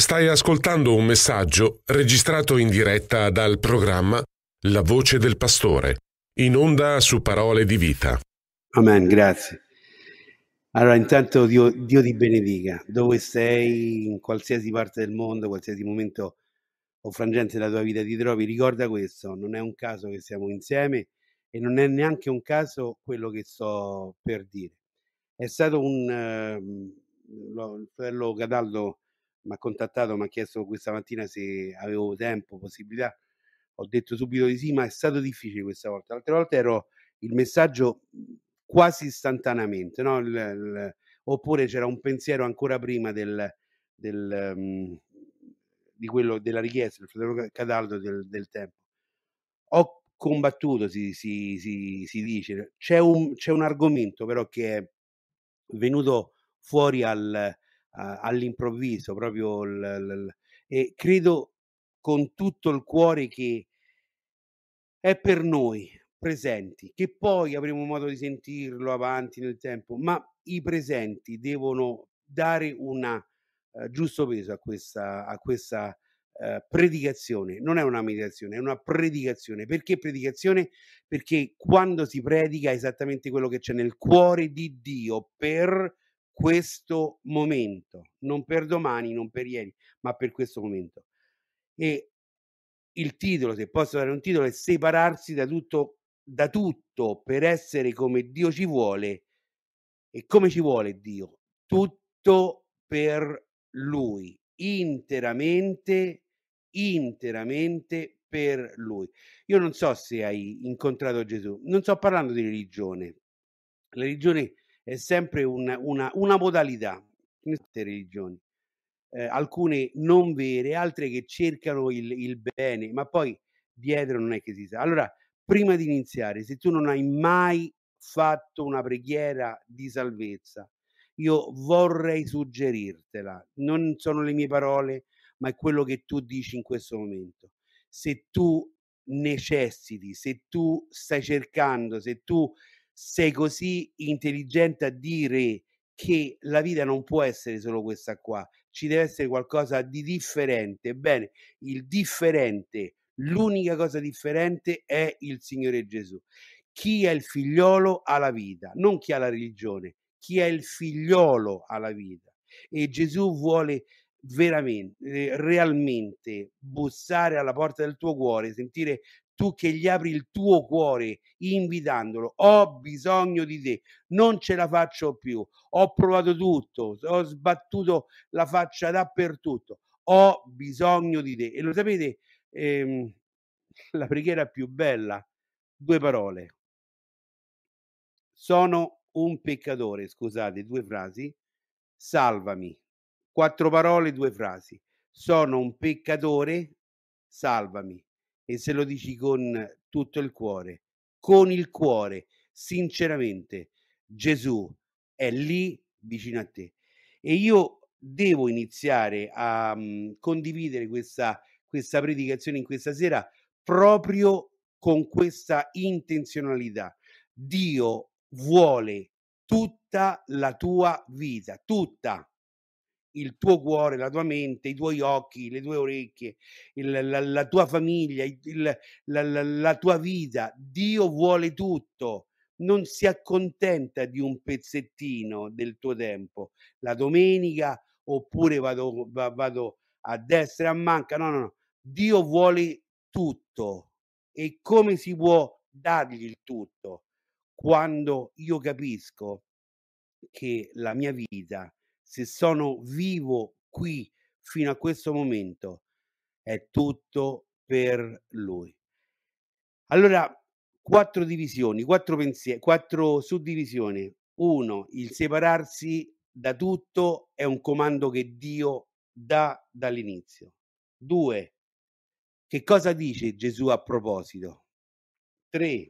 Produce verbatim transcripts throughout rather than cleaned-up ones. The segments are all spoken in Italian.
Stai ascoltando un messaggio registrato in diretta dal programma La Voce del Pastore, in onda su Parole di Vita. Amen, grazie. Allora, intanto Dio, Dio ti benedica. Dove sei, in qualsiasi parte del mondo, qualsiasi momento o frangente della tua vita ti trovi, ricorda questo: non è un caso che siamo insieme e non è neanche un caso quello che sto per dire. È stato un... ehm, lo- il fratello Cataldo mi ha contattato, mi ha chiesto questa mattina se avevo tempo, possibilità. Ho detto subito di sì, ma è stato difficile questa volta. L'altra volta ero il messaggio mh, quasi istantaneamente, no? Il- il- oppure c'era un pensiero ancora prima del, del, um, di quello della richiesta del fratello Cataldo del, del tempo. Ho combattuto, si, si, si, si dice. C'è un, c'è un argomento però che è venuto fuori al, a- all'improvviso, proprio il, il- e credo con tutto il cuore che è per noi presenti, che poi avremo modo di sentirlo avanti nel tempo, ma i presenti devono dare una eh, giusto peso a questa, a questa eh, predicazione. Non è una meditazione, è una predicazione. Perché predicazione? Perché quando si predica è esattamente quello che c'è nel cuore di Dio per questo momento, non per domani, non per ieri, ma per questo momento. E il titolo, se posso dare un titolo, è separarsi da tutto, da tutto per essere come Dio ci vuole. E come ci vuole Dio? Tutto per Lui, interamente, interamente per Lui. Io non so se hai incontrato Gesù, non sto parlando di religione. La religione è sempre una, una, una modalità, in tutte le religioni, eh, alcune non vere, altre che cercano il, il bene, ma poi dietro non è che si sa. Allora, prima di iniziare, se tu non hai mai fatto una preghiera di salvezza, io vorrei suggerirtela. Non sono le mie parole, ma è quello che tu dici in questo momento. Se tu necessiti, se tu stai cercando, se tu sei così intelligente a dire che la vita non può essere solo questa qua, ci deve essere qualcosa di differente. Bene, il differente, l'unica cosa differente è il Signore Gesù. Chi è il figliolo ha la vita, non chi ha la religione. Chi è il figliolo ha la vita. E Gesù vuole veramente, eh, realmente bussare alla porta del tuo cuore, sentire tu che gli apri il tuo cuore invitandolo: ho bisogno di te, non ce la faccio più, ho provato tutto, ho sbattuto la faccia dappertutto, ho bisogno di te. E lo sapete, ehm, la preghiera più bella, due parole: sono un peccatore, scusate, due frasi, salvami. Quattro parole, due frasi: sono un peccatore, salvami. E se lo dici con tutto il cuore, con il cuore, sinceramente, Gesù è lì vicino a te. E io devo iniziare a mh, condividere questa, questa predicazione in questa sera proprio con questa intenzionalità. Dio vuole tutta la tua vita, tutta, il tuo cuore, la tua mente, i tuoi occhi, le tue orecchie, il, la, la tua famiglia, il, la, la, la tua vita. Dio vuole tutto, non si accontenta di un pezzettino del tuo tempo, la domenica oppure vado, va- vado a destra e a manca. No, no, no, Dio vuole tutto. E come si può dargli il tutto? Quando io capisco che la mia vita, se sono vivo qui fino a questo momento, è tutto per Lui. Allora, quattro divisioni, quattro pensieri, quattro suddivisioni. Uno, il separarsi da tutto è un comando che Dio dà dall'inizio. Due, che cosa dice Gesù a proposito? Tre,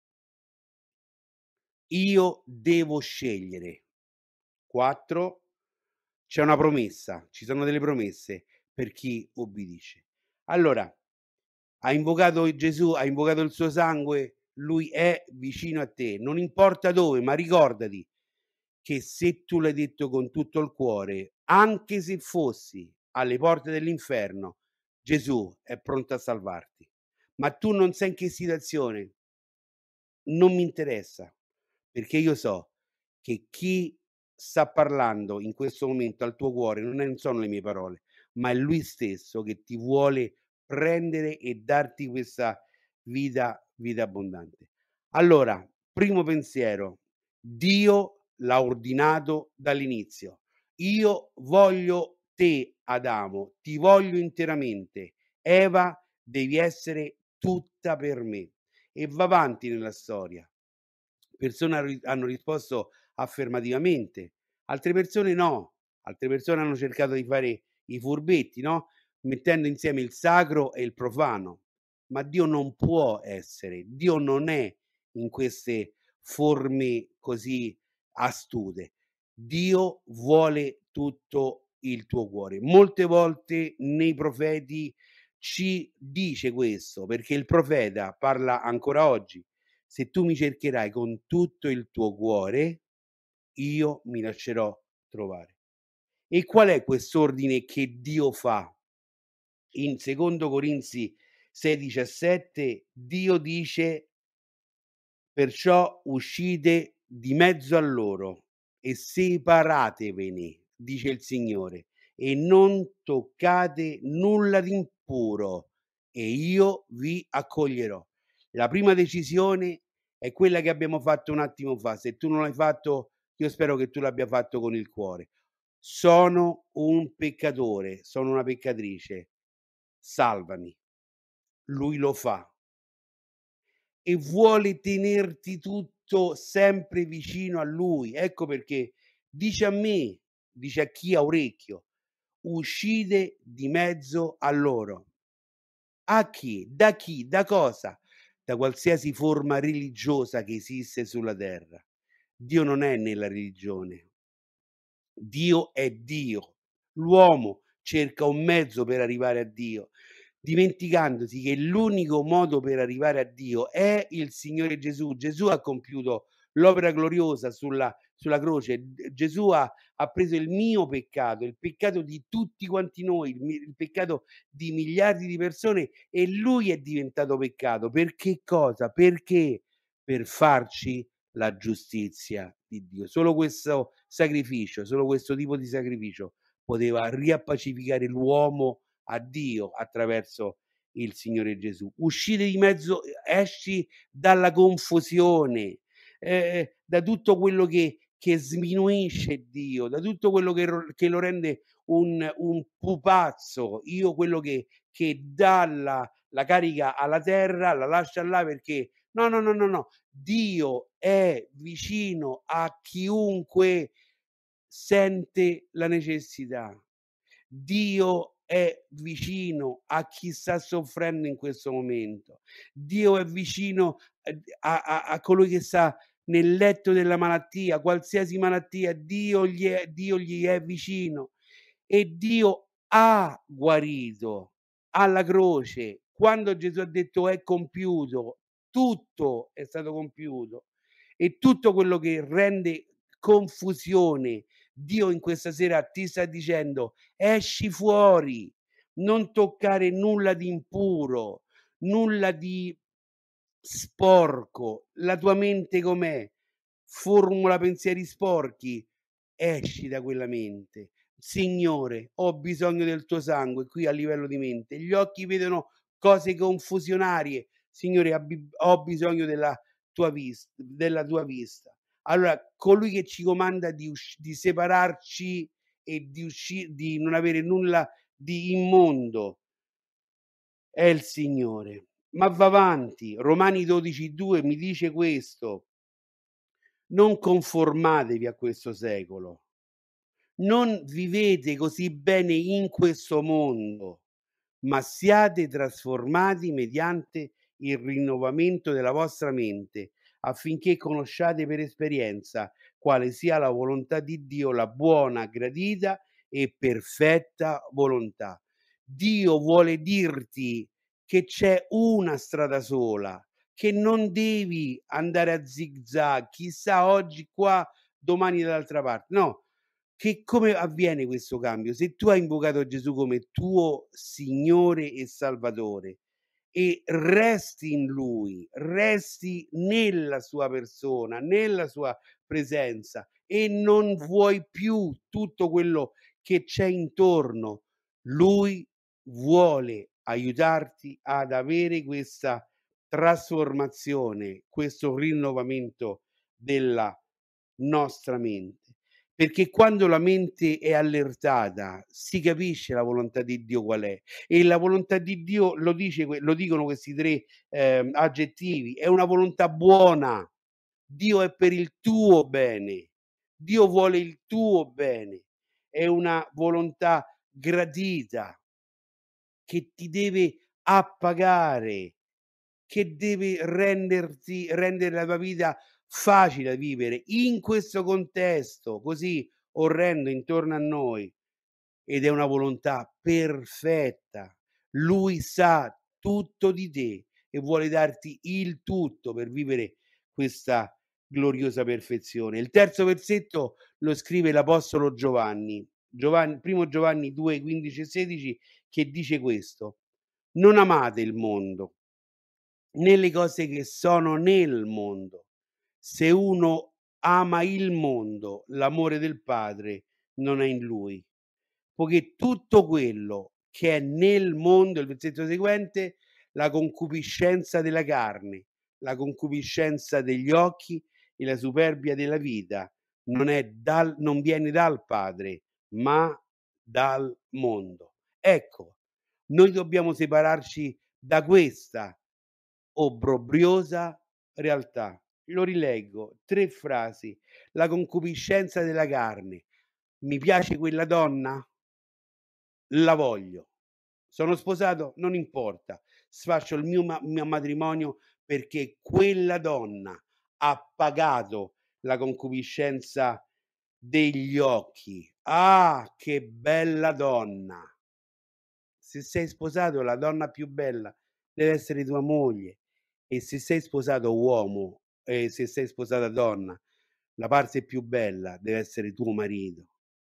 io devo scegliere. Quattro, c'è una promessa, ci sono delle promesse per chi obbedisce. Allora, ha invocato Gesù, ha invocato il suo sangue, lui è vicino a te, non importa dove, ma ricordati che se tu l'hai detto con tutto il cuore, anche se fossi alle porte dell'inferno, Gesù è pronto a salvarti. Ma tu non sai in che situazione, non mi interessa, perché io so che chi sta parlando in questo momento al tuo cuore non è non sono le mie parole, ma è Lui stesso che ti vuole prendere e darti questa vita vita abbondante. Allora, primo pensiero: Dio l'ha ordinato dall'inizio. Io voglio te, Adamo, ti voglio interamente. Eva, devi essere tutta per me. E va avanti nella storia. Persone hanno ri hanno risposto affermativamente, altre persone no, altre persone hanno cercato di fare i furbetti, no, mettendo insieme il sacro e il profano. Ma Dio non può essere, Dio non è in queste forme così astute. Dio vuole tutto il tuo cuore. Molte volte nei profeti ci dice questo, perché il profeta parla ancora oggi: "Se tu mi cercherai con tutto il tuo cuore, io mi lascerò trovare". E qual è quest'ordine che Dio fa? In secondo Corinzi sei diciassette Dio dice: "Perciò uscite di mezzo a loro e separatevene, dice il Signore, e non toccate nulla d'impuro, e io vi accoglierò". La prima decisione è quella che abbiamo fatto un attimo fa. Se tu non l'hai fatto, io spero che tu l'abbia fatto con il cuore. Sono un peccatore, sono una peccatrice, salvami. Lui lo fa. E vuole tenerti tutto sempre vicino a lui. Ecco perché dice a me, dice a chi ha orecchio: "Uscite di mezzo a loro". A chi? Da chi? Da cosa? Da qualsiasi forma religiosa che esiste sulla terra. Dio non è nella religione. Dio è Dio. L'uomo cerca un mezzo per arrivare a Dio, dimenticandosi che l'unico modo per arrivare a Dio è il Signore Gesù. Gesù ha compiuto l'opera gloriosa sulla sulla croce. D Gesù ha ha preso il mio peccato, il peccato di tutti quanti noi, il mi il peccato di miliardi di persone, e lui è diventato peccato. Per che cosa? Perché? Per farci la giustizia di Dio. Solo questo sacrificio, solo questo tipo di sacrificio poteva riappacificare l'uomo a Dio attraverso il Signore Gesù. Uscire di mezzo, esci dalla confusione, ehm, da tutto quello che che sminuisce Dio, da tutto quello che ro che lo rende un un pupazzo. Io quello che che dà la la carica alla terra, la lascia là perché no, no, no, no, no. Dio è vicino a chiunque sente la necessità. Dio è vicino a chi sta soffrendo in questo momento. Dio è vicino, ehm, a a a colui che sta nel letto della malattia, qualsiasi malattia, Dio gli è Dio gli è vicino. E Dio ha guarito alla croce. Quando Gesù ha detto: "È compiuto", tutto è stato compiuto. E tutto quello che rende confusione, Dio in questa sera ti sta dicendo: "Esci fuori, non toccare nulla di impuro, nulla di sporco. La tua mente com'è? Formula pensieri sporchi? Esci da quella mente. Signore, ho bisogno del tuo sangue qui a livello di mente. Gli occhi vedono cose confusionarie. Signore, abbi ho bisogno della tua vis della tua vista". Allora, colui che ci comanda di usc di separarci e di usci di non avere nulla di immondo è il Signore. Ma va avanti. Romani dodici due mi dice questo: "Non conformatevi a questo secolo, non vivete così bene in questo mondo, ma siate trasformati mediante il rinnovamento della vostra mente, affinché conosciate per esperienza quale sia la volontà di Dio, la buona, gradita e perfetta volontà". Dio vuole dirti che c'è una strada sola, che non devi andare a zig zag, chissà oggi qua, domani dall'altra parte. No, Che come avviene questo cambio? Se tu hai invocato Gesù come tuo Signore e Salvatore e resti in Lui, resti nella sua persona, nella sua presenza e non vuoi più tutto quello che c'è intorno, Lui vuole aiutarti ad avere questa trasformazione, questo rinnovamento della nostra mente. Perché quando la mente è allertata si capisce la volontà di Dio qual è, e la volontà di Dio lo dice que lo dicono questi tre, ehm, aggettivi, è una volontà buona. Dio è per il tuo bene. Dio vuole il tuo bene. È una volontà gradita che ti deve appagare, che deve renderti rendere la tua vita facile da vivere in questo contesto così orrendo intorno a noi, ed è una volontà perfetta. Lui sa tutto di te e vuole darti il tutto per vivere questa gloriosa perfezione. Il terzo versetto lo scrive l'apostolo Giovanni, Giovan primo Giovanni due, quindici e sedici, che dice questo: "Non amate il mondo, né le cose che sono nel mondo. Se uno ama il mondo, l'amore del Padre non è in lui. Poiché tutto quello che è nel mondo", il versetto seguente, "la concupiscenza della carne, la concupiscenza degli occhi e la superbia della vita, non è dal non viene dal Padre, ma dal mondo." Ecco, noi dobbiamo separarci da questa obbrobriosa realtà. Lo rileggo, tre frasi: la concupiscenza della carne. Mi piace quella donna? La voglio. Sono sposato? Non importa. Sfascio il mio ma mio matrimonio perché quella donna ha pagato la concupiscenza degli occhi. Ah, che bella donna! Se sei sposato, la donna più bella deve essere tua moglie, e se sei sposato uomo e se sei sposata donna, la parte più bella deve essere tuo marito.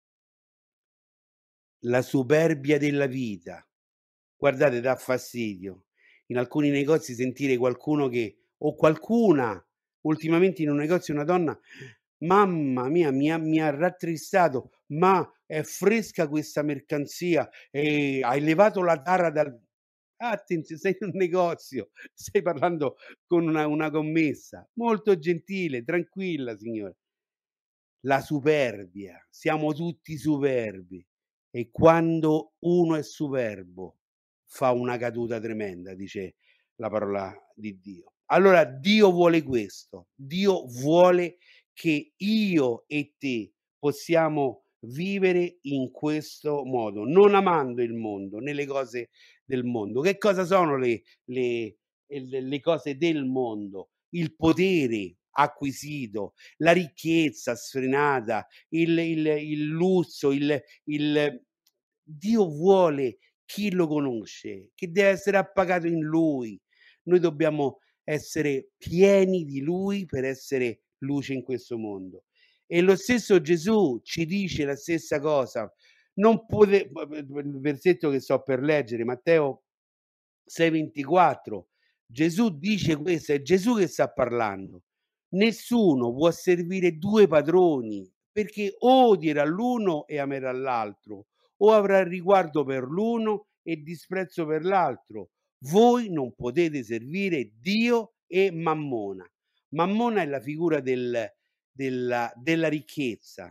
La superbia della vita. Guardate, dà fastidio in alcuni negozi sentire qualcuno che o qualcuna, ultimamente in un negozio una donna: "Mamma mia, mi ha mi ha rattristato, ma è fresca questa mercanzia, e hai levato la tara dal". Attenzio, sei in un negozio, stai parlando con una una commessa, molto gentile, tranquilla signora. La superbia, siamo tutti superbi, e quando uno è superbo fa una caduta tremenda, dice la parola di Dio. Allora Dio vuole questo, Dio vuole che io e te possiamo vivere in questo modo, non amando il mondo, né le cose del mondo. Che cosa sono le le ehm, le cose del mondo? Il potere acquisito, la ricchezza sfrenata, il il il lusso, il il Dio vuole chi lo conosce, che deve essere appagato in Lui. Noi dobbiamo essere pieni di Lui per essere luce in questo mondo. E lo stesso Gesù ci dice la stessa cosa. Non pode il versetto che sto per leggere, Matteo sei ventiquattro, Gesù dice questo, è Gesù che sta parlando. Nessuno può servire due padroni, perché o odierà l'uno e amerà l'altro, o avrà riguardo per l'uno e disprezzo per l'altro. Voi non potete servire Dio e Mammona. Mammona è la figura del della della ricchezza.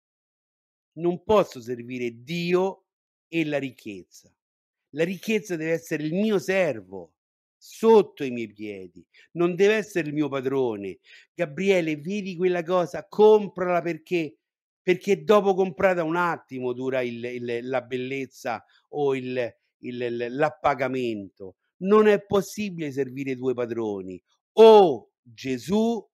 Non posso servire Dio e la ricchezza. La ricchezza deve essere il mio servo, sotto i miei piedi, non deve essere il mio padrone. "Gabriele, vedi quella cosa? Comprala perché perché dopo comprata un attimo dura il il la bellezza o il il l l'appagamento." Non è possibile servire due padroni: o Gesù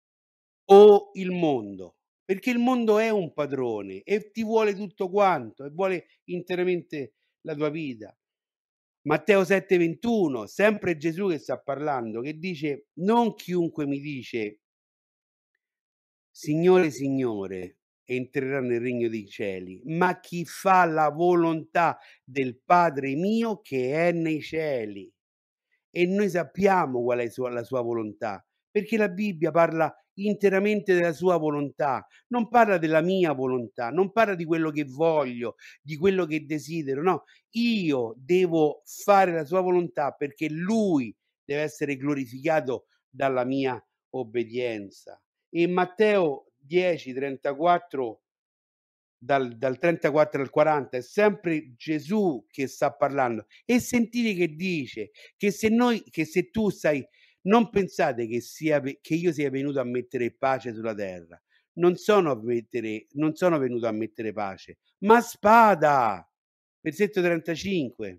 o il mondo, perché il mondo è un padrone e ti vuole tutto quanto e vuole interamente la tua vita. Matteo sette ventuno, sempre Gesù che sta parlando, che dice: "Non chiunque mi dice: 'Signore, Signore', entrerà nel regno dei cieli, ma chi fa la volontà del Padre mio che è nei cieli. E noi sappiamo qual è sua la sua volontà, perché la Bibbia parla interamente della sua volontà, non parla della mia volontà, non parla di quello che voglio, di quello che desidero, no, io devo fare la sua volontà perché lui deve essere glorificato dalla mia obbedienza. E Matteo dieci trentaquattro, dal dal trentaquattro al quaranta, è sempre Gesù che sta parlando e sentite che dice, che se noi che se tu sai, non pensate che sia ve che io sia venuto a mettere pace sulla terra. Non sono a mettere non sono venuto a mettere pace, ma spada. Versetto trentacinque.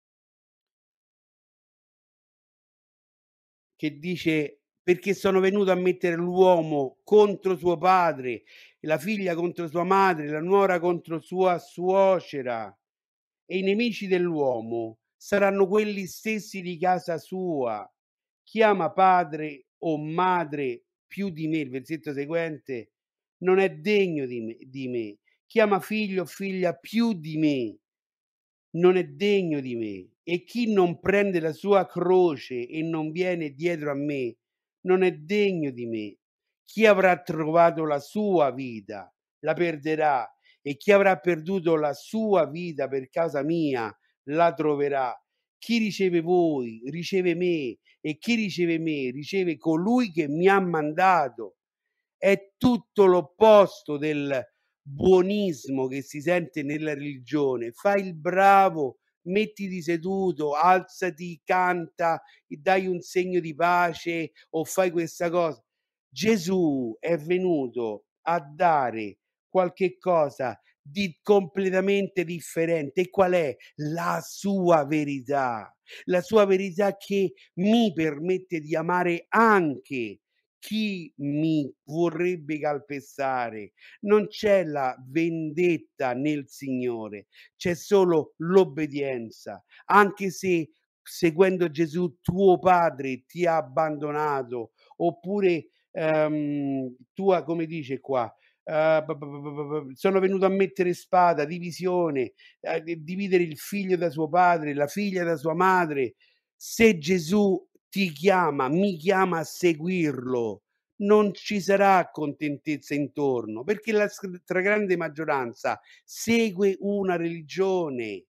Che dice: "Perché sono venuto a mettere l'uomo contro suo padre, la figlia contro sua madre, la nuora contro sua suocera, e i nemici dell'uomo saranno quelli stessi di casa sua. Chi ama padre o madre più di me", il versetto seguente, "non è degno di me di me. Chi ama figlio o figlia più di me non è degno di me, e chi non prende la sua croce e non viene dietro a me non è degno di me. Chi avrà trovato la sua vita la perderà, e chi avrà perduto la sua vita per causa mia la troverà. Chi riceve voi riceve me, e chi riceve me riceve colui che mi ha mandato. È tutto l'opposto del buonismo che si sente nella religione. Fai il bravo, mettiti seduto, alzati, canta, dai un segno di pace o fai questa cosa. Gesù è venuto a dare qualche cosa di completamente differente. E qual è? La sua verità. La sua verità che mi permette di amare anche chi mi vorrebbe calpestare. Non c'è la vendetta nel Signore, c'è solo l'obbedienza. Anche se seguendo Gesù tuo padre ti ha abbandonato, oppure ehm, tua, come dice qua, Uh, sono venuto a mettere spada, divisione, uh, dividere il figlio da suo padre, la figlia da sua madre. Se Gesù ti chiama, mi chiama a seguirlo, non ci sarà contentezza intorno, perché la stragrande maggioranza segue una religione.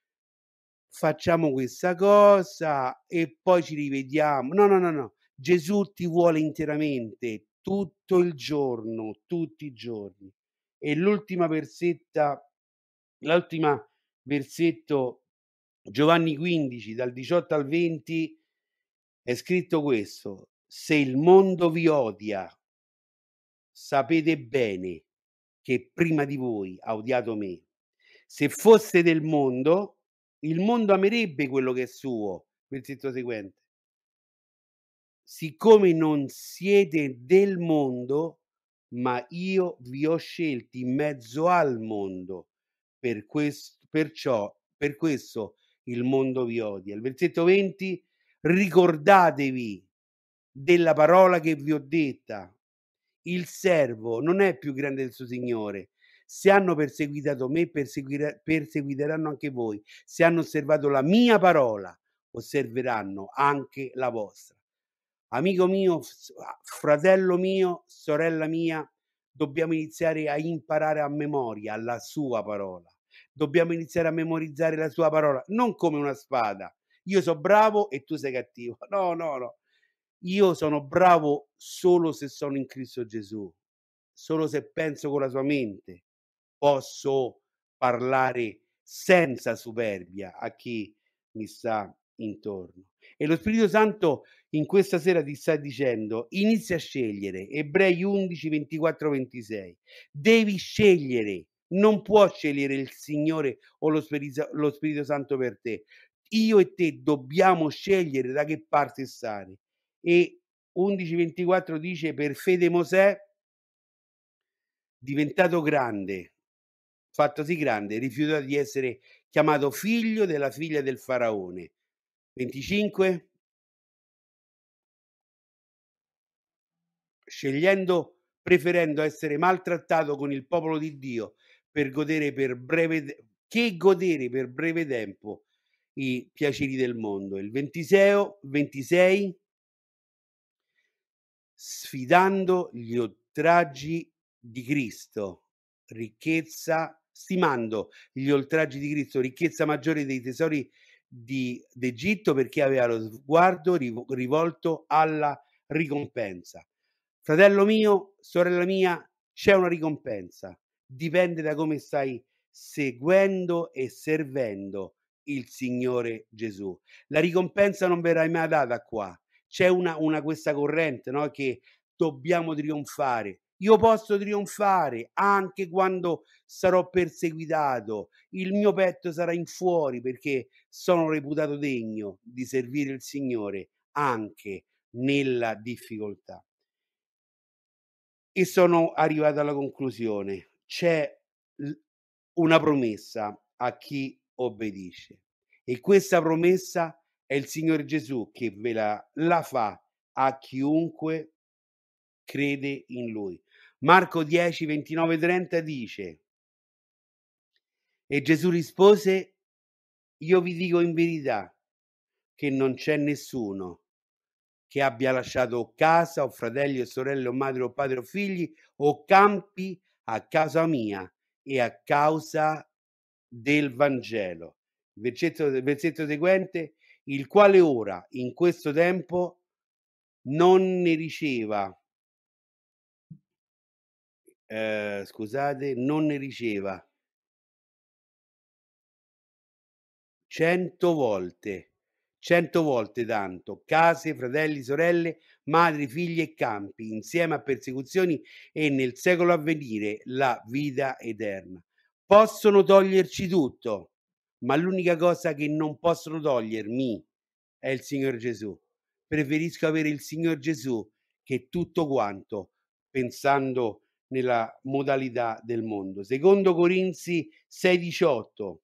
Facciamo questa cosa e poi ci rivediamo. No, no, no, no. Gesù ti vuole interamente, tutto il giorno, tutti i giorni. E l'ultima versetta, l'ultima versetto, Giovanni quindici, dal diciotto al venti, è scritto questo: "Se il mondo vi odia, sapete bene che prima di voi ha odiato me. Se foste del mondo, il mondo amerebbe quello che è suo." Versetto seguente: "Siccome non siete del mondo, ma io vi ho scelti in mezzo al mondo, per ques perciò per questo il mondo vi odia." Il versetto venti: "Ricordatevi della parola che vi ho detta: il servo non è più grande del suo signore. Se hanno perseguitato me, perseguire perseguiteranno anche voi. Se hanno osservato la mia parola, osserveranno anche la vostra." Amico mio, f fratello mio, sorella mia, dobbiamo iniziare a imparare a memoria la sua parola. Dobbiamo iniziare a memorizzare la sua parola, non come una spada. Io so bravo e tu sei cattivo. No, no, no. Io sono bravo solo se sono in Cristo Gesù, solo se penso con la sua mente. Posso parlare senza superbia a chi mi sta intorno. E lo Spirito Santo in questa sera ti sta dicendo: inizia a scegliere. Ebrei undici, ventiquattro, ventisei. Devi scegliere, non può scegliere il Signore o lo Spirito, lo Spirito Santo per te. Io e te dobbiamo scegliere da che parte stare. E undici ventiquattro dice: per fede Mosè, diventato grande, fattosi grande, rifiutò di essere chiamato figlio della figlia del faraone. venticinque, scegliendo preferendo essere maltrattato con il popolo di Dio per godere per breve te- che godere per breve tempo i piaceri del mondo. Il ventisei, ventisei sfidando gli oltraggi di Cristo, ricchezza, stimando gli oltraggi di Cristo, ricchezza maggiore dei tesori di, d'Egitto, perché aveva lo sguardo rivo- rivolto alla ricompensa. Fratello mio, sorella mia, c'è una ricompensa, dipende da come stai seguendo e servendo il Signore Gesù. La ricompensa non verrà mai data qua. C'è una, una questa corrente, no? Che dobbiamo trionfare. Io posso trionfare anche quando sarò perseguitato. Il mio petto sarà in fuori perché sono reputato degno di servire il Signore anche nella difficoltà. E sono arrivato alla conclusione. C'è l- una promessa a chi obbedisce. E questa promessa è il Signore Gesù che ve la, la fa a chiunque crede in Lui. Marco dieci, ventinove, trenta dice: e Gesù rispose: io vi dico in verità che non c'è nessuno che abbia lasciato casa o fratelli o sorelle o madre o padre o figli o campi a causa mia e a causa del Vangelo. Il versetto, il versetto seguente: il quale ora, in questo tempo, non ne riceva, eh, scusate, non ne riceva cento volte, cento volte tanto, case, fratelli, sorelle, madri, figli e campi, insieme a persecuzioni e nel secolo a venire la vita eterna. Possono toglierci tutto, ma l'unica cosa che non possono togliermi è il Signore Gesù. Preferisco avere il Signore Gesù che tutto quanto, pensando nella modalità del mondo. Secondo Corinzi sei diciotto.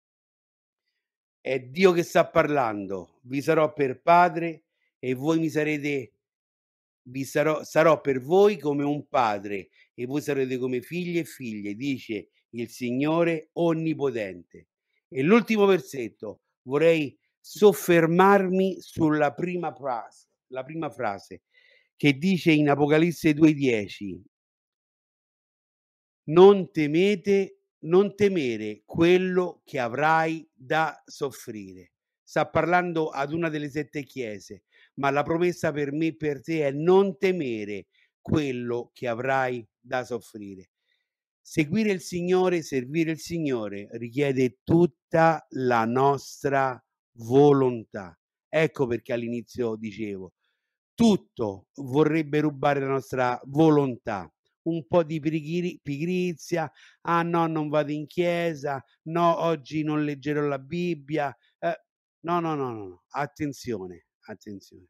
È Dio che sta parlando. Vi sarò per padre e voi mi sarete, vi sarò, sarò per voi come un padre e voi sarete come figli e figlie, dice il Signore Onnipotente. E l'ultimo versetto, vorrei soffermarmi sulla prima frase, la prima frase che dice in Apocalisse due dieci: non temete, non temere quello che avrai da soffrire. Sta parlando ad una delle sette chiese, ma la promessa per me e per te è non temere quello che avrai da soffrire. Seguire il Signore, servire il Signore richiede tutta la nostra volontà. Ecco perché all'inizio dicevo, tutto vorrebbe rubare la nostra volontà. Un po' di pigri- pigrizia, ah no, non vado in chiesa, no, oggi non leggerò la Bibbia. Eh, no, no, no, no, no, attenzione, attenzione.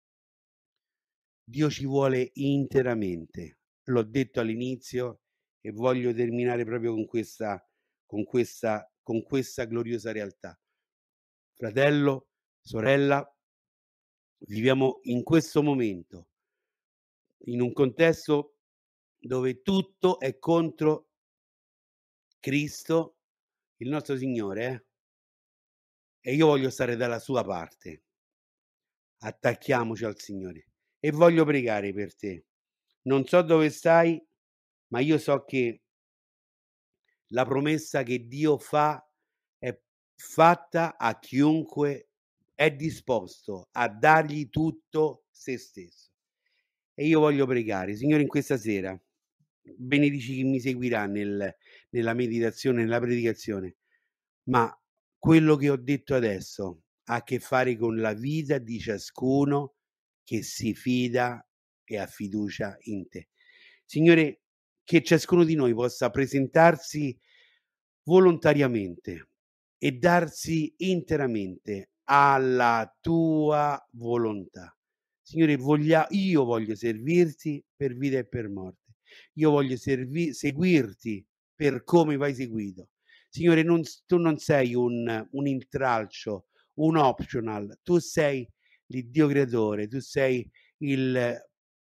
Dio ci vuole interamente. L'ho detto all'inizio e voglio terminare proprio con questa, con questa, con questa gloriosa realtà. Fratello, sorella, viviamo in questo momento, in un contesto dove tutto è contro Cristo, il nostro Signore, eh? E io voglio stare dalla sua parte. Attacchiamoci al Signore. E voglio pregare per te. Non so dove stai, ma io so che la promessa che Dio fa è fatta a chiunque è disposto a dargli tutto se stesso. E io voglio pregare, Signore, in questa sera, benedici chi mi seguirà nel, nella meditazione, nella predicazione, ma quello che ho detto adesso ha a che fare con la vita di ciascuno che si fida e ha fiducia in te. Signore, che ciascuno di noi possa presentarsi volontariamente e darsi interamente alla tua volontà. Signore, voglia, io voglio servirti per vita e per morte. Io voglio servi, seguirti per come vai seguito. Signore, non, tu non sei un, un intralcio, un optional, tu sei l'Iddio creatore, tu sei il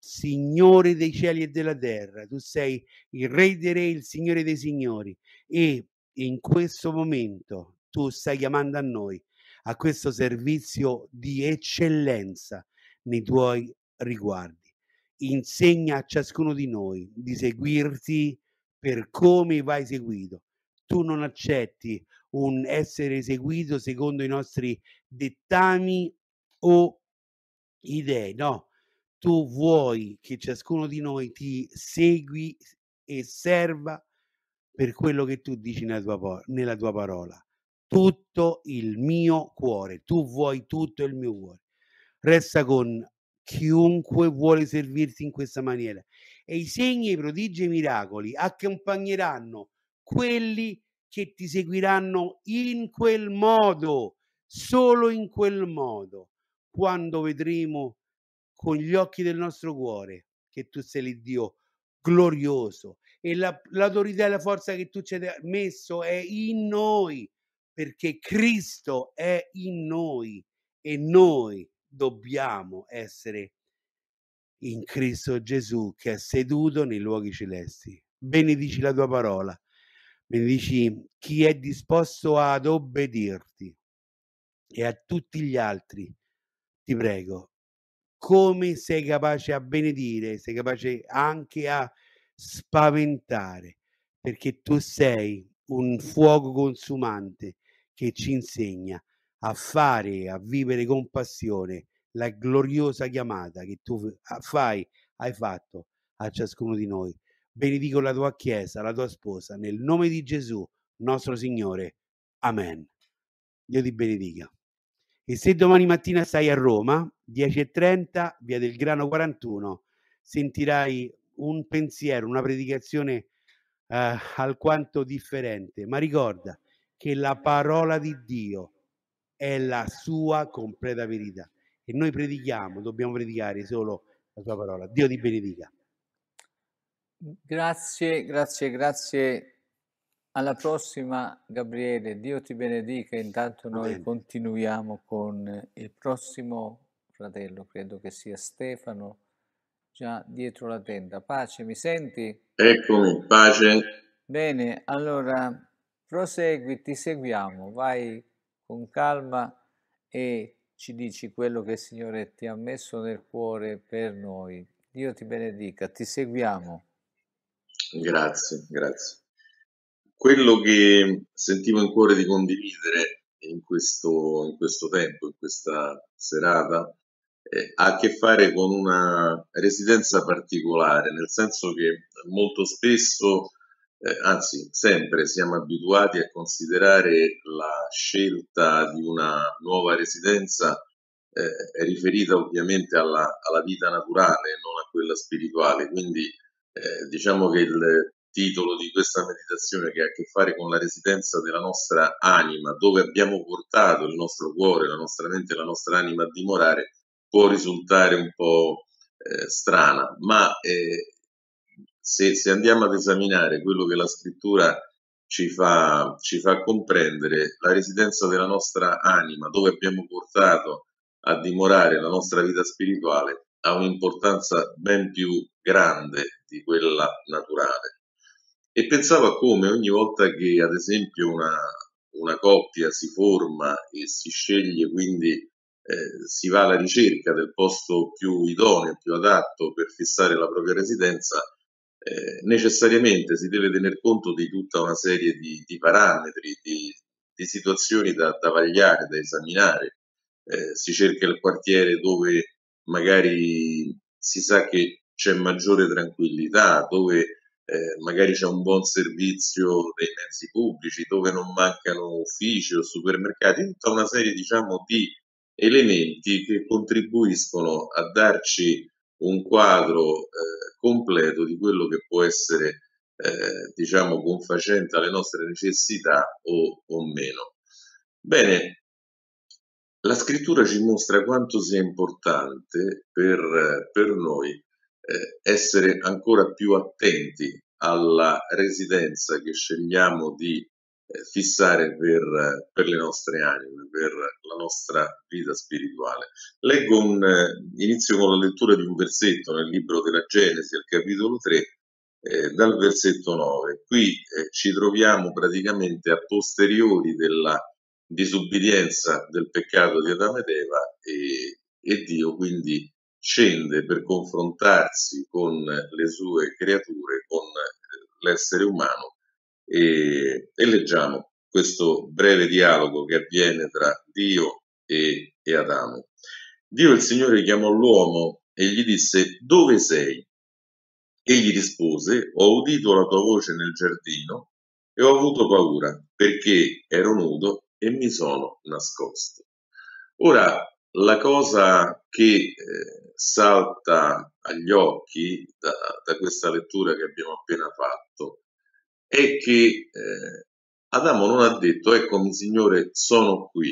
Signore dei cieli e della terra, tu sei il Re dei Re, il Signore dei Signori, e in questo momento tu stai chiamando a noi a questo servizio di eccellenza nei tuoi riguardi. Insegna a ciascuno di noi di seguirti per come vai seguito. Tu non accetti un essere seguito secondo i nostri dettami o idee, no. Tu vuoi che ciascuno di noi ti segui e serva per quello che tu dici nella tua, po- nella tua parola. Tutto il mio cuore, tu vuoi tutto il mio cuore. Resta con chiunque vuole servirti in questa maniera, e i segni, i prodigi e i miracoli accompagneranno quelli che ti seguiranno in quel modo, solo in quel modo, quando vedremo con gli occhi del nostro cuore che tu sei l'Iddio glorioso, e la, l'autorità e la forza che tu ci hai messo è in noi, perché Cristo è in noi e noi dobbiamo essere in Cristo Gesù, che è seduto nei luoghi celesti. Benedici la tua parola, benedici chi è disposto ad obbedirti, e a tutti gli altri ti prego, come sei capace a benedire, sei capace anche a spaventare, perché tu sei un fuoco consumante che ci insegna a fare, a vivere con passione la gloriosa chiamata che tu fai, hai fatto a ciascuno di noi. Benedico la tua Chiesa, la tua sposa, nel nome di Gesù, nostro Signore. Amen. Dio ti benedica. E se domani mattina stai a Roma, dieci e trenta, via del Grano quarantuno, sentirai un pensiero, una predicazione eh, alquanto differente, ma ricorda che la parola di Dio è la sua completa verità, e noi predichiamo, dobbiamo predicare solo la sua parola. Dio ti benedica. Grazie, grazie, grazie. Alla prossima, Gabriele. Dio ti benedica. Intanto noi Amen. continuiamo con il prossimo fratello, credo che sia Stefano, già dietro la tenda. Pace, mi senti? Eccomi, pace. Bene, allora prosegui, ti seguiamo, vai con calma e ci dici quello che il Signore ti ha messo nel cuore per noi. Dio ti benedica, ti seguiamo. Grazie, grazie. Quello che sentivo in cuore di condividere in questo, in questo tempo, in questa serata, eh, ha a che fare con una residenza particolare, nel senso che molto spesso, eh, anzi sempre, siamo abituati a considerare la scelta di una nuova residenza eh, riferita ovviamente alla, alla vita naturale, non a quella spirituale. Quindi eh, diciamo che il titolo di questa meditazione, che ha a che fare con la residenza della nostra anima, dove abbiamo portato il nostro cuore, la nostra mente e la nostra anima a dimorare, può risultare un po' eh, strana, ma eh, se, se andiamo ad esaminare quello che la scrittura ci fa, ci fa comprendere, la residenza della nostra anima, dove abbiamo portato a dimorare la nostra vita spirituale, ha un'importanza ben più grande di quella naturale. E pensavo a come ogni volta che ad esempio una, una coppia si forma e si sceglie, quindi eh, si va alla ricerca del posto più idoneo, più adatto per fissare la propria residenza, eh, necessariamente si deve tener conto di tutta una serie di, di parametri, di, di situazioni da, da vagliare, da esaminare. Eh, si cerca il quartiere dove magari si sa che c'è maggiore tranquillità, dove eh, magari c'è un buon servizio dei mezzi pubblici, dove non mancano uffici o supermercati, tutta una serie, diciamo, di elementi che contribuiscono a darci un quadro eh, completo di quello che può essere, eh, diciamo, confacente alle nostre necessità o, o meno. Bene, la scrittura ci mostra quanto sia importante per, per noi eh, essere ancora più attenti alla residenza che scegliamo di eh, fissare per, per le nostre anime, per la nostra vita spirituale. Leggo un, eh, inizio con la lettura di un versetto nel libro della Genesi, al capitolo tre, eh, dal versetto nove. Qui eh, ci troviamo praticamente a posteriori della disubbidienza del peccato di Adamo ed Eva, e, e Dio quindi scende per confrontarsi con le sue creature, con l'essere umano, e, e leggiamo questo breve dialogo che avviene tra Dio e, e Adamo. Dio il Signore chiamò l'uomo e gli disse: dove sei? Egli rispose: ho udito la tua voce nel giardino e ho avuto paura, perché ero nudo e mi sono nascosto. Ora, la cosa che eh, salta agli occhi da, da questa lettura che abbiamo appena fatto è che eh, Adamo non ha detto: eccomi Signore, sono qui.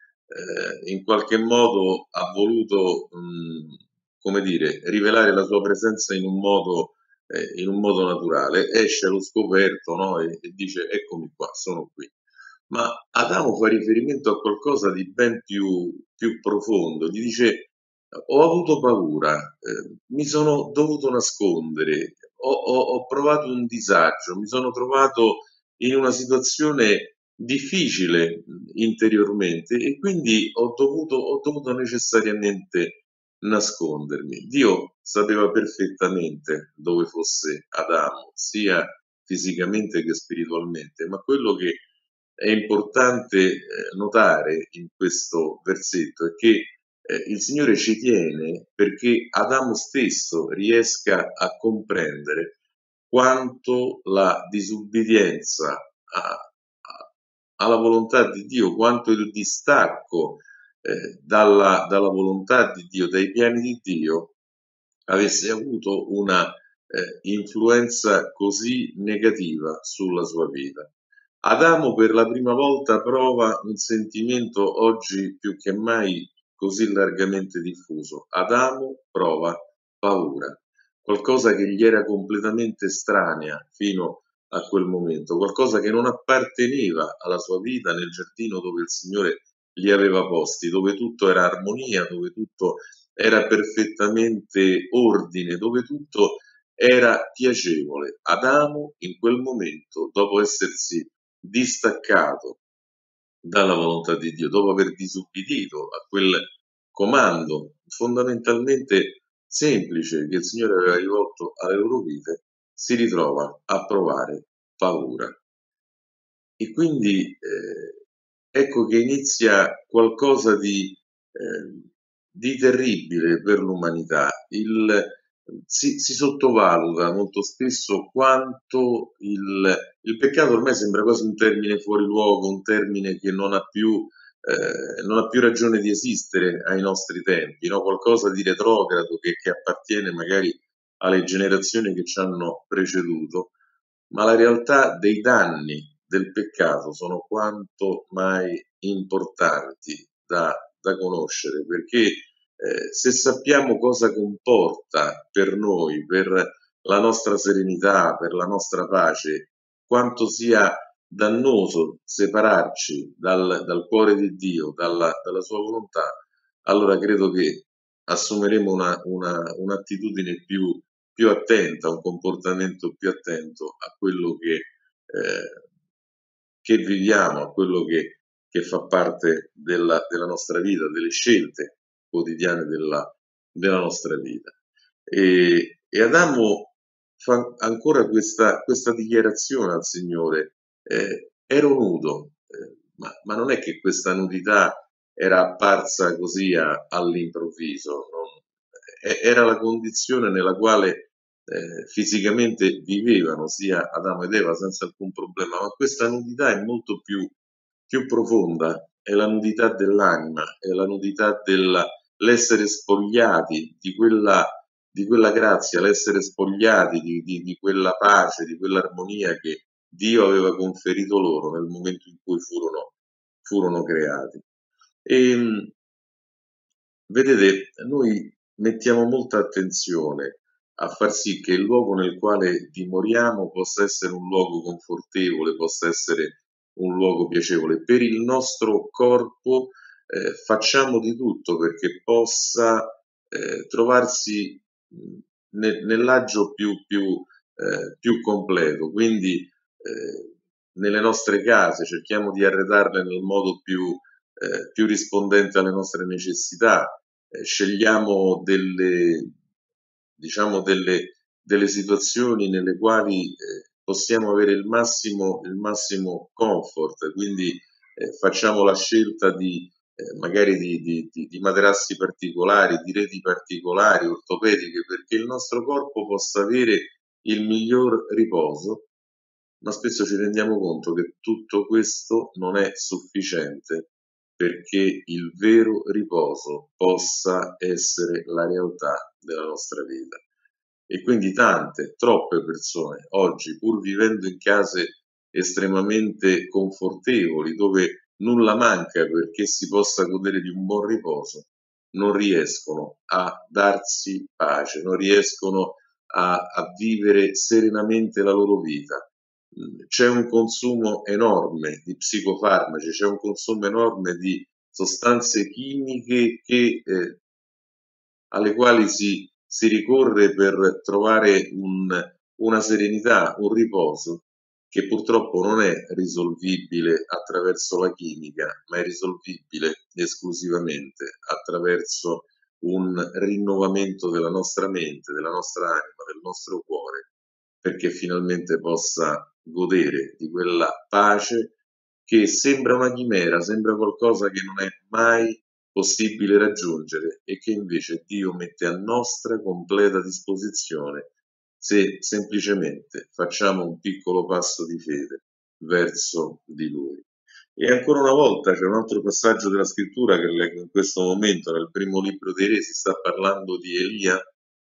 Eh, in qualche modo ha voluto, mh, come dire, rivelare la sua presenza in un modo, eh, in un modo naturale. Esce allo scoperto, no? e, e dice: eccomi qua, sono qui. Ma Adamo fa riferimento a qualcosa di ben più, più profondo. Gli dice: ho avuto paura, eh, mi sono dovuto nascondere, ho, ho, ho provato un disagio, mi sono trovato in una situazione difficile interiormente, e quindi ho dovuto, ho dovuto necessariamente nascondermi. Dio sapeva perfettamente dove fosse Adamo, sia fisicamente che spiritualmente, ma quello che è importante eh, notare in questo versetto è che eh, il Signore ci tiene perché Adamo stesso riesca a comprendere quanto la disubbidienza a, a, alla volontà di Dio, quanto il distacco eh, dalla, dalla volontà di Dio, dai piani di Dio, avesse avuto una eh, influenza così negativa sulla sua vita. Adamo per la prima volta prova un sentimento oggi più che mai così largamente diffuso. Adamo prova paura, qualcosa che gli era completamente estranea fino a quel momento, qualcosa che non apparteneva alla sua vita nel giardino dove il Signore li aveva posti, dove tutto era armonia, dove tutto era perfettamente ordine, dove tutto era piacevole. Adamo in quel momento, dopo essersi distaccato dalla volontà di Dio, dopo aver disubbidito a quel comando fondamentalmente semplice che il Signore aveva rivolto alle loro vite, si ritrova a provare paura. E quindi eh, ecco che inizia qualcosa di, eh, di terribile per l'umanità. Il, si, si sottovaluta molto spesso quanto il, il peccato ormai sembra quasi un termine fuori luogo, un termine che non ha più, eh, non ha più ragione di esistere ai nostri tempi, no? Qualcosa di retrogrado che, che appartiene magari alle generazioni che ci hanno preceduto, ma la realtà dei danni del peccato sono quanto mai importanti da, da conoscere, perché eh, se sappiamo cosa comporta per noi, per la nostra serenità, per la nostra pace, quanto sia dannoso separarci dal, dal cuore di Dio, dalla, dalla sua volontà, allora credo che assumeremo una, una, un'attitudine più, più attenta, un comportamento più attento a quello che, eh, che viviamo, a quello che, che fa parte della, della nostra vita, delle scelte quotidiane della, della nostra vita. E, e Adamo fa ancora questa, questa dichiarazione al Signore: eh, ero nudo, eh, ma, ma non è che questa nudità era apparsa così a, all'improvviso, non, eh, era la condizione nella quale eh, fisicamente vivevano sia Adamo ed Eva senza alcun problema, ma questa nudità è molto più, più profonda, è la nudità dell'anima, è la nudità dell'essere spogliati di quella, di quella grazia, l'essere spogliati di, di, di quella pace, di quell'armonia che Dio aveva conferito loro nel momento in cui furono, furono creati. E, vedete, noi mettiamo molta attenzione a far sì che il luogo nel quale dimoriamo possa essere un luogo confortevole, possa essere un luogo piacevole. Per il nostro corpo eh, facciamo di tutto perché possa eh, trovarsi ne, nell'agio più, più, eh, più completo. Quindi eh, nelle nostre case cerchiamo di arredarle nel modo più, eh, più rispondente alle nostre necessità, eh, scegliamo delle, diciamo delle, delle situazioni nelle quali eh, possiamo avere il massimo, il massimo comfort, quindi eh, facciamo la scelta di eh, magari di, di, di, di materassi particolari, di reti particolari, ortopediche, perché il nostro corpo possa avere il miglior riposo, ma spesso ci rendiamo conto che tutto questo non è sufficiente perché il vero riposo possa essere la realtà della nostra vita. E quindi tante, troppe persone oggi, pur vivendo in case estremamente confortevoli, dove nulla manca perché si possa godere di un buon riposo, non riescono a darsi pace, non riescono a, a vivere serenamente la loro vita. C'è un consumo enorme di psicofarmaci, c'è un consumo enorme di sostanze chimiche che, eh, alle quali si, si ricorre per trovare un, una serenità, un riposo che purtroppo non è risolvibile attraverso la chimica, ma è risolvibile esclusivamente attraverso un rinnovamento della nostra mente, della nostra anima, del nostro cuore, perché finalmente possa godere di quella pace che sembra una chimera, sembra qualcosa che non è mai possibile raggiungere e che invece Dio mette a nostra completa disposizione se semplicemente facciamo un piccolo passo di fede verso di Lui. E ancora una volta c'è un altro passaggio della scrittura che leggo in questo momento, nel primo libro dei Re si sta parlando di Elia,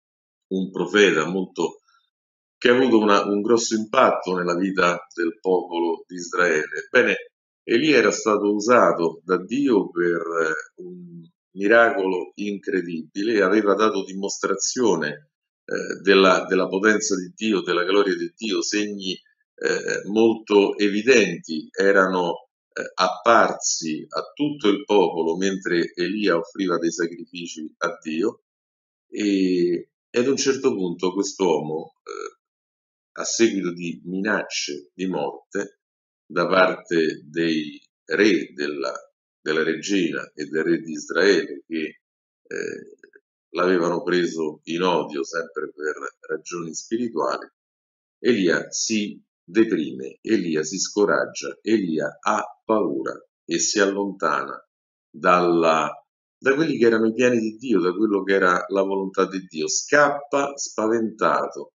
un profeta molto che ha avuto una, un grosso impatto nella vita del popolo di Israele. Bene, Elia era stato usato da Dio per eh, un miracolo incredibile e aveva dato dimostrazione eh, della, della potenza di Dio, della gloria di Dio, segni eh, molto evidenti erano eh, apparsi a tutto il popolo mentre Elia offriva dei sacrifici a Dio e, e ad un certo punto quest'uomo eh, a seguito di minacce di morte da parte dei re della, della regina e del re di Israele che eh, l'avevano preso in odio sempre per ragioni spirituali, Elia si deprime, Elia si scoraggia, Elia ha paura e si allontana dalla, da quelli che erano i piani di Dio, da quello che era la volontà di Dio, scappa spaventato.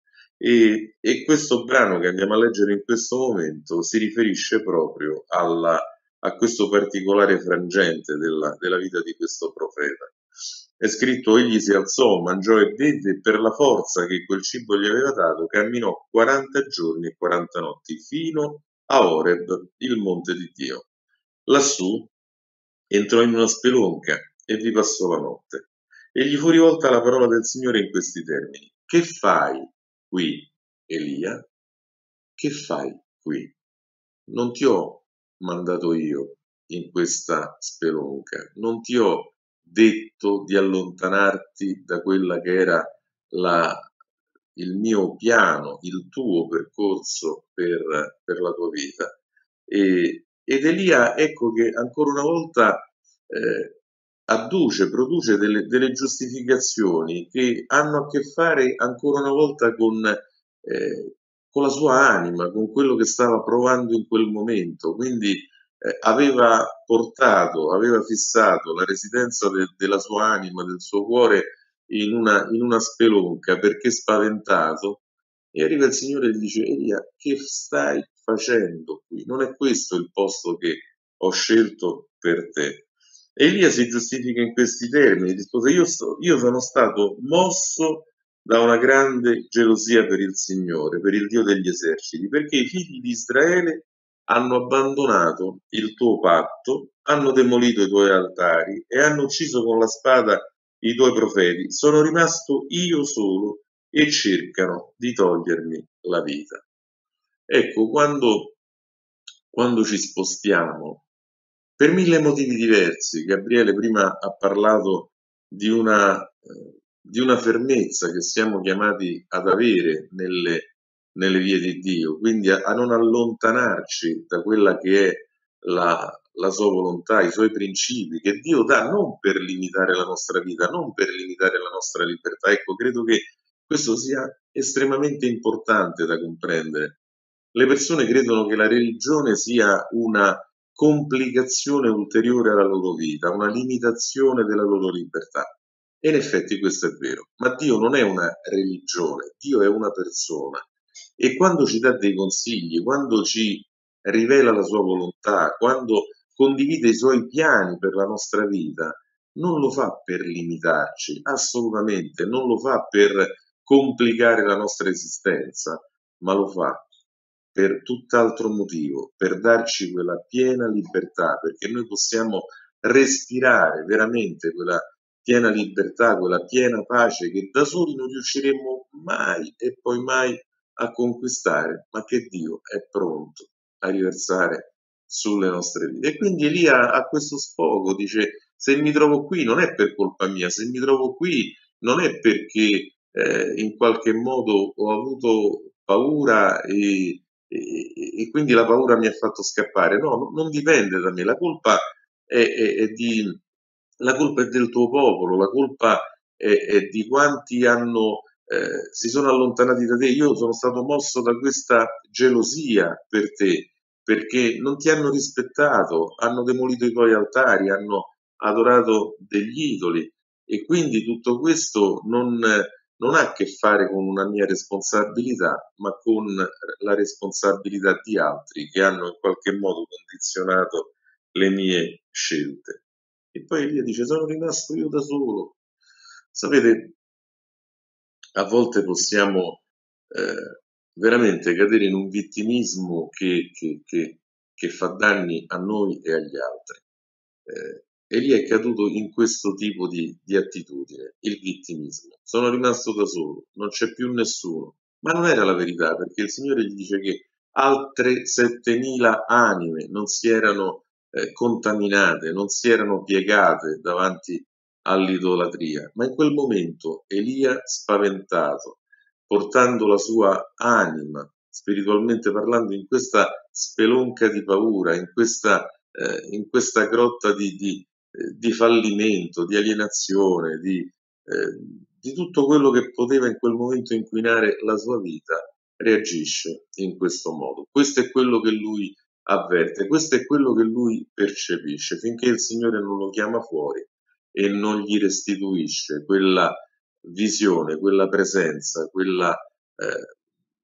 E, e questo brano che andiamo a leggere in questo momento si riferisce proprio alla, a questo particolare frangente della, della vita di questo profeta. È scritto: egli si alzò, mangiò e beve e per la forza che quel cibo gli aveva dato camminò quaranta giorni e quaranta notti fino a Oreb, il monte di Dio. Lassù entrò in una spelonca e vi passò la notte. E gli fu rivolta la parola del Signore in questi termini: che fai qui, Elia? Che fai qui? Non ti ho mandato io in questa spelonca, non ti ho detto di allontanarti da quella che era la, il mio piano, il tuo percorso per, per la tua vita. E, ed Elia, ecco che ancora una volta eh, adduce, produce delle, delle giustificazioni che hanno a che fare ancora una volta con, eh, con la sua anima, con quello che stava provando in quel momento. Quindi eh, aveva portato, aveva fissato la residenza de, della sua anima, del suo cuore in una, in una spelonca perché spaventato. E arriva il Signore e gli dice: Elia, che stai facendo qui? Non è questo il posto che ho scelto per te. Elia si giustifica in questi termini, rispose: io, sto, io sono stato mosso da una grande gelosia per il Signore, per il Dio degli eserciti, perché i figli di Israele hanno abbandonato il tuo patto, hanno demolito i tuoi altari e hanno ucciso con la spada i tuoi profeti. Sono rimasto io solo e cercano di togliermi la vita. Ecco, quando quando ci spostiamo, per mille motivi diversi. Gabriele prima ha parlato di una, eh, di una fermezza che siamo chiamati ad avere nelle, nelle vie di Dio, quindi a, a non allontanarci da quella che è la, la sua volontà, i suoi principi che Dio dà non per limitare la nostra vita, non per limitare la nostra libertà. Ecco, credo che questo sia estremamente importante da comprendere. Le persone credono che la religione sia una complicazione ulteriore alla loro vita, una limitazione della loro libertà. E in effetti questo è vero, ma Dio non è una religione, Dio è una persona. E quando ci dà dei consigli, quando ci rivela la sua volontà, quando condivide i suoi piani per la nostra vita, non lo fa per limitarci, assolutamente, non lo fa per complicare la nostra esistenza, ma lo fa per tutt'altro motivo, per darci quella piena libertà, perché noi possiamo respirare veramente quella piena libertà, quella piena pace che da soli non riusciremo mai e poi mai a conquistare, ma che Dio è pronto a riversare sulle nostre vite. E quindi Elia ha questo sfogo, dice: se mi trovo qui non è per colpa mia, se mi trovo qui non è perché eh, in qualche modo ho avuto paura e, e, e quindi la paura mi ha fatto scappare. No, non dipende da me, la colpa è, è, è di la colpa è del tuo popolo, la colpa è, è di quanti hanno eh, si sono allontanati da te. Io sono stato mosso da questa gelosia per te, perché non ti hanno rispettato, hanno demolito i tuoi altari, hanno adorato degli idoli, e quindi tutto questo non, non ha a che fare con una mia responsabilità, ma con la responsabilità di altri che hanno in qualche modo condizionato le mie scelte. E poi Elia dice: sono rimasto io da solo. Sapete, a volte possiamo eh, veramente cadere in un vittimismo che, che, che, che fa danni a noi e agli altri. Eh, Elia è caduto in questo tipo di, di attitudine, il vittimismo. Sono rimasto da solo, non c'è più nessuno. Ma non era la verità, perché il Signore gli dice che altre settemila anime non si erano eh, contaminate, non si erano piegate davanti all'idolatria. Ma in quel momento Elia, spaventato, portando la sua anima, spiritualmente parlando, in questa spelonca di paura, in questa, eh, in questa grotta di, di, eh, di fallimento, di alienazione, di, eh, di tutto quello che poteva in quel momento inquinare la sua vita, reagisce in questo modo. Questo è quello che lui avverte, questo è quello che lui percepisce, finché il Signore non lo chiama fuori e non gli restituisce quella visione, quella presenza, quella, eh,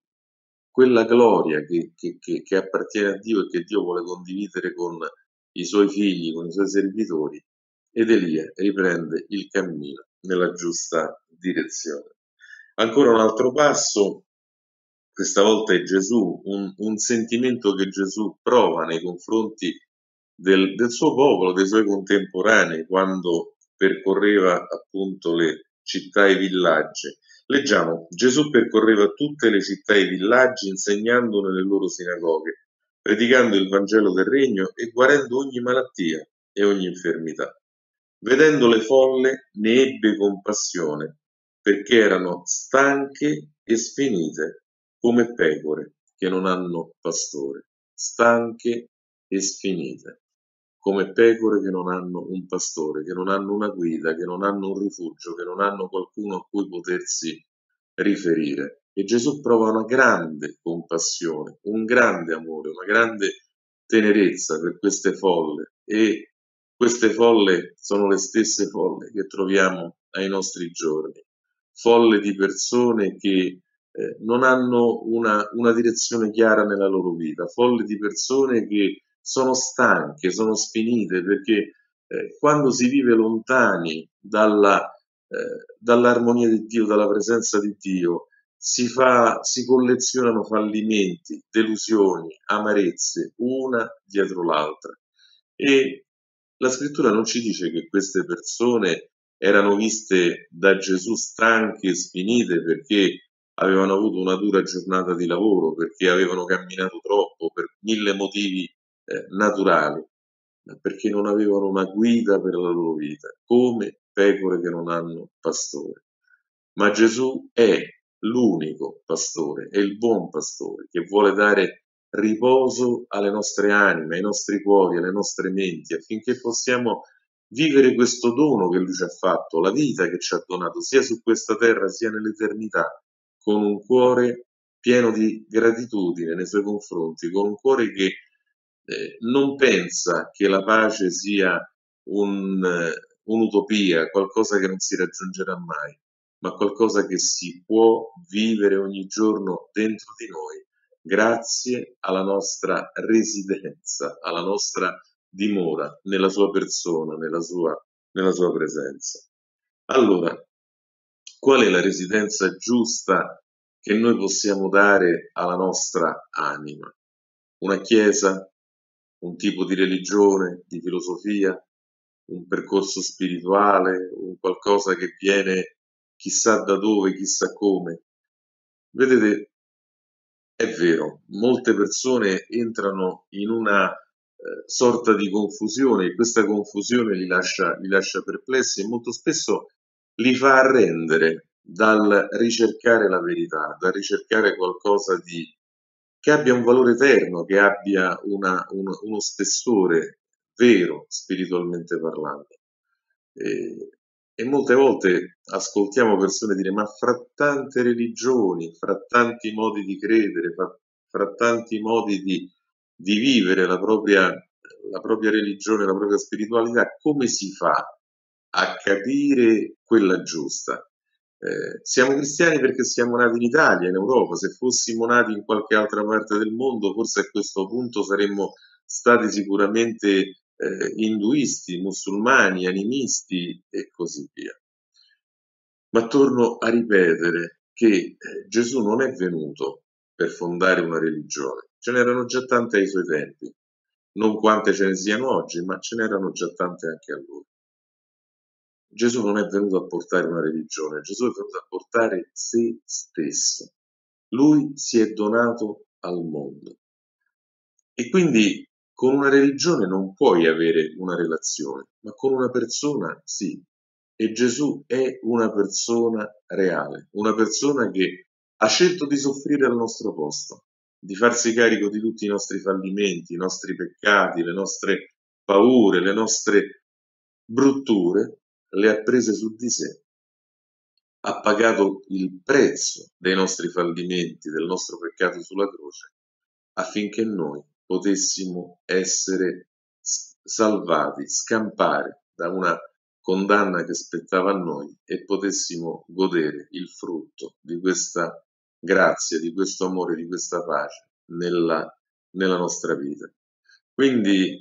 quella gloria che, che, che, che appartiene a Dio e che Dio vuole condividere con i suoi figli, con i suoi servitori. Ed Elia riprende il cammino nella giusta direzione. Ancora un altro passo, questa volta è Gesù, un, un sentimento che Gesù prova nei confronti del, del suo popolo, dei suoi contemporanei, quando percorreva appunto le città e i villaggi. Leggiamo: Gesù percorreva tutte le città e i villaggi, insegnando nelle loro sinagoghe, predicando il Vangelo del Regno e guarendo ogni malattia e ogni infermità. Vedendo le folle ne ebbe compassione, perché erano stanche e sfinite come pecore che non hanno pastore. Stanche e sfinite come pecore che non hanno un pastore, che non hanno una guida, che non hanno un rifugio, che non hanno qualcuno a cui potersi riferire. E Gesù prova una grande compassione, un grande amore, una grande tenerezza per queste folle, e queste folle sono le stesse folle che troviamo ai nostri giorni, folle di persone che eh, non hanno una, una direzione chiara nella loro vita, folle di persone che sono stanche, sono sfinite, perché eh, quando si vive lontani dalla, eh, dall'armonia di Dio, dalla presenza di Dio, si, fa, si collezionano fallimenti, delusioni, amarezze, una dietro l'altra. E la scrittura non ci dice che queste persone erano viste da Gesù stanche e sfinite perché avevano avuto una dura giornata di lavoro, perché avevano camminato troppo, per mille motivi eh, naturali, ma perché non avevano una guida per la loro vita, come pecore che non hanno pastore. Ma Gesù è l'unico pastore, è il buon pastore che vuole dare riposo alle nostre anime, ai nostri cuori, alle nostre menti, affinché possiamo vivere questo dono che Lui ci ha fatto, la vita che ci ha donato sia su questa terra sia nell'eternità, con un cuore pieno di gratitudine nei Suoi confronti, con un cuore che eh, non pensa che la pace sia un, eh, un'utopia, qualcosa che non si raggiungerà mai, ma qualcosa che si può vivere ogni giorno dentro di noi, grazie alla nostra residenza, alla nostra dimora nella sua persona, nella sua, nella sua presenza. Allora, qual è la residenza giusta che noi possiamo dare alla nostra anima? Una chiesa? Un tipo di religione, di filosofia? Un percorso spirituale? Un qualcosa che viene chissà da dove, chissà come? Vedete, è vero, molte persone entrano in una eh, sorta di confusione e questa confusione li lascia, li lascia perplessi e molto spesso li fa arrendere dal ricercare la verità, dal ricercare qualcosa di, che abbia un valore eterno, che abbia una, uno, uno spessore vero, spiritualmente parlando. E, e molte volte ascoltiamo persone dire: ma fra tante religioni, fra tanti modi di credere, fra, fra tanti modi di, di vivere la propria, la propria religione, la propria spiritualità, come si fa a capire quella giusta? Eh, siamo cristiani perché siamo nati in Italia, in Europa. Se fossimo nati in qualche altra parte del mondo, forse a questo punto saremmo stati sicuramente eh, induisti, musulmani, animisti e così via. Ma torno a ripetere che eh, Gesù non è venuto per fondare una religione, ce n'erano già tante ai suoi tempi, non quante ce ne siano oggi, ma ce n'erano già tante anche a lui. Gesù non è venuto a portare una religione, Gesù è venuto a portare se stesso. Lui si è donato al mondo. E quindi con una religione non puoi avere una relazione, ma con una persona sì. E Gesù è una persona reale, una persona che ha scelto di soffrire al nostro posto, di farsi carico di tutti i nostri fallimenti, i nostri peccati, le nostre paure, le nostre brutture, le ha prese su di sé, ha pagato il prezzo dei nostri fallimenti, del nostro peccato sulla croce, affinché noi potessimo essere salvati, scampare da una condanna che spettava a noi e potessimo godere il frutto di questa grazia, di questo amore, di questa pace nella, nella nostra vita. Quindi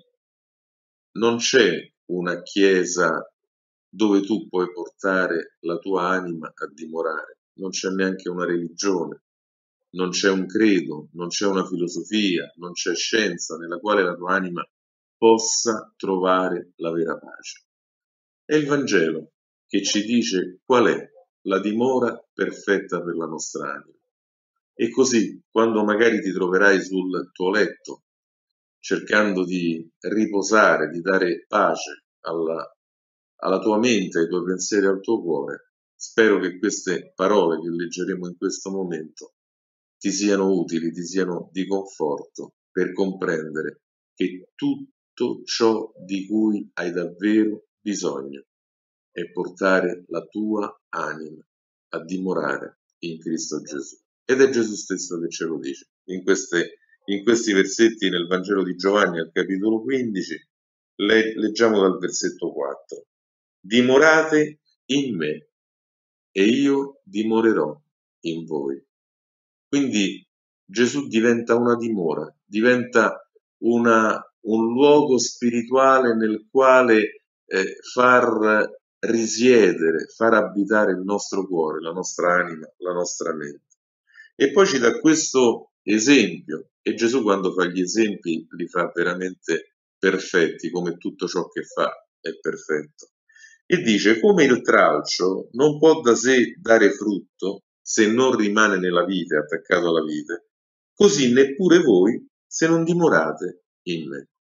non c'è una chiesa dove tu puoi portare la tua anima a dimorare, non c'è neanche una religione, non c'è un credo, non c'è una filosofia, non c'è scienza nella quale la tua anima possa trovare la vera pace. È il Vangelo che ci dice qual è la dimora perfetta per la nostra anima. E così, quando magari ti troverai sul tuo letto, cercando di riposare, di dare pace alla, alla tua mente, ai tuoi pensieri, al tuo cuore, spero che queste parole che leggeremo in questo momento ti siano utili, ti siano di conforto per comprendere che tutto ciò di cui hai davvero bisogno è portare la tua anima a dimorare in Cristo Gesù. Ed è Gesù stesso che ce lo dice in, queste, in questi versetti nel Vangelo di Giovanni al capitolo quindici. Le, leggiamo dal versetto quattro. Dimorate in me e io dimorerò in voi. Quindi Gesù diventa una dimora, diventa una, un luogo spirituale nel quale eh, far risiedere, far abitare il nostro cuore, la nostra anima, la nostra mente. E poi ci dà questo esempio, e Gesù quando fa gli esempi li fa veramente perfetti, come tutto ciò che fa è perfetto. E dice: come il tralcio non può da sé dare frutto se non rimane nella vite, attaccato alla vite, così neppure voi se non dimorate in me.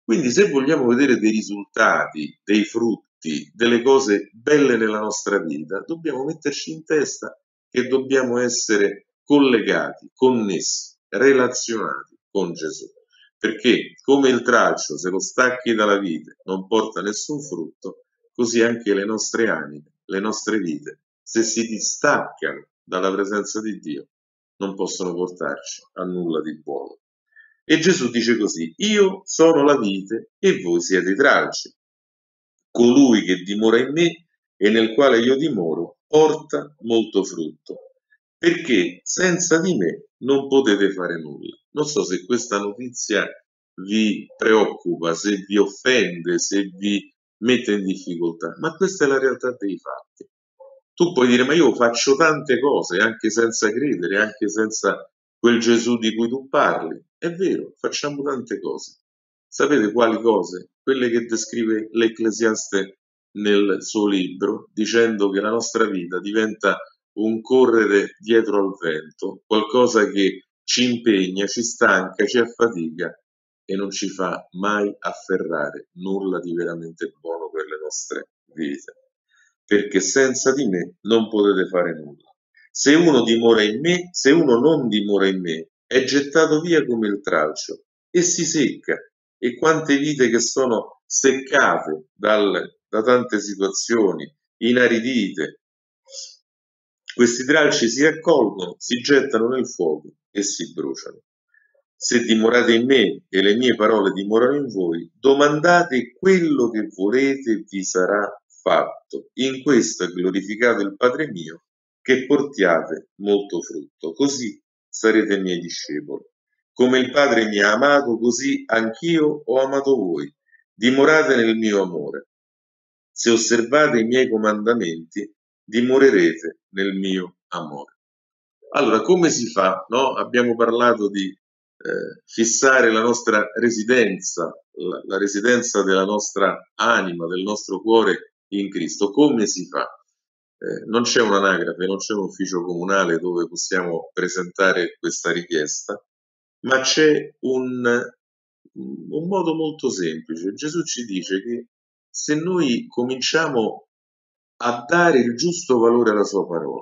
Quindi se vogliamo vedere dei risultati, dei frutti, delle cose belle nella nostra vita, dobbiamo metterci in testa che dobbiamo essere collegati, connessi, relazionati con Gesù. Perché come il tralcio, se lo stacchi dalla vite, non porta nessun frutto, così anche le nostre anime, le nostre vite, se si distaccano dalla presenza di Dio, non possono portarci a nulla di buono. E Gesù dice così: io sono la vite e voi siete i tralci. Colui che dimora in me e nel quale io dimoro porta molto frutto, perché senza di me non potete fare nulla. Non so se questa notizia vi preoccupa, se vi offende, se vi mette in difficoltà, ma questa è la realtà dei fatti. Tu puoi dire: ma io faccio tante cose anche senza credere, anche senza quel Gesù di cui tu parli. È vero, facciamo tante cose. Sapete quali cose? Quelle che descrive l'Ecclesiaste nel suo libro, dicendo che la nostra vita diventa un correre dietro al vento, qualcosa che ci impegna, ci stanca, ci affatica e non ci fa mai afferrare nulla di veramente buono per le nostre vite. Perché senza di me non potete fare nulla. Se uno dimora in me, se uno non dimora in me, è gettato via come il tralcio e si secca. E quante vite che sono seccate dal, da tante situazioni, inaridite. Questi tralci si raccolgono, si gettano nel fuoco e si bruciano. Se dimorate in me e le mie parole dimorano in voi, domandate quello che volete e vi sarà fatto. In questo è glorificato il Padre mio, che portiate molto frutto. Così sarete miei discepoli. Come il Padre mi ha amato, così anch'io ho amato voi. Dimorate nel mio amore. Se osservate i miei comandamenti, dimorerete nel mio amore. Allora, come si fa? No? Abbiamo parlato di eh, fissare la nostra residenza, la, la residenza della nostra anima, del nostro cuore in Cristo. Come si fa? Eh, non c'è un'anagrafe, non c'è un ufficio comunale dove possiamo presentare questa richiesta, ma c'è un, un modo molto semplice. Gesù ci dice che se noi cominciamo a dare il giusto valore alla sua parola,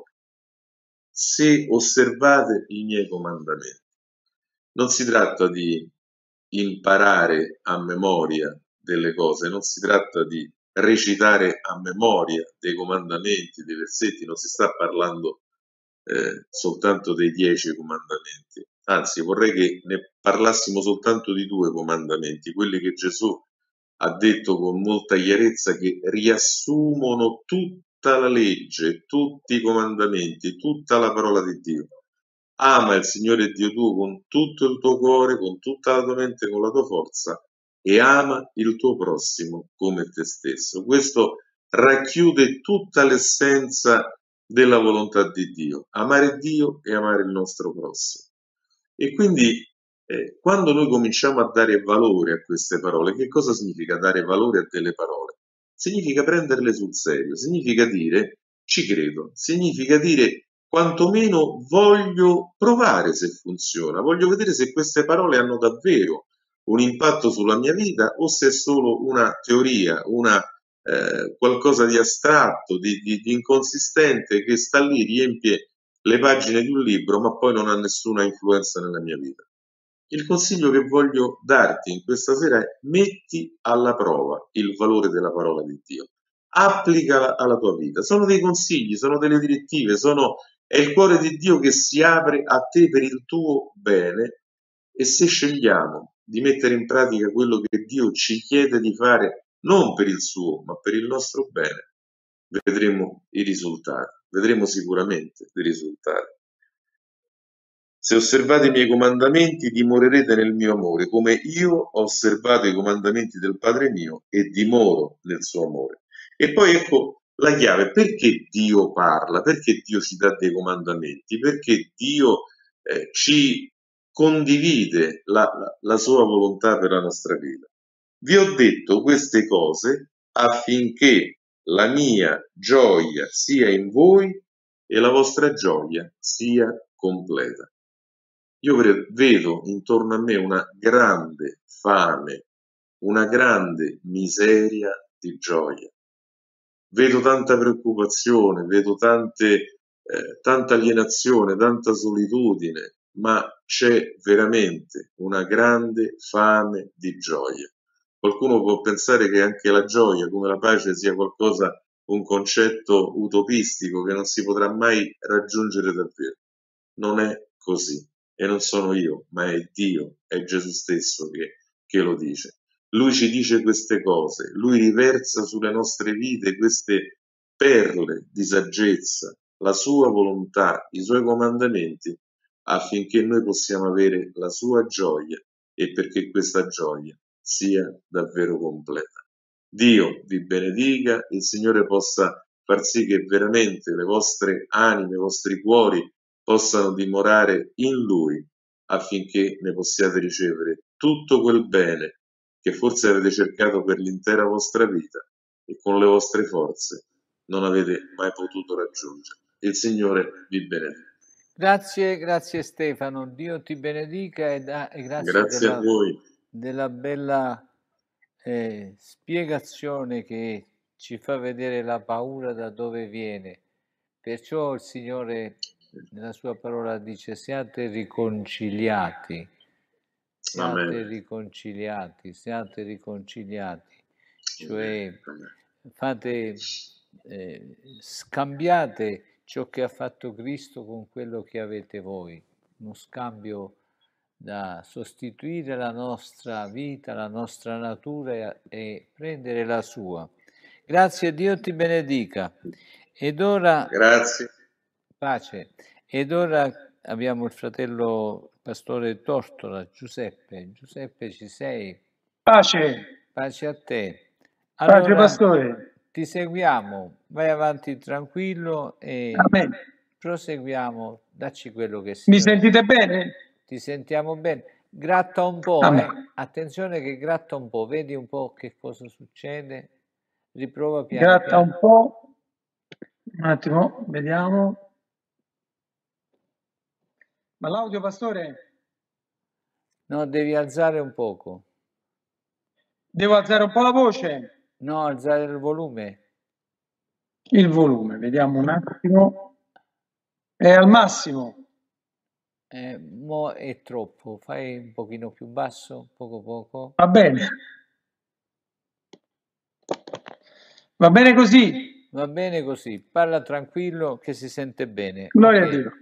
se osservate i miei comandamenti, non si tratta di imparare a memoria delle cose, non si tratta di recitare a memoria dei comandamenti, dei versetti, non si sta parlando eh, soltanto dei dieci comandamenti, anzi vorrei che ne parlassimo soltanto di due comandamenti, quelli che Gesù ha detto con molta chiarezza, che riassumono tutta la legge, tutti i comandamenti, tutta la parola di Dio. Ama il Signore Dio tuo con tutto il tuo cuore, con tutta la tua mente, con la tua forza, e ama il tuo prossimo come te stesso. Questo racchiude tutta l'essenza della volontà di Dio, amare Dio e amare il nostro prossimo. E quindi eh, quando noi cominciamo a dare valore a queste parole, che cosa significa dare valore a delle parole? Significa prenderle sul serio, significa dire ci credo, significa dire quantomeno voglio provare se funziona, voglio vedere se queste parole hanno davvero un impatto sulla mia vita o se è solo una teoria, una eh, qualcosa di astratto, di, di, di inconsistente che sta lì, riempie le pagine di un libro, ma poi non ha nessuna influenza nella mia vita. Il consiglio che voglio darti in questa sera è: metti alla prova il valore della parola di Dio, applicala alla tua vita. Sono dei consigli, sono delle direttive, sono, è il cuore di Dio che si apre a te per il tuo bene, e se scegliamo di mettere in pratica quello che Dio ci chiede di fare, non per il suo, ma per il nostro bene, vedremo i risultati, vedremo sicuramente dei risultati. Se osservate i miei comandamenti, dimorerete nel mio amore, come io ho osservato i comandamenti del Padre mio e dimoro nel suo amore. E poi ecco la chiave: perché Dio parla, perché Dio ci dà dei comandamenti, perché Dio eh, ci condivide la, la, la sua volontà per la nostra vita. Vi ho detto queste cose affinché la mia gioia sia in voi e la vostra gioia sia completa. Io vedo intorno a me una grande fame, una grande miseria di gioia. Vedo tanta preoccupazione, vedo tante, eh, tanta alienazione, tanta solitudine, ma c'è veramente una grande fame di gioia. Qualcuno può pensare che anche la gioia, come la pace, sia qualcosa, un concetto utopistico che non si potrà mai raggiungere davvero. Non è così, e non sono io, ma è Dio, è Gesù stesso che, che lo dice. Lui ci dice queste cose, lui riversa sulle nostre vite queste perle di saggezza, la sua volontà, i suoi comandamenti, affinché noi possiamo avere la sua gioia e perché questa gioia sia davvero completa. Dio vi benedica, il Signore possa far sì che veramente le vostre anime, i vostri cuori possano dimorare in Lui, affinché ne possiate ricevere tutto quel bene che forse avete cercato per l'intera vostra vita e con le vostre forze non avete mai potuto raggiungere. Il Signore vi benedica. Grazie, grazie Stefano, Dio ti benedica e, da, e grazie, Grazie della, a voi. della bella eh, spiegazione che ci fa vedere la paura da dove viene. Perciò il Signore nella sua parola dice: siate riconciliati, siate Amen. riconciliati, siate riconciliati, cioè fate, eh, scambiate ciò che ha fatto Cristo con quello che avete voi, uno scambio da sostituire la nostra vita, la nostra natura e prendere la sua. Grazie, Dio ti benedica. Ed ora... Grazie. Pace. Ed ora abbiamo il fratello pastore Tortora, Giuseppe. Giuseppe, ci sei? Pace. Pace a te. Allora, Pace, pastore. ti seguiamo, vai avanti tranquillo e Amen. Proseguiamo. Dacci quello che si. Mi sentite bene? Ti sentiamo bene. Gratta un po', eh. Attenzione che gratta un po', vedi un po' che cosa succede. Riprova piano Gratta piano. un po'. Un attimo, vediamo. Ma l'audio, pastore? No, devi alzare un poco. Devo alzare un po' la voce? No, alzare il volume. Il volume, vediamo un attimo. È al massimo. Eh, mo è troppo, fai un pochino più basso, poco poco. Va bene. Va bene così? Va bene così, parla tranquillo che si sente bene. Gloria Okay. a Dio.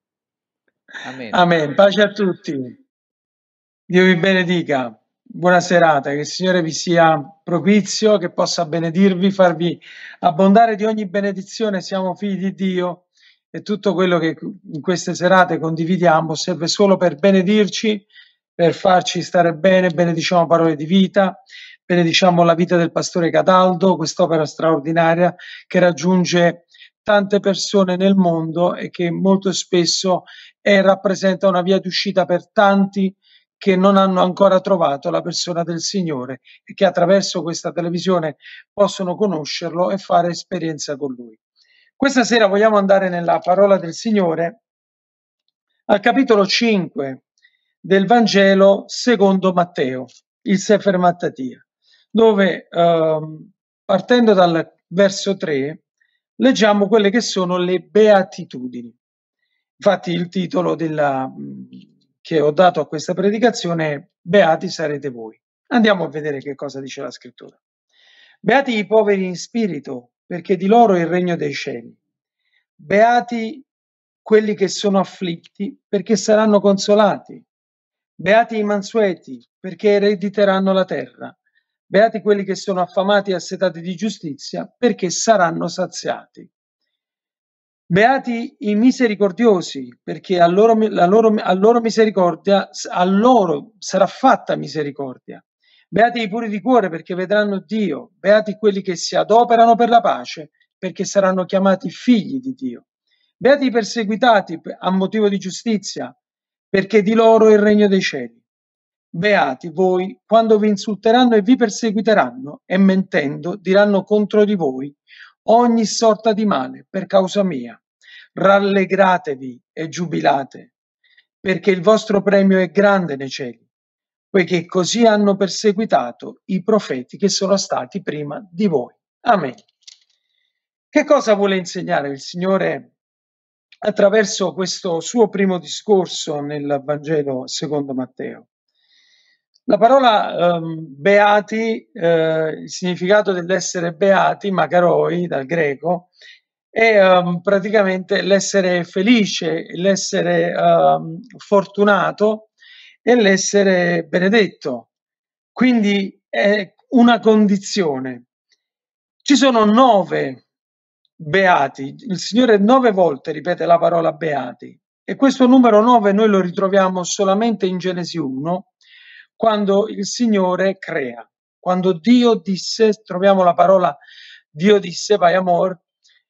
Amen. Amen. Pace a tutti. Dio vi benedica. Buona serata, che il Signore vi sia propizio, che possa benedirvi, farvi abbondare di ogni benedizione. Siamo figli di Dio e tutto quello che in queste serate condividiamo serve solo per benedirci, per farci stare bene. Benediciamo parole di vita, benediciamo la vita del pastore Cataldo, quest'opera straordinaria che raggiunge tante persone nel mondo e che molto spesso è, rappresenta una via d'uscita per tanti che non hanno ancora trovato la persona del Signore e che attraverso questa televisione possono conoscerlo e fare esperienza con Lui. Questa sera vogliamo andare nella parola del Signore al capitolo cinque del Vangelo secondo Matteo, il Sefer Mattatia, dove ehm, partendo dal verso tre leggiamo quelle che sono le beatitudini. Infatti il titolo della che ho dato a questa predicazione, beati sarete voi. Andiamo a vedere che cosa dice la scrittura. Beati i poveri in spirito, perché di loro è il regno dei cieli. Beati quelli che sono afflitti, perché saranno consolati. Beati i mansueti, perché erediteranno la terra. Beati quelli che sono affamati e assetati di giustizia, perché saranno saziati. Beati i misericordiosi, perché a loro, a loro, a loro misericordia, a loro sarà fatta misericordia. Beati i puri di cuore, perché vedranno Dio. Beati quelli che si adoperano per la pace, perché saranno chiamati figli di Dio. Beati i perseguitati a motivo di giustizia, perché di loro è il regno dei cieli. Beati voi quando vi insulteranno e vi perseguiteranno, e mentendo diranno contro di voi ogni sorta di male per causa mia. Rallegratevi e giubilate, perché il vostro premio è grande nei cieli, poiché così hanno perseguitato i profeti che sono stati prima di voi. Amen. Che cosa vuole insegnare il Signore attraverso questo suo primo discorso nel Vangelo secondo Matteo? La parola um, beati, eh, il significato dell'essere beati, makaroi dal greco, è um, praticamente l'essere felice, l'essere um, fortunato e l'essere benedetto. Quindi è una condizione. Ci sono nove beati, il Signore nove volte ripete la parola beati e questo numero nove noi lo ritroviamo solamente in Genesi uno, quando il Signore crea. Quando Dio disse, troviamo la parola Dio disse, vai amor,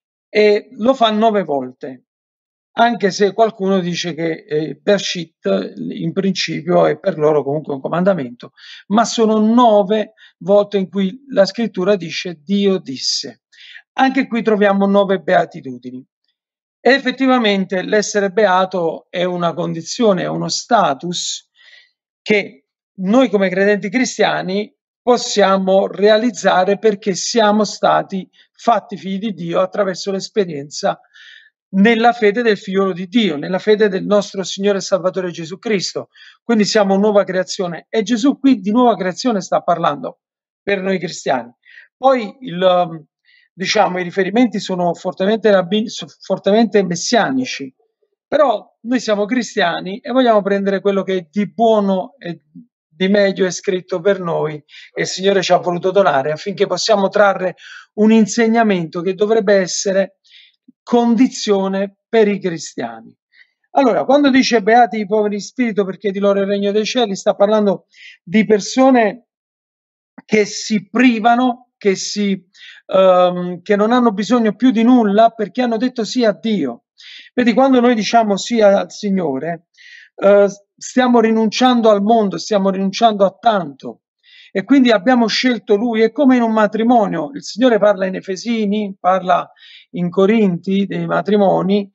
e lo fa nove volte, anche se qualcuno dice che eh, Bereshit in principio è per loro comunque un comandamento, ma sono nove volte in cui la scrittura dice Dio disse. Anche qui troviamo nove beatitudini. E effettivamente l'essere beato è una condizione, è uno status che noi come credenti cristiani possiamo realizzare perché siamo stati fatti figli di Dio attraverso l'esperienza nella fede del Figlio di Dio, nella fede del nostro Signore e Salvatore Gesù Cristo. Quindi siamo nuova creazione e Gesù qui di nuova creazione sta parlando per noi cristiani. Poi il, diciamo, i riferimenti sono fortemente, fortemente messianici, però noi siamo cristiani e vogliamo prendere quello che di buono e di meglio è scritto per noi e il Signore ci ha voluto donare affinché possiamo trarre un insegnamento che dovrebbe essere condizione per i cristiani. Allora, quando dice beati i poveri in spirito perché di loro è il regno dei cieli, sta parlando di persone che si privano, che, si, um, che non hanno bisogno più di nulla perché hanno detto sì a Dio. Vedi, quando noi diciamo sì al Signore, uh, stiamo rinunciando al mondo, stiamo rinunciando a tanto e quindi abbiamo scelto Lui. È come in un matrimonio, il Signore parla in Efesini, parla in Corinti dei matrimoni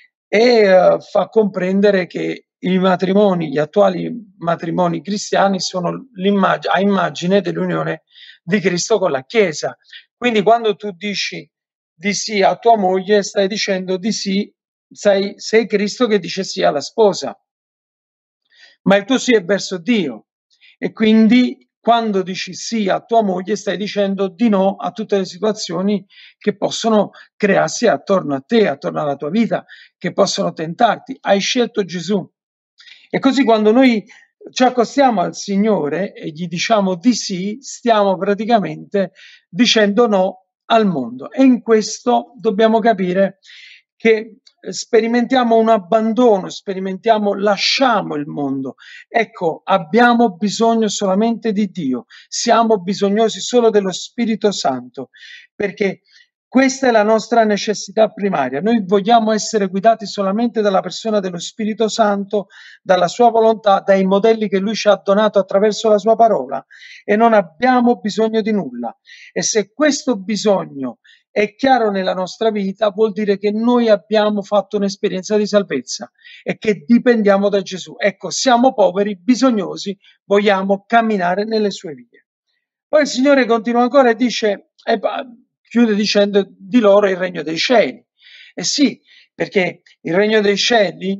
e uh, fa comprendere che i matrimoni, gli attuali matrimoni cristiani sono l'immag- a immagine dell'unione di Cristo con la Chiesa. Quindi quando tu dici di sì a tua moglie, stai dicendo di sì, sei, sei Cristo che dice sì alla sposa. Ma il tuo sì è verso Dio e quindi quando dici sì a tua moglie stai dicendo di no a tutte le situazioni che possono crearsi attorno a te, attorno alla tua vita, che possono tentarti. Hai scelto Gesù. E così quando noi ci accostiamo al Signore e gli diciamo di sì, stiamo praticamente dicendo no al mondo. E in questo dobbiamo capire che sperimentiamo un abbandono, sperimentiamo, lasciamo il mondo. Ecco, abbiamo bisogno solamente di Dio, siamo bisognosi solo dello Spirito Santo, perché questa è la nostra necessità primaria. Noi vogliamo essere guidati solamente dalla persona dello Spirito Santo, dalla sua volontà, dai modelli che Lui ci ha donato attraverso la sua parola e non abbiamo bisogno di nulla. E se questo bisogno è chiaro nella nostra vita, vuol dire che noi abbiamo fatto un'esperienza di salvezza e che dipendiamo da Gesù. Ecco, siamo poveri, bisognosi, vogliamo camminare nelle sue vie. Poi il Signore continua ancora e dice, eh, chiude dicendo di loro il regno dei cieli. E sì, perché il regno dei cieli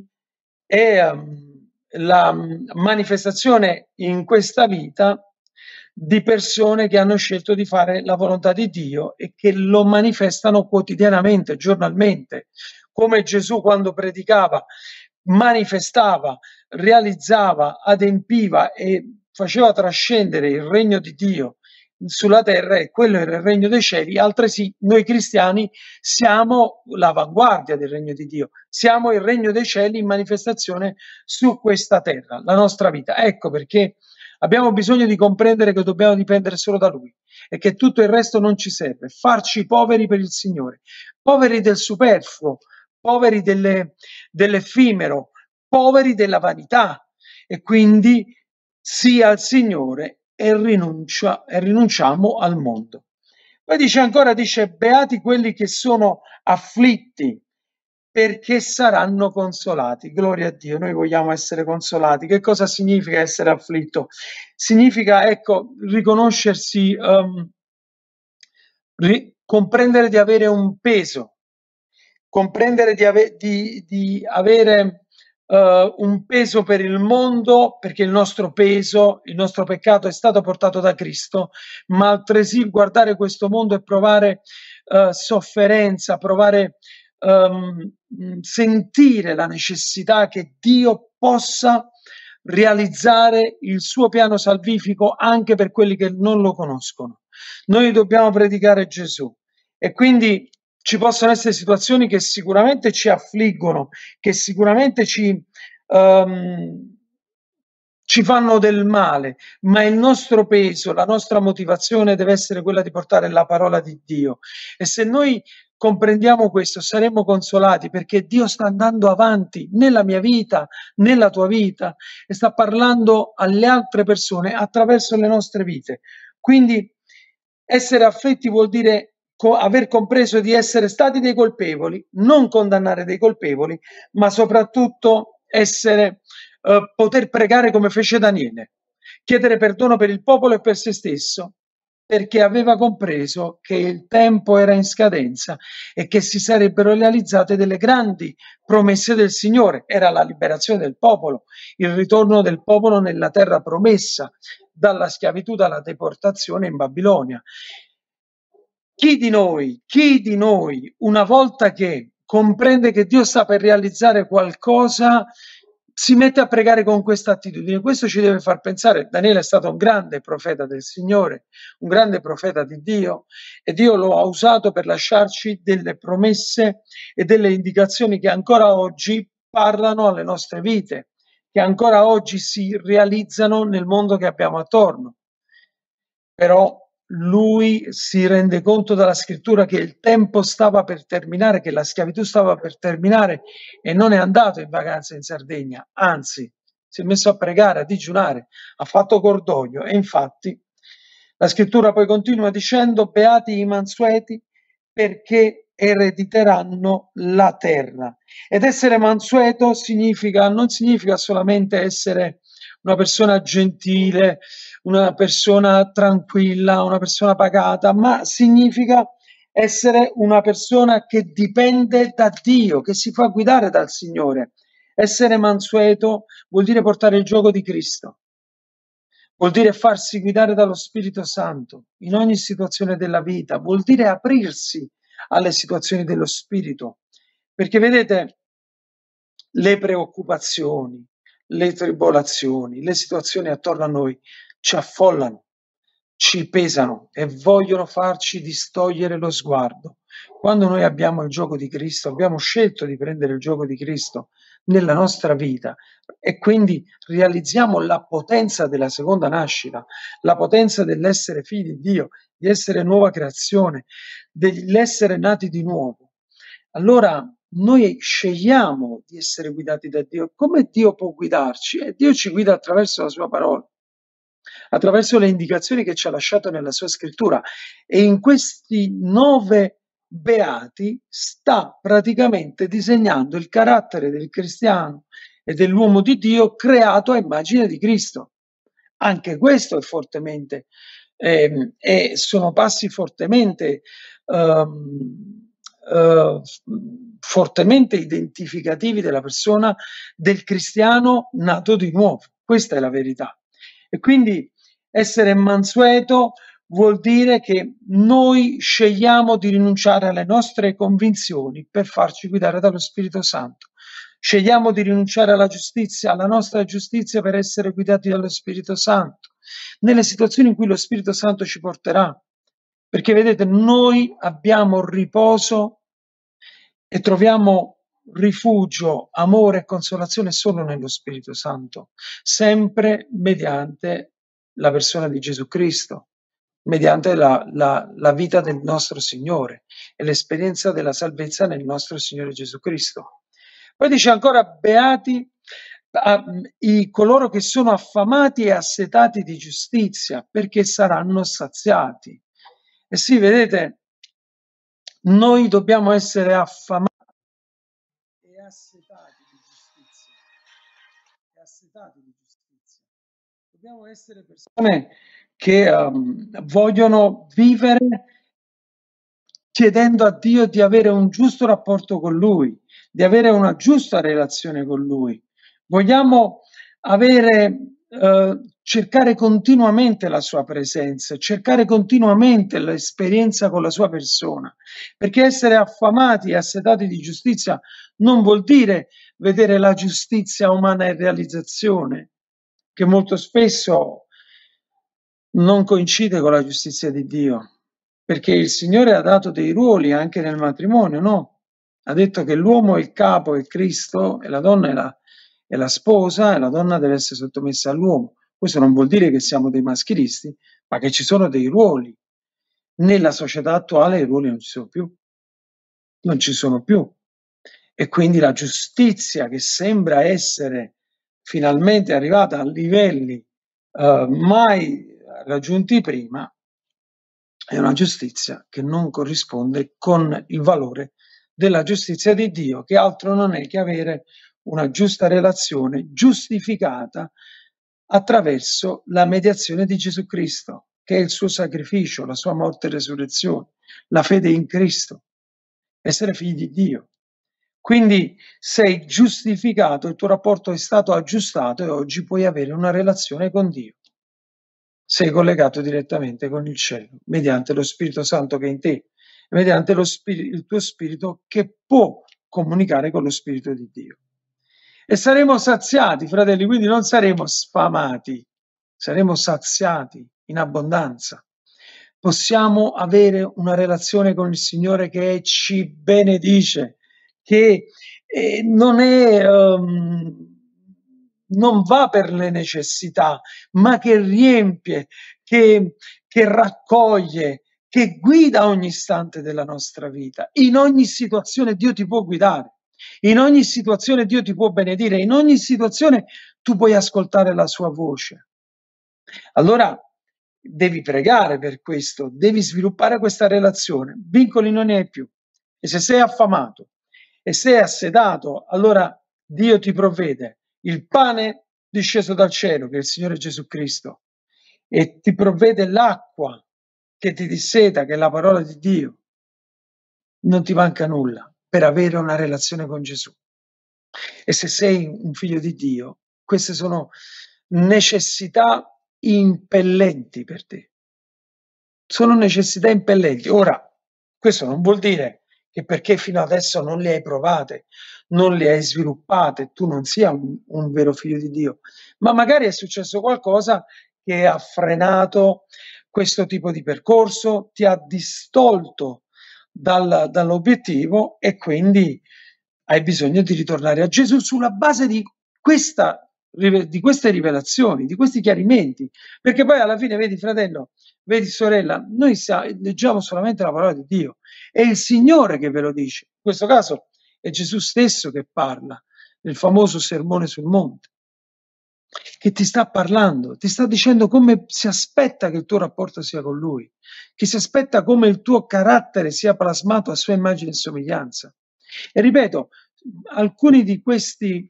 è um, la manifestazione in questa vita di persone che hanno scelto di fare la volontà di Dio e che lo manifestano quotidianamente, giornalmente, come Gesù quando predicava, manifestava, realizzava, adempiva e faceva trascendere il regno di Dio sulla terra, e quello era il regno dei cieli. Altresì noi cristiani siamo l'avanguardia del regno di Dio, siamo il regno dei cieli in manifestazione su questa terra, la nostra vita. Ecco perché abbiamo bisogno di comprendere che dobbiamo dipendere solo da Lui e che tutto il resto non ci serve. Farci poveri per il Signore, poveri del superfluo, poveri delle, dell'effimero, poveri della vanità, e quindi sì al Signore e, rinuncia, e rinunciamo al mondo. Poi dice ancora, dice, beati quelli che sono afflitti, perché saranno consolati. Gloria a Dio, noi vogliamo essere consolati. Che cosa significa essere afflitto? Significa, ecco, riconoscersi, um, ri- comprendere di avere un peso, comprendere di, ave- di, di avere uh, un peso per il mondo, perché il nostro peso, il nostro peccato è stato portato da Cristo, ma altresì guardare questo mondo e provare uh, sofferenza, provare um, sentire la necessità che Dio possa realizzare il suo piano salvifico anche per quelli che non lo conoscono. Noi dobbiamo predicare Gesù e quindi ci possono essere situazioni che sicuramente ci affliggono, che sicuramente ci, um, ci fanno del male, ma il nostro peso, la nostra motivazione deve essere quella di portare la parola di Dio. E se noi comprendiamo questo, saremo consolati, perché Dio sta andando avanti nella mia vita, nella tua vita, e sta parlando alle altre persone attraverso le nostre vite. Quindi essere afflitti vuol dire co- aver compreso di essere stati dei colpevoli, non condannare dei colpevoli, ma soprattutto essere, eh, poter pregare come fece Daniele, chiedere perdono per il popolo e per se stesso, perché aveva compreso che il tempo era in scadenza e che si sarebbero realizzate delle grandi promesse del Signore. Era la liberazione del popolo, il ritorno del popolo nella terra promessa, dalla schiavitù, dalla deportazione in Babilonia. Chi di noi, chi di noi, una volta che comprende che Dio sta per realizzare qualcosa, si mette a pregare con questa attitudine? Questo ci deve far pensare. Daniele è stato un grande profeta del Signore, un grande profeta di Dio, e Dio lo ha usato per lasciarci delle promesse e delle indicazioni che ancora oggi parlano alle nostre vite, che ancora oggi si realizzano nel mondo che abbiamo attorno. Però lui si rende conto dalla scrittura che il tempo stava per terminare, che la schiavitù stava per terminare, e non è andato in vacanza in Sardegna, anzi si è messo a pregare, a digiunare, ha fatto cordoglio. E infatti la scrittura poi continua dicendo: beati i mansueti, perché erediteranno la terra. Ed essere mansueto significa, non significa solamente essere una persona gentile, una persona tranquilla, una persona pacata, ma significa essere una persona che dipende da Dio, che si fa guidare dal Signore. Essere mansueto vuol dire portare il giogo di Cristo, vuol dire farsi guidare dallo Spirito Santo in ogni situazione della vita, vuol dire aprirsi alle situazioni dello Spirito, perché vedete, le preoccupazioni, le tribolazioni, le situazioni attorno a noi ci affollano, ci pesano e vogliono farci distogliere lo sguardo. Quando noi abbiamo il gioco di Cristo, abbiamo scelto di prendere il gioco di Cristo nella nostra vita e quindi realizziamo la potenza della seconda nascita, la potenza dell'essere figli di Dio, di essere nuova creazione, dell'essere nati di nuovo. Allora noi scegliamo di essere guidati da Dio. Come Dio può guidarci? E Dio ci guida attraverso la sua parola, attraverso le indicazioni che ci ha lasciato nella sua scrittura. E in questi nove beati sta praticamente disegnando il carattere del cristiano e dell'uomo di Dio creato a immagine di Cristo. Anche questo è fortemente, eh, e sono passi fortemente um, Uh, fortemente identificativi della persona del cristiano nato di nuovo. Questa è la verità. E quindi essere mansueto vuol dire che noi scegliamo di rinunciare alle nostre convinzioni per farci guidare dallo Spirito Santo. Scegliamo di rinunciare alla giustizia, alla nostra giustizia, per essere guidati dallo Spirito Santo, nelle situazioni in cui lo Spirito Santo ci porterà. Perché vedete, noi abbiamo riposo e troviamo rifugio, amore e consolazione solo nello Spirito Santo, sempre mediante la persona di Gesù Cristo, mediante la, la, la vita del nostro Signore e l'esperienza della salvezza nel nostro Signore Gesù Cristo. Poi dice ancora: beati a, i, coloro che sono affamati e assetati di giustizia, perché saranno saziati. E sì, vedete, noi dobbiamo essere affamati assetati di giustizia, e assetati di giustizia. Dobbiamo essere persone che um, vogliono vivere chiedendo a Dio di avere un giusto rapporto con Lui, di avere una giusta relazione con Lui. Vogliamo avere, eh, cercare continuamente la sua presenza, cercare continuamente l'esperienza con la sua persona, perché essere affamati e assetati di giustizia non vuol dire vedere la giustizia umana in realizzazione, che molto spesso non coincide con la giustizia di Dio. Perché il Signore ha dato dei ruoli anche nel matrimonio, no? Ha detto che l'uomo è il capo, è Cristo, e la donna è la, è la sposa, e la donna deve essere sottomessa all'uomo. Questo non vuol dire che siamo dei maschilisti, ma che ci sono dei ruoli. Nella società attuale i ruoli non ci sono più. Non ci sono più. E quindi la giustizia, che sembra essere finalmente arrivata a livelli uh, mai raggiunti prima, è una giustizia che non corrisponde con il valore della giustizia di Dio, che altro non è che avere una giusta relazione giustificata attraverso la mediazione di Gesù Cristo, che è il suo sacrificio, la sua morte e resurrezione, la fede in Cristo, essere figli di Dio. Quindi sei giustificato, il tuo rapporto è stato aggiustato e oggi puoi avere una relazione con Dio. Sei collegato direttamente con il cielo, mediante lo Spirito Santo che è in te, mediante lo spirito, il tuo spirito che può comunicare con lo Spirito di Dio. E saremo saziati, fratelli, quindi non saremo sfamati, saremo saziati in abbondanza. Possiamo avere una relazione con il Signore che ci benedice, che eh, non è... Um, non va per le necessità, ma che riempie, che, che raccoglie, che guida ogni istante della nostra vita. In ogni situazione Dio ti può guidare, in ogni situazione Dio ti può benedire, in ogni situazione tu puoi ascoltare la sua voce. Allora devi pregare per questo, devi sviluppare questa relazione. Vincoli non ne hai più. E se sei affamato e sei assetato, allora Dio ti provvede il pane disceso dal cielo, che è il Signore Gesù Cristo, e ti provvede l'acqua che ti disseta, che è la parola di Dio. Non ti manca nulla per avere una relazione con Gesù. E se sei un figlio di Dio, queste sono necessità impellenti per te. Sono necessità impellenti. Ora, questo non vuol dire che perché fino adesso non le hai provate, non le hai sviluppate, tu non sia un, un vero figlio di Dio, ma magari è successo qualcosa che ha frenato questo tipo di percorso, ti ha distolto dal, dall'obiettivo e quindi hai bisogno di ritornare a Gesù sulla base di questa di queste rivelazioni, di questi chiarimenti, perché poi alla fine, vedi fratello, vedi sorella, noi sa, leggiamo solamente la parola di Dio, è il Signore che ve lo dice, in questo caso è Gesù stesso che parla, nel famoso sermone sul monte, che ti sta parlando, ti sta dicendo come si aspetta che il tuo rapporto sia con Lui, che si aspetta come il tuo carattere sia plasmato a sua immagine e somiglianza. E ripeto, alcuni di questi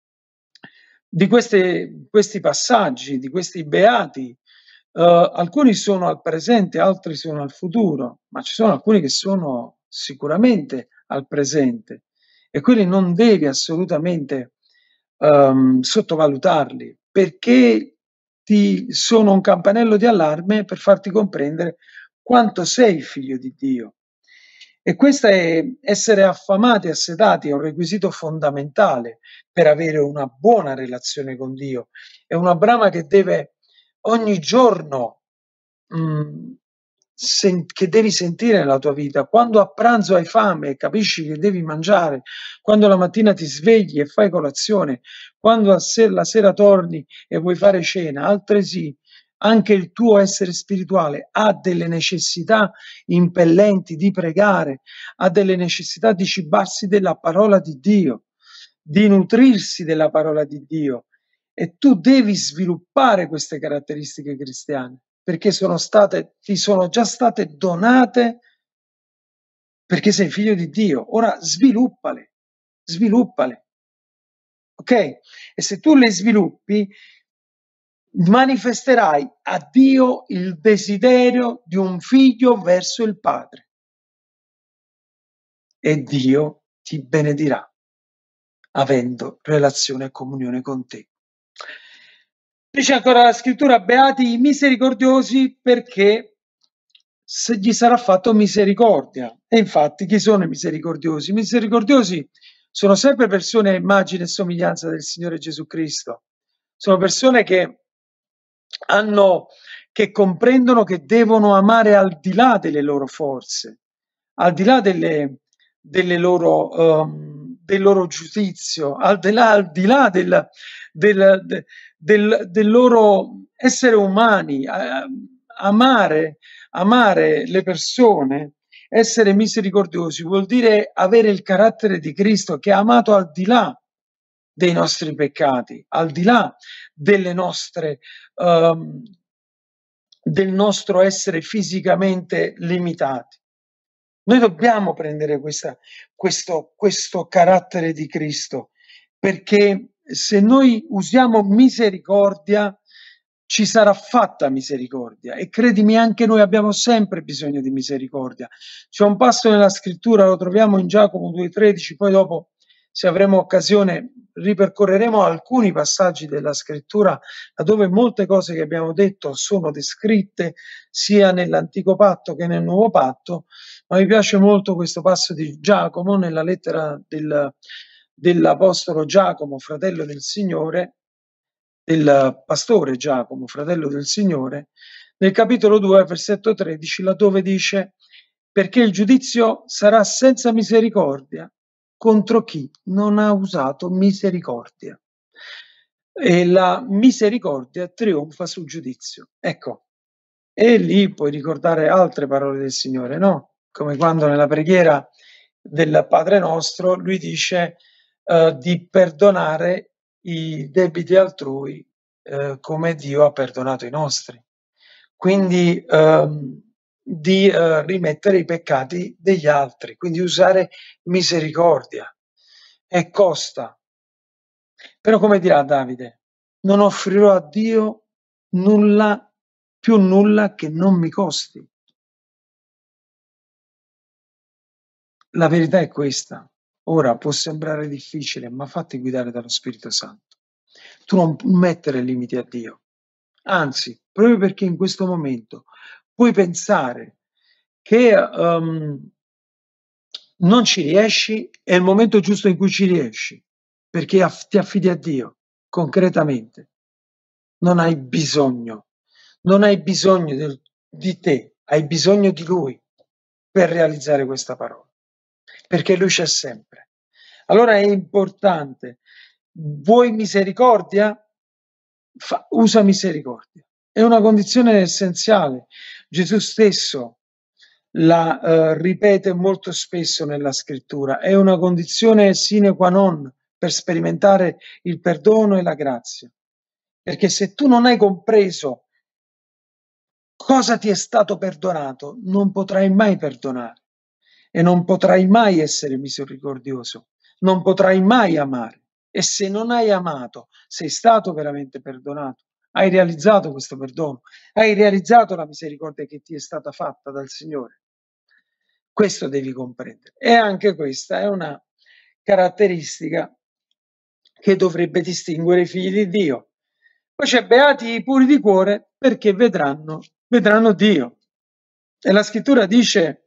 Di queste, questi passaggi, di questi beati, eh, alcuni sono al presente, altri sono al futuro, ma ci sono alcuni che sono sicuramente al presente e quelli non devi assolutamente um, sottovalutarli, perché ti sono un campanello di allarme per farti comprendere quanto sei figlio di Dio. E questo è essere affamati e assetati, è un requisito fondamentale per avere una buona relazione con Dio. È una brama che deve ogni giorno, mh, sen- che devi sentire nella tua vita. Quando a pranzo hai fame e capisci che devi mangiare, quando la mattina ti svegli e fai colazione, quando a se- la sera torni e vuoi fare cena, altresì anche il tuo essere spirituale ha delle necessità impellenti di pregare, ha delle necessità di cibarsi della parola di Dio, di nutrirsi della parola di Dio, e tu devi sviluppare queste caratteristiche cristiane perché sono state, ti sono già state donate perché sei figlio di Dio. Ora sviluppale, sviluppale. Ok? E se tu le sviluppi, manifesterai a Dio il desiderio di un figlio verso il Padre. E Dio ti benedirà, avendo relazione e comunione con te. Dice ancora la scrittura, beati i misericordiosi perché se gli sarà fatto misericordia. E infatti chi sono i misericordiosi? I misericordiosi sono sempre persone a immagine e somiglianza del Signore Gesù Cristo. Sono persone che hanno, che comprendono che devono amare al di là delle loro forze, al di là delle, delle loro, um, del loro giudizio, al di là, al di là del, del, del, del, del loro essere umani, eh, amare, amare le persone, essere misericordiosi vuol dire avere il carattere di Cristo che ha amato al di là dei nostri peccati, al di là delle nostre, um, del nostro essere fisicamente limitati. Noi dobbiamo prendere questa, questo, questo carattere di Cristo, perché se noi usiamo misericordia, ci sarà fatta misericordia. E credimi, anche noi abbiamo sempre bisogno di misericordia. C'è un passo nella scrittura, lo troviamo in Giacomo due tredici, poi dopo, se avremo occasione, ripercorreremo alcuni passaggi della scrittura dove molte cose che abbiamo detto sono descritte sia nell'antico patto che nel nuovo patto, ma mi piace molto questo passo di Giacomo nella lettera del, dell'apostolo Giacomo, fratello del Signore, del pastore Giacomo, fratello del Signore, nel capitolo due, versetto tredici, laddove dice: perché il giudizio sarà senza misericordia contro chi non ha usato misericordia. E la misericordia trionfa sul giudizio. Ecco, e lì puoi ricordare altre parole del Signore, no? Come quando nella preghiera del Padre nostro lui dice uh, di perdonare i debiti altrui uh, come Dio ha perdonato i nostri. Quindi uh, di uh, rimettere i peccati degli altri, quindi usare misericordia. E costa. Però come dirà Davide, non offrirò a Dio nulla, più nulla che non mi costi. La verità è questa. Ora può sembrare difficile, ma fatti guidare dallo Spirito Santo. Tu non mettere limiti a Dio. Anzi, proprio perché in questo momento puoi pensare che um, non ci riesci, è il momento giusto in cui ci riesci, perché aff- ti affidi a Dio concretamente. Non hai bisogno, non hai bisogno del, di te, hai bisogno di Lui per realizzare questa parola, perché Lui c'è sempre. Allora è importante, vuoi misericordia? Fa, usa misericordia, è una condizione essenziale. Gesù stesso la uh, ripete molto spesso nella scrittura, è una condizione sine qua non per sperimentare il perdono e la grazia. Perché se tu non hai compreso cosa ti è stato perdonato, non potrai mai perdonare e non potrai mai essere misericordioso, non potrai mai amare. E se non hai amato, sei stato veramente perdonato, hai realizzato questo perdono, hai realizzato la misericordia che ti è stata fatta dal Signore. Questo devi comprendere. E anche questa è una caratteristica che dovrebbe distinguere i figli di Dio. Poi c'è beati i puri di cuore perché vedranno, vedranno Dio. E la scrittura dice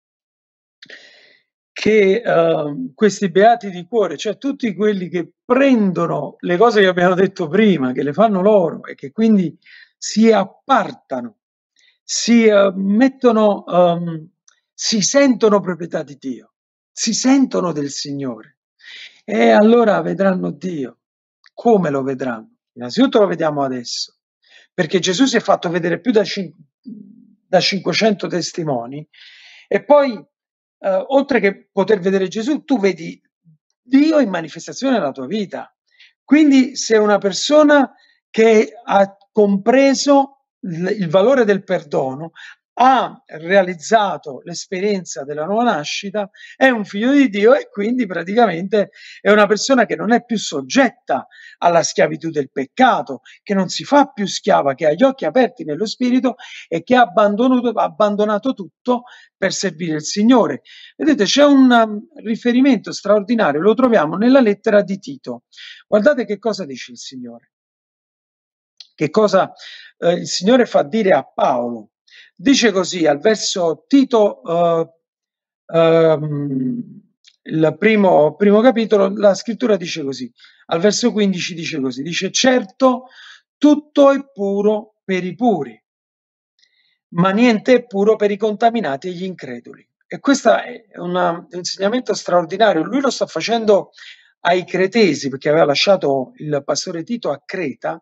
che uh, questi beati di cuore, cioè tutti quelli che prendono le cose che abbiamo detto prima, che le fanno loro e che quindi si appartano, si uh, mettono, um, si sentono proprietà di Dio, si sentono del Signore e allora vedranno Dio. Come lo vedranno? Innanzitutto lo vediamo adesso, perché Gesù si è fatto vedere più da, cin- da cinquecento testimoni e poi Uh, oltre che poter vedere Gesù, tu vedi Dio in manifestazione nella tua vita. Quindi sei una persona che ha compreso il, il valore del perdono, ha realizzato l'esperienza della nuova nascita, è un figlio di Dio e quindi praticamente è una persona che non è più soggetta alla schiavitù del peccato, che non si fa più schiava, che ha gli occhi aperti nello spirito e che ha abbandonato, abbandonato tutto per servire il Signore. Vedete, c'è un um, riferimento straordinario, lo troviamo nella lettera di Tito. Guardate che cosa dice il Signore. Che cosa eh, il Signore fa dire a Paolo. Dice così al verso Tito, eh, ehm, il primo, primo capitolo, la scrittura dice così, al verso quindici dice così, dice certo tutto è puro per i puri, ma niente è puro per i contaminati e gli increduli. E questo è una, un insegnamento straordinario, lui lo sta facendo ai cretesi, perché aveva lasciato il pastore Tito a Creta,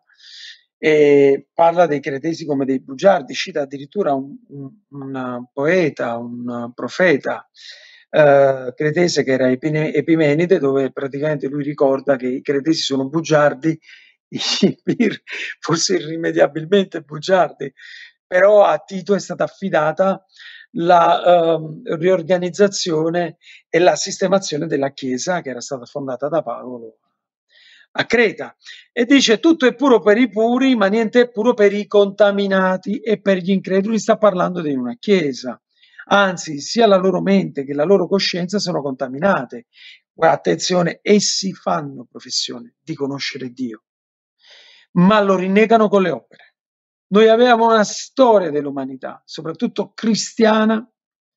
e parla dei cretesi come dei bugiardi, cita addirittura un, un, un poeta, un profeta eh, cretese che era Epimenide, dove praticamente lui ricorda che i cretesi sono bugiardi, i bir forse irrimediabilmente bugiardi, però a Tito è stata affidata la eh, riorganizzazione e la sistemazione della Chiesa che era stata fondata da Paolo a Creta, e dice tutto è puro per i puri, ma niente è puro per i contaminati e per gli increduli. Sta parlando di una chiesa, anzi sia la loro mente che la loro coscienza sono contaminate. Attenzione, essi fanno professione di conoscere Dio, ma lo rinnegano con le opere. Noi avevamo una storia dell'umanità, soprattutto cristiana.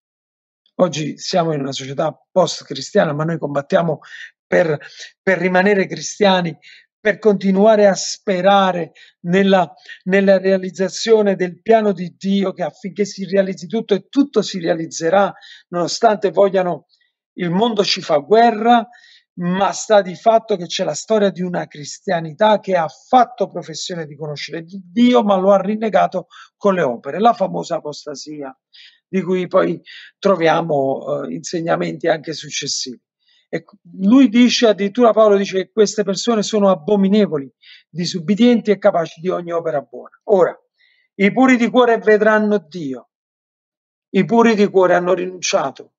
Oggi siamo in una società post-cristiana, ma noi combattiamo per, per rimanere cristiani, per continuare a sperare nella, nella realizzazione del piano di Dio, che affinché si realizzi tutto e tutto si realizzerà, nonostante vogliano il mondo ci fa guerra, ma sta di fatto che c'è la storia di una cristianità che ha fatto professione di conoscere Dio, ma lo ha rinnegato con le opere, la famosa apostasia, di cui poi troviamo eh, insegnamenti anche successivi. E lui dice, addirittura Paolo dice che queste persone sono abominevoli, disubbidienti e capaci di ogni opera buona. Ora, i puri di cuore vedranno Dio, i puri di cuore hanno rinunciato,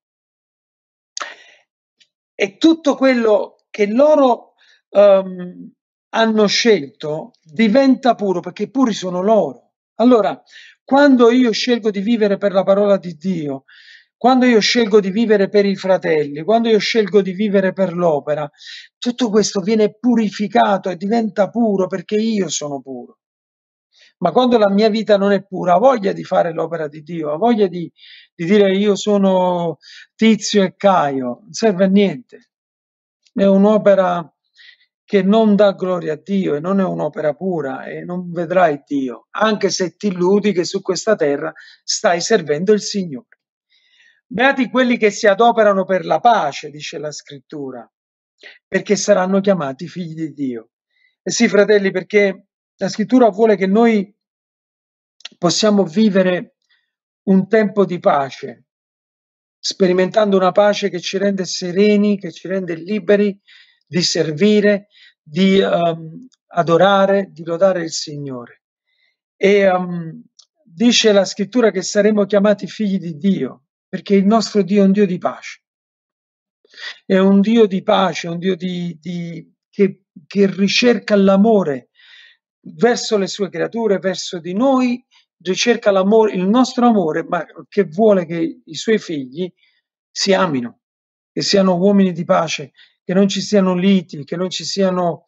e tutto quello che loro um, hanno scelto diventa puro, perché puri sono loro. Allora, quando io scelgo di vivere per la parola di Dio, quando io scelgo di vivere per i fratelli, quando io scelgo di vivere per l'opera, tutto questo viene purificato e diventa puro perché io sono puro. Ma quando la mia vita non è pura, ha voglia di fare l'opera di Dio, ha voglia di, di dire io sono Tizio e Caio, non serve a niente. È un'opera che non dà gloria a Dio e non è un'opera pura e non vedrai Dio, anche se ti illudi che su questa terra stai servendo il Signore. Beati quelli che si adoperano per la pace, dice la scrittura, perché saranno chiamati figli di Dio. E sì, fratelli, perché la scrittura vuole che noi possiamo vivere un tempo di pace, sperimentando una pace che ci rende sereni, che ci rende liberi di servire, di um, adorare, di lodare il Signore. E um, dice la scrittura che saremo chiamati figli di Dio, perché il nostro Dio è un Dio di pace. È un Dio di pace, un Dio di, di, che, che ricerca l'amore verso le sue creature, verso di noi, ricerca l'amore, il nostro amore, ma che vuole che i suoi figli si amino, che siano uomini di pace, che non ci siano liti, che non ci siano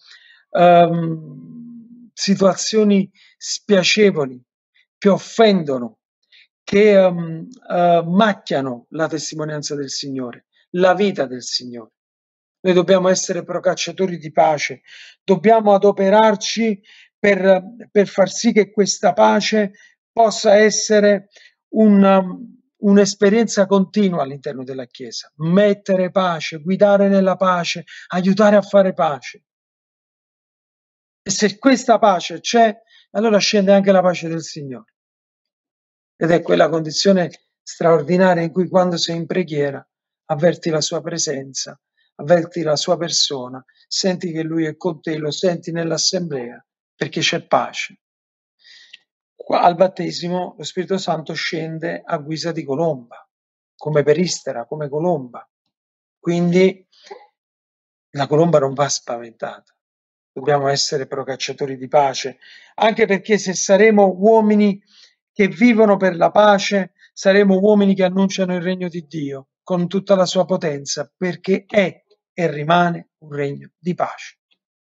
um, situazioni spiacevoli che offendono, che um, uh, macchiano la testimonianza del Signore, la vita del Signore. Noi dobbiamo essere procacciatori di pace, dobbiamo adoperarci per, per far sì che questa pace possa essere una, un'esperienza continua all'interno della Chiesa. Mettere pace, guidare nella pace, aiutare a fare pace. E se questa pace c'è, allora scende anche la pace del Signore. Ed è quella condizione straordinaria in cui quando sei in preghiera avverti la sua presenza, avverti la sua persona, senti che lui è con te, lo senti nell'assemblea, perché c'è pace. Qua, al battesimo lo Spirito Santo scende a guisa di colomba, come per Istera, come colomba. Quindi la colomba non va spaventata. Dobbiamo essere procacciatori di pace, anche perché se saremo uomini che vivono per la pace, saremo uomini che annunciano il regno di Dio con tutta la sua potenza, perché è e rimane un regno di pace.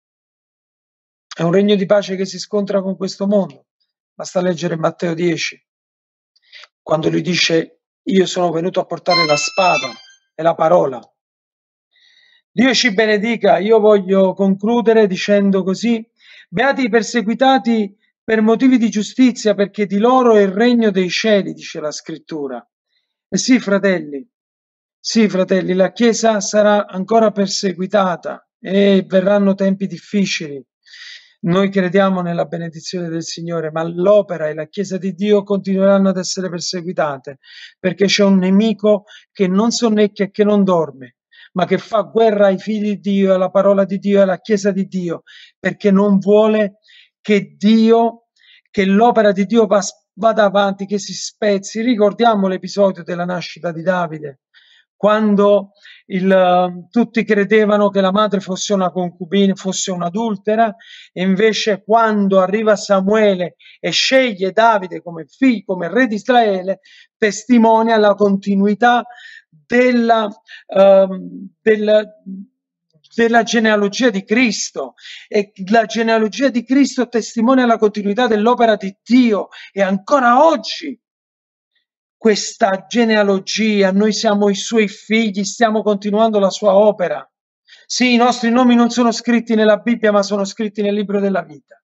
È un regno di pace che si scontra con questo mondo. Basta leggere Matteo dieci, quando lui dice: io sono venuto a portare la spada e la parola. Dio ci benedica. Io voglio concludere dicendo così: beati i perseguitati per motivi di giustizia, perché di loro è il regno dei cieli, dice la scrittura. E sì, fratelli, sì, fratelli, la Chiesa sarà ancora perseguitata e verranno tempi difficili. Noi crediamo nella benedizione del Signore, ma l'opera e la Chiesa di Dio continueranno ad essere perseguitate, perché c'è un nemico che non sonnecchia e che non dorme, ma che fa guerra ai figli di Dio, alla parola di Dio, alla Chiesa di Dio, perché non vuole che Dio, che l'opera di Dio vada avanti, che si spezzi. Ricordiamo l'episodio della nascita di Davide, quando il, tutti credevano che la madre fosse una concubina, fosse un'adultera, e invece quando arriva Samuele e sceglie Davide come figlio, come re di Israele, testimonia la continuità della, um, della, della genealogia di Cristo, e la genealogia di Cristo testimonia la continuità dell'opera di Dio, e ancora oggi questa genealogia, noi siamo i suoi figli, stiamo continuando la sua opera. Sì, i nostri nomi non sono scritti nella Bibbia, ma sono scritti nel libro della vita.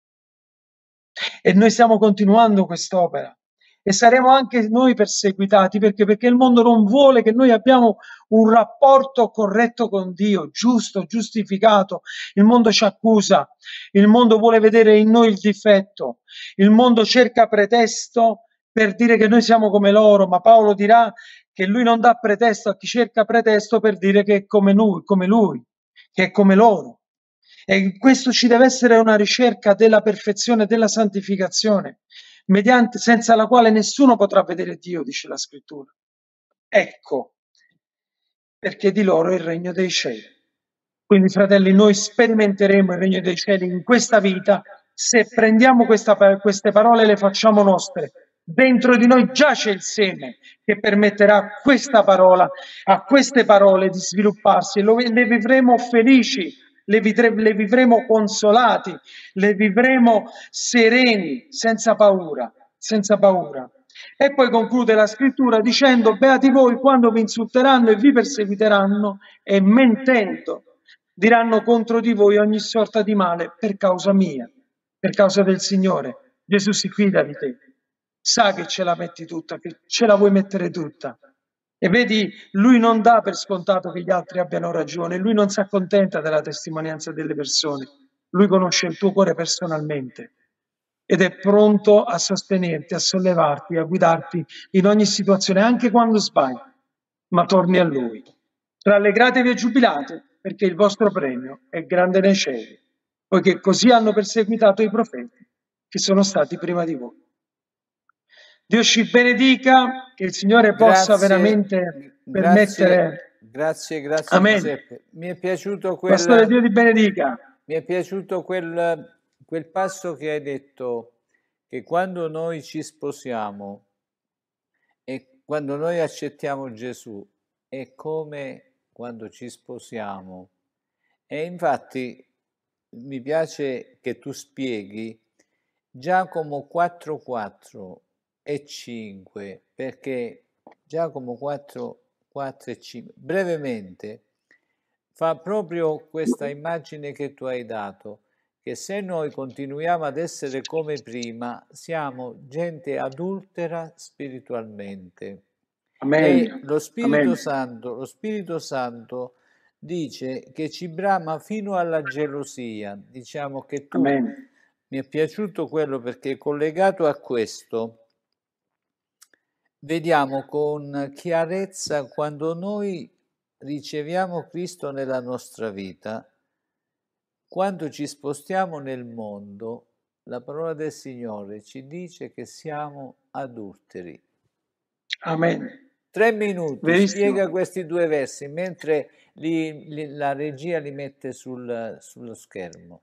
E noi stiamo continuando quest'opera. E saremo anche noi perseguitati, perché? Perché il mondo non vuole che noi abbiamo un rapporto corretto con Dio, giusto, giustificato. Il mondo ci accusa, il mondo vuole vedere in noi il difetto, il mondo cerca pretesto per dire che noi siamo come loro, ma Paolo dirà che lui non dà pretesto a chi cerca pretesto per dire che è come lui, come lui, che è come loro. E in questo ci deve essere una ricerca della perfezione, della santificazione, mediante, senza la quale nessuno potrà vedere Dio, dice la scrittura. Ecco perché di loro è il regno dei cieli. Quindi, fratelli, noi sperimenteremo il regno dei cieli in questa vita se prendiamo questa, queste parole e le facciamo nostre. Dentro di noi giace il seme che permetterà a questa parola, a queste parole di svilupparsi, e lo, le vivremo felici, le, vidre, le vivremo consolati, le vivremo sereni, senza paura, senza paura. E poi conclude la scrittura dicendo: beati voi quando vi insulteranno e vi perseguiteranno e mentendo diranno contro di voi ogni sorta di male per causa mia, per causa del Signore. Gesù si fida di te, sa che ce la metti tutta, che ce la vuoi mettere tutta. E vedi, lui non dà per scontato che gli altri abbiano ragione, lui non si accontenta della testimonianza delle persone, lui conosce il tuo cuore personalmente ed è pronto a sostenerti, a sollevarti, a guidarti in ogni situazione, anche quando sbagli, ma torni a lui. Rallegratevi e giubilate, perché il vostro premio è grande nei cieli, poiché così hanno perseguitato i profeti che sono stati prima di voi. Dio ci benedica, che il Signore possa Grazie, veramente permettere... Grazie, grazie Amen. Giuseppe. Mi è piaciuto quel... Pastore, Dio ti benedica. Mi è piaciuto quel, quel passo che hai detto, che quando noi ci sposiamo e quando noi accettiamo Gesù è come quando ci sposiamo. E infatti mi piace che tu spieghi Giacomo quattro, quattro e cinque, perché Giacomo quattro, quattro e cinque brevemente fa proprio questa immagine che tu hai dato, che se noi continuiamo ad essere come prima siamo gente adultera spiritualmente. Amen. E lo Spirito Amen. Santo, lo Spirito Santo dice che ci brama fino alla gelosia. Diciamo che tu, Amen. mi è piaciuto quello perché collegato a questo vediamo con chiarezza quando noi riceviamo Cristo nella nostra vita, quando ci spostiamo nel mondo, la parola del Signore ci dice che siamo adulteri. Amen. Tre minuti, Verissimo. spiega questi due versi, mentre li, li, la regia li mette sul, sullo schermo.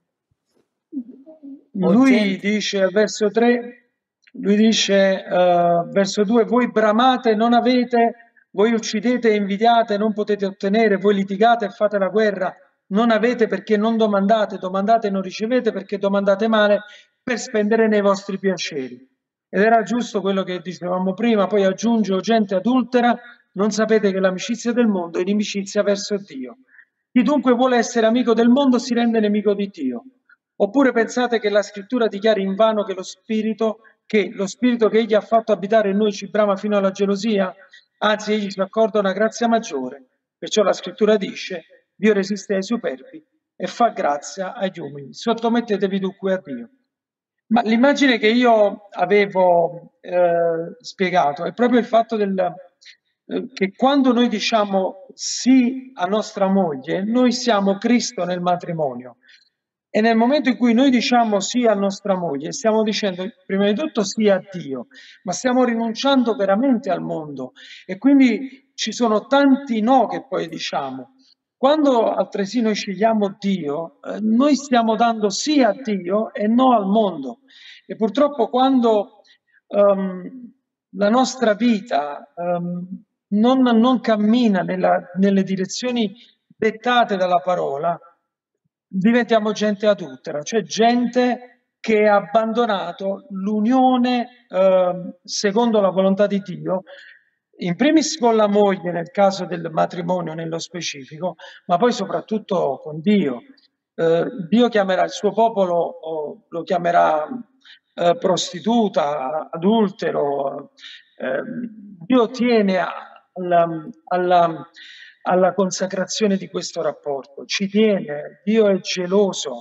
Lui gente... dice al verso tre, lui dice, uh, verso due, voi bramate, non avete, voi uccidete e invidiate, non potete ottenere, voi litigate e fate la guerra, non avete perché non domandate, domandate e non ricevete perché domandate male per spendere nei vostri piaceri. Ed era giusto quello che dicevamo prima, poi aggiunge, o gente adultera, non sapete che l'amicizia del mondo è inimicizia verso Dio. Chi dunque vuole essere amico del mondo si rende nemico di Dio. Oppure pensate che la scrittura dichiari invano che lo spirito, che lo spirito che egli ha fatto abitare in noi ci brama fino alla gelosia? Anzi, egli ci accorda una grazia maggiore. Perciò la scrittura dice, Dio resiste ai superbi e fa grazia agli umili. Sottomettetevi dunque a Dio. Ma l'immagine che io avevo eh, spiegato è proprio il fatto del, eh, che quando noi diciamo sì a nostra moglie, noi siamo Cristo nel matrimonio. E nel momento in cui noi diciamo sì a nostra moglie, stiamo dicendo prima di tutto sì a Dio, ma stiamo rinunciando veramente al mondo. E quindi ci sono tanti no che poi diciamo. Quando altresì noi scegliamo Dio, eh, noi stiamo dando sì a Dio e no al mondo. E purtroppo quando um, la nostra vita um, non, non cammina nella, nelle direzioni dettate dalla parola, diventiamo gente adultera, cioè gente che ha abbandonato l'unione eh, secondo la volontà di Dio, in primis con la moglie nel caso del matrimonio nello specifico, ma poi soprattutto con Dio. Eh, Dio chiamerà il suo popolo, o lo chiamerà eh, prostituta, adultero. Eh, Dio tiene alla, alla, alla consacrazione di questo rapporto, ci tiene, Dio è geloso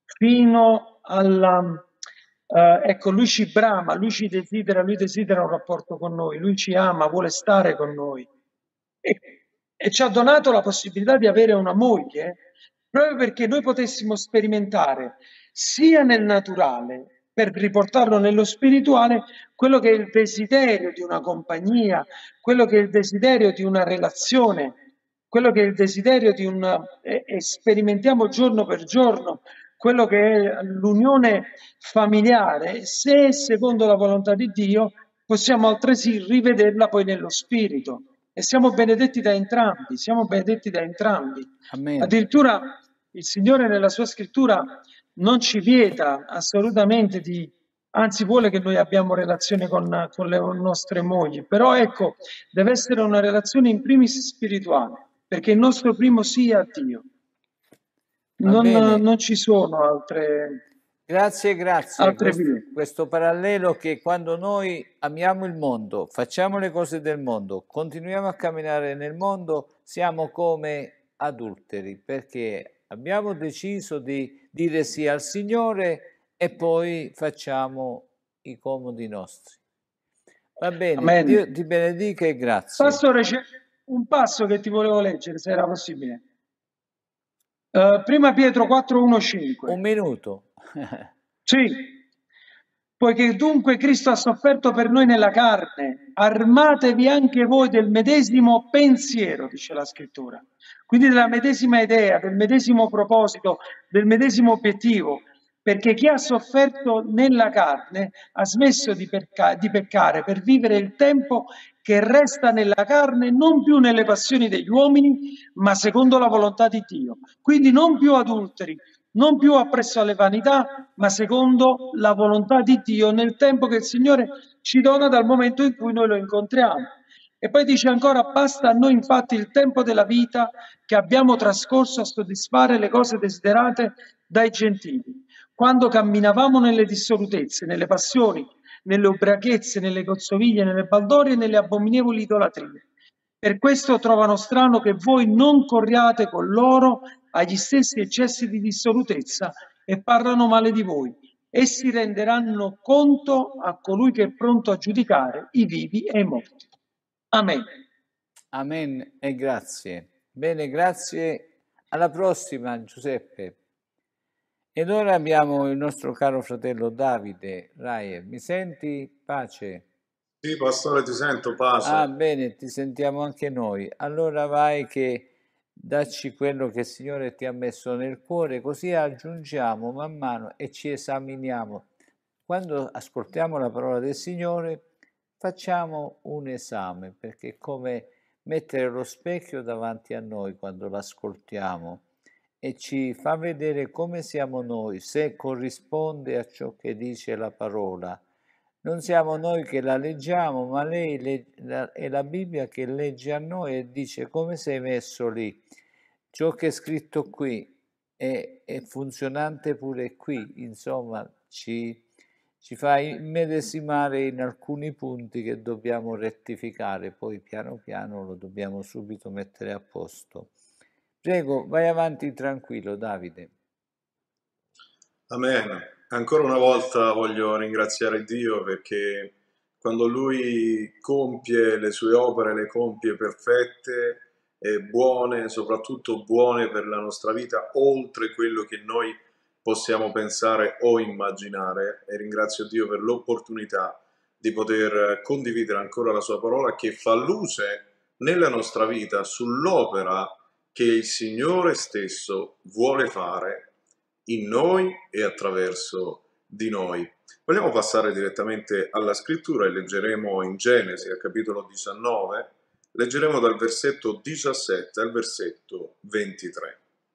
fino alla... Uh, ecco, lui ci brama, lui ci desidera, lui desidera un rapporto con noi, lui ci ama, vuole stare con noi e, e ci ha donato la possibilità di avere una moglie proprio perché noi potessimo sperimentare sia nel naturale, per riportarlo nello spirituale, quello che è il desiderio di una compagnia, quello che è il desiderio di una relazione, quello che è il desiderio di un... e, e sperimentiamo giorno per giorno quello che è l'unione familiare, se secondo la volontà di Dio possiamo altresì rivederla poi nello spirito e siamo benedetti da entrambi, siamo benedetti da entrambi. Amen. Addirittura il Signore nella sua scrittura non ci vieta assolutamente di, anzi vuole che noi abbiamo relazione con, con le nostre mogli, però ecco, deve essere una relazione in primis spirituale, perché il nostro primo sì è a Dio. Non, non ci sono altre... Grazie, grazie. Altre questo, questo parallelo che quando noi amiamo il mondo, facciamo le cose del mondo, continuiamo a camminare nel mondo, siamo come adulteri, perché abbiamo deciso di dire sì al Signore e poi facciamo i comodi nostri. Va bene, Amen. Dio ti benedica e grazie. Pastore, c'è un passo che ti volevo leggere, se era possibile. Uh, prima Pietro quattro, uno, cinque. Un minuto. Sì. Poiché dunque Cristo ha sofferto per noi nella carne, armatevi anche voi del medesimo pensiero, dice la scrittura. Quindi della medesima idea, del medesimo proposito, del medesimo obiettivo. Perché chi ha sofferto nella carne ha smesso di, pecca- di peccare per vivere il tempo che resta nella carne, non più nelle passioni degli uomini, ma secondo la volontà di Dio. Quindi non più adulteri, non più appresso alle vanità, ma secondo la volontà di Dio nel tempo che il Signore ci dona dal momento in cui noi lo incontriamo. E poi dice ancora, basta a noi infatti il tempo della vita che abbiamo trascorso a soddisfare le cose desiderate dai gentili, quando camminavamo nelle dissolutezze, nelle passioni, nelle ubriachezze, nelle cozzoviglie, nelle baldorie e nelle abominevoli idolatrie. Per questo trovano strano che voi non corriate con loro agli stessi eccessi di dissolutezza e parlano male di voi. Essi renderanno conto a colui che è pronto a giudicare i vivi e i morti. Amen. Amen e grazie. Bene, grazie. Alla prossima, Giuseppe. Ed ora abbiamo il nostro caro fratello Davide Raie. Mi senti? Pace? Sì, pastore, ti sento, pace. Ah, bene, ti sentiamo anche noi. Allora vai che dacci quello che il Signore ti ha messo nel cuore, così aggiungiamo man mano e ci esaminiamo. Quando ascoltiamo la parola del Signore, facciamo un esame, perché è come mettere lo specchio davanti a noi quando l'ascoltiamo e ci fa vedere come siamo noi, se corrisponde a ciò che dice la parola. Non siamo noi che la leggiamo, ma lei le, la, è la Bibbia che legge a noi e dice come sei messo lì. Ciò che è scritto qui è, è funzionante pure qui, insomma, ci, ci fa immedesimare in alcuni punti che dobbiamo rettificare, poi piano piano lo dobbiamo subito mettere a posto. Prego, vai avanti tranquillo, Davide. Amen. Ancora una volta voglio ringraziare Dio perché quando Lui compie le sue opere, le compie perfette e buone, soprattutto buone per la nostra vita, oltre quello che noi possiamo pensare o immaginare. E ringrazio Dio per l'opportunità di poter condividere ancora la sua parola che fa luce nella nostra vita sull'opera che il Signore stesso vuole fare in noi e attraverso di noi. Vogliamo passare direttamente alla scrittura e leggeremo in Genesi, al capitolo diciannove, leggeremo dal versetto diciassette al versetto ventitré.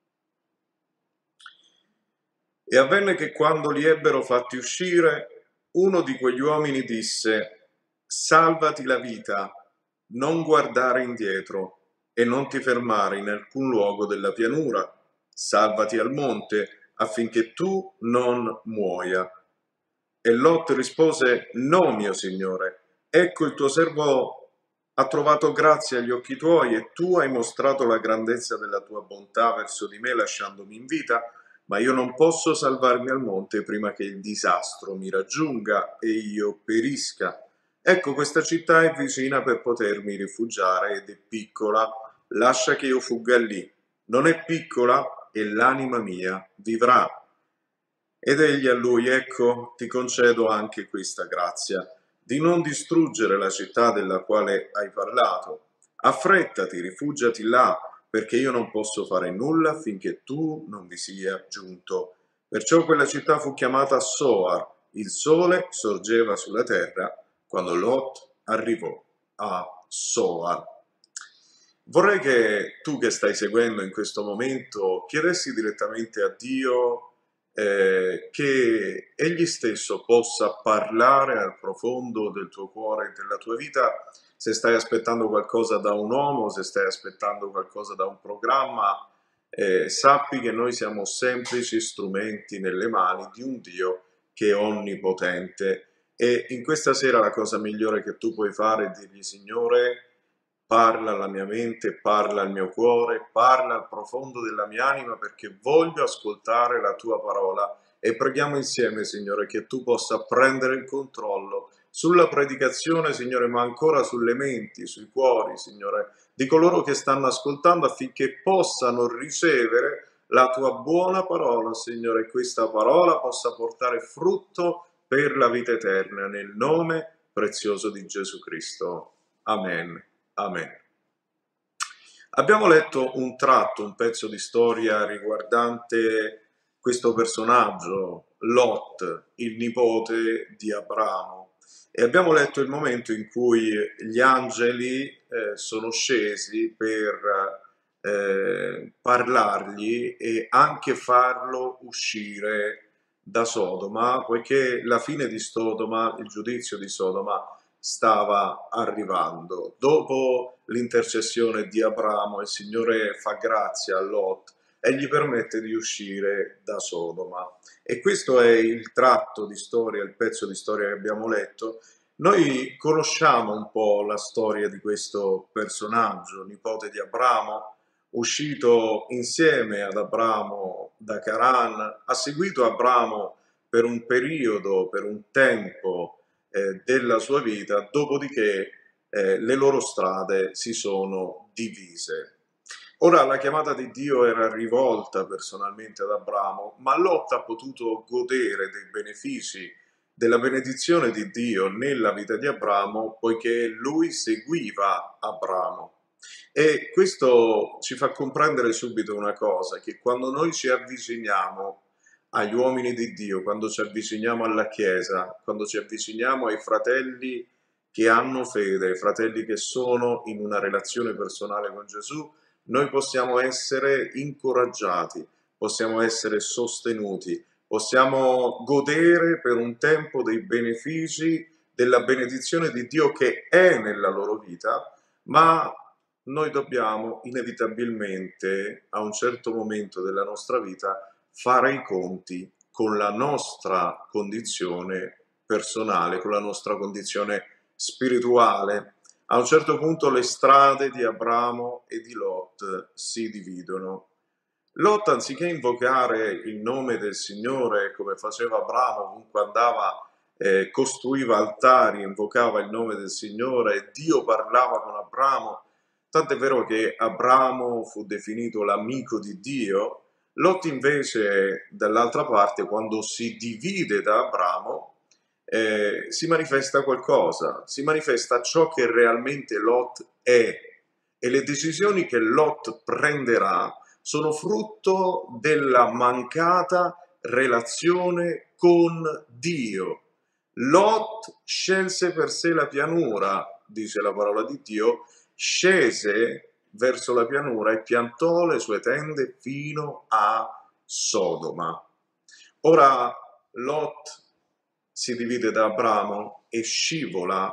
E avvenne che quando li ebbero fatti uscire, uno di quegli uomini disse: salvati la vita, non guardare indietro e non ti fermare in alcun luogo della pianura, salvati al monte, affinché tu non muoia. E Lot rispose: no, mio signore, ecco il tuo servo ha trovato grazia agli occhi tuoi e tu hai mostrato la grandezza della tua bontà verso di me lasciandomi in vita, ma io non posso salvarmi al monte prima che il disastro mi raggiunga e io perisca. Ecco, questa città è vicina per potermi rifugiare ed è piccola, lascia che io fugga lì. Non è piccola e l'anima mia vivrà. Ed egli a lui: ecco, ti concedo anche questa grazia, di non distruggere la città della quale hai parlato. Affrettati, rifugiati là, perché io non posso fare nulla finché tu non vi sia giunto. Perciò quella città fu chiamata Soar. Il sole sorgeva sulla terra quando Lot arrivò a Soar. Vorrei che tu che stai seguendo in questo momento chiedessi direttamente a Dio eh, che Egli stesso possa parlare al profondo del tuo cuore e della tua vita. Se stai aspettando qualcosa da un uomo, se stai aspettando qualcosa da un programma, eh, sappi che noi siamo semplici strumenti nelle mani di un Dio che è onnipotente. E in questa sera la cosa migliore che tu puoi fare è dirgli: Signore, parla alla mia mente, parla al mio cuore, parla al profondo della mia anima, perché voglio ascoltare la tua parola. E preghiamo insieme, Signore, che tu possa prendere il controllo sulla predicazione, Signore, ma ancora sulle menti, sui cuori, Signore, di coloro che stanno ascoltando, affinché possano ricevere la tua buona parola, Signore, e questa parola possa portare frutto per la vita eterna, nel nome prezioso di Gesù Cristo. Amen. Amen. Abbiamo letto un tratto, un pezzo di storia riguardante questo personaggio, Lot, il nipote di Abramo, e abbiamo letto il momento in cui gli angeli eh, sono scesi per eh, parlargli e anche farlo uscire da Sodoma, poiché la fine di Sodoma, il giudizio di Sodoma, stava arrivando. Dopo l'intercessione di Abramo, il Signore fa grazia a Lot e gli permette di uscire da Sodoma. E questo è il tratto di storia, il pezzo di storia che abbiamo letto. Noi conosciamo un po' la storia di questo personaggio, nipote di Abramo, uscito insieme ad Abramo da Caran, ha seguito Abramo per un periodo, per un tempo Eh, della sua vita, dopodiché eh, le loro strade si sono divise. Ora la chiamata di Dio era rivolta personalmente ad Abramo, ma Lot ha potuto godere dei benefici della benedizione di Dio nella vita di Abramo, poiché lui seguiva Abramo. E questo ci fa comprendere subito una cosa, che quando noi ci avviciniamo agli uomini di Dio, quando ci avviciniamo alla Chiesa, quando ci avviciniamo ai fratelli che hanno fede, ai fratelli che sono in una relazione personale con Gesù, noi possiamo essere incoraggiati, possiamo essere sostenuti, possiamo godere per un tempo dei benefici della benedizione di Dio che è nella loro vita, ma noi dobbiamo inevitabilmente a un certo momento della nostra vita fare i conti con la nostra condizione personale, con la nostra condizione spirituale. A un certo punto le strade di Abramo e di Lot si dividono. Lot, anziché invocare il nome del Signore come faceva Abramo, ovunque andava, eh, costruiva altari, invocava il nome del Signore e Dio parlava con Abramo, tant'è vero che Abramo fu definito l'amico di Dio. Lot invece, dall'altra parte, quando si divide da Abramo, Eh, si manifesta qualcosa, si manifesta ciò che realmente Lot è, e le decisioni che Lot prenderà sono frutto della mancata relazione con Dio. Lot scelse per sé la pianura, dice la parola di Dio, scese verso la pianura e piantò le sue tende fino a Sodoma. Ora Lot si divide da Abramo e scivola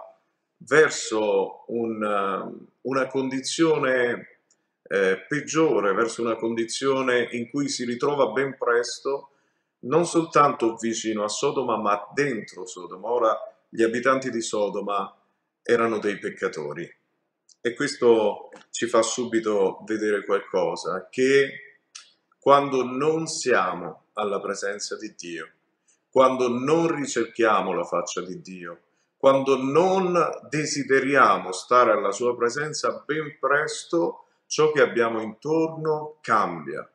verso un, una condizione eh, peggiore, verso una condizione in cui si ritrova ben presto non soltanto vicino a Sodoma, ma dentro Sodoma. Ora gli abitanti di Sodoma erano dei peccatori e questo ci fa subito vedere qualcosa, che quando non siamo alla presenza di Dio, quando non ricerchiamo la faccia di Dio, quando non desideriamo stare alla sua presenza, ben presto ciò che abbiamo intorno cambia.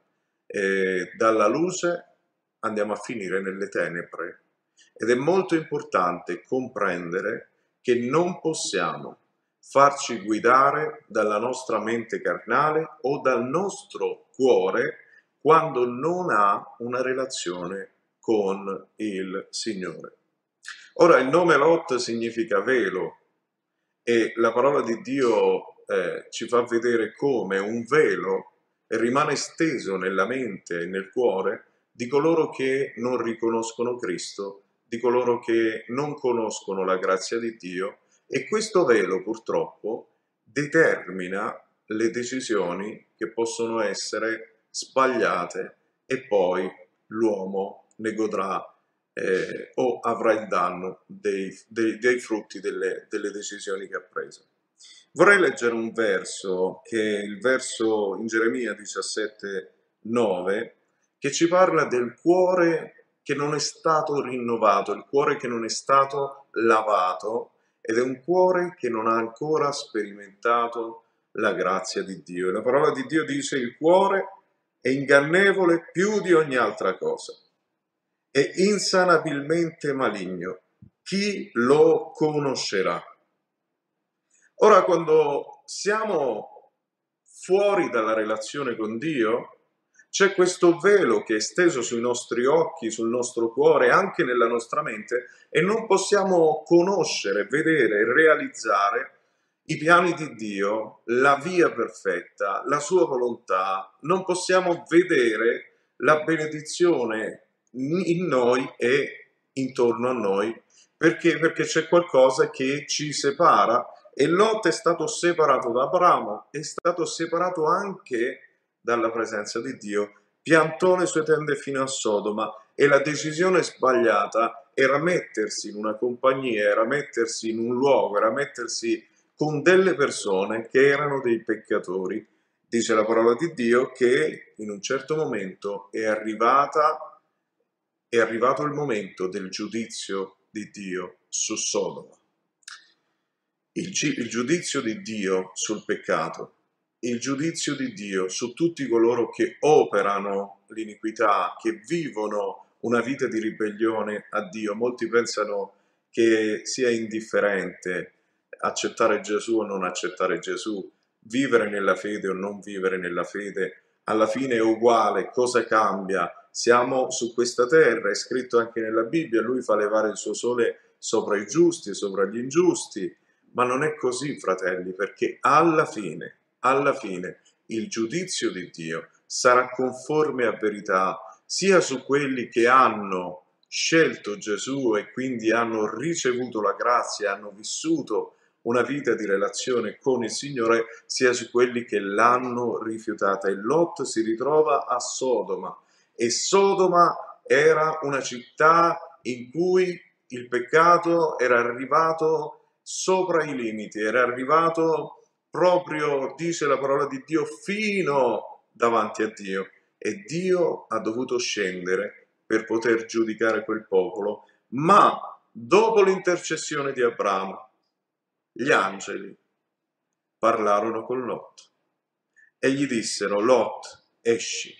E dalla luce andiamo a finire nelle tenebre. Ed è molto importante comprendere che non possiamo farci guidare dalla nostra mente carnale o dal nostro cuore quando non ha una relazione con il Signore. Ora, il nome Lot significa velo e la parola di Dio eh, ci fa vedere come un velo rimane steso nella mente e nel cuore di coloro che non riconoscono Cristo, di coloro che non conoscono la grazia di Dio, e questo velo purtroppo determina le decisioni che possono essere sbagliate e poi l'uomo ne godrà eh, o avrà il danno dei, dei, dei frutti delle, delle decisioni che ha preso. Vorrei leggere un verso, che è il verso in Geremia diciassette nove, che ci parla del cuore che non è stato rinnovato, il cuore che non è stato lavato, ed è un cuore che non ha ancora sperimentato la grazia di Dio. E la parola di Dio dice: il cuore è ingannevole più di ogni altra cosa, è insanabilmente maligno. Chi lo conoscerà? Ora, quando siamo fuori dalla relazione con Dio, c'è questo velo che è steso sui nostri occhi, sul nostro cuore, anche nella nostra mente, e non possiamo conoscere, vedere e realizzare i piani di Dio, la via perfetta, la sua volontà. Non possiamo vedere la benedizione in noi e intorno a noi, perché? Perché c'è qualcosa che ci separa, e Lot è stato separato da Abramo, è stato separato anche dalla presenza di Dio, piantò le sue tende fino a Sodoma, e la decisione sbagliata era mettersi in una compagnia, era mettersi in un luogo, era mettersi con delle persone che erano dei peccatori. Dice la parola di Dio che in un certo momento è arrivata, è arrivato il momento del giudizio di Dio su Sodoma. Il, il giudizio di Dio sul peccato il giudizio di Dio su tutti coloro che operano l'iniquità, che vivono una vita di ribellione a Dio. Molti pensano che sia indifferente accettare Gesù o non accettare Gesù, vivere nella fede o non vivere nella fede, alla fine è uguale. Cosa cambia? Siamo su questa terra, è scritto anche nella Bibbia, lui fa levare il suo sole sopra i giusti e sopra gli ingiusti, ma non è così, fratelli, perché alla fine, alla fine, il giudizio di Dio sarà conforme a verità, sia su quelli che hanno scelto Gesù e quindi hanno ricevuto la grazia, hanno vissuto una vita di relazione con il Signore, sia su quelli che l'hanno rifiutata. E Lot si ritrova a Sodoma, e Sodoma era una città in cui il peccato era arrivato sopra i limiti, era arrivato proprio, dice la parola di Dio, fino davanti a Dio, e Dio ha dovuto scendere per poter giudicare quel popolo. Ma dopo l'intercessione di Abramo, gli angeli parlarono con Lot e gli dissero: Lot, esci,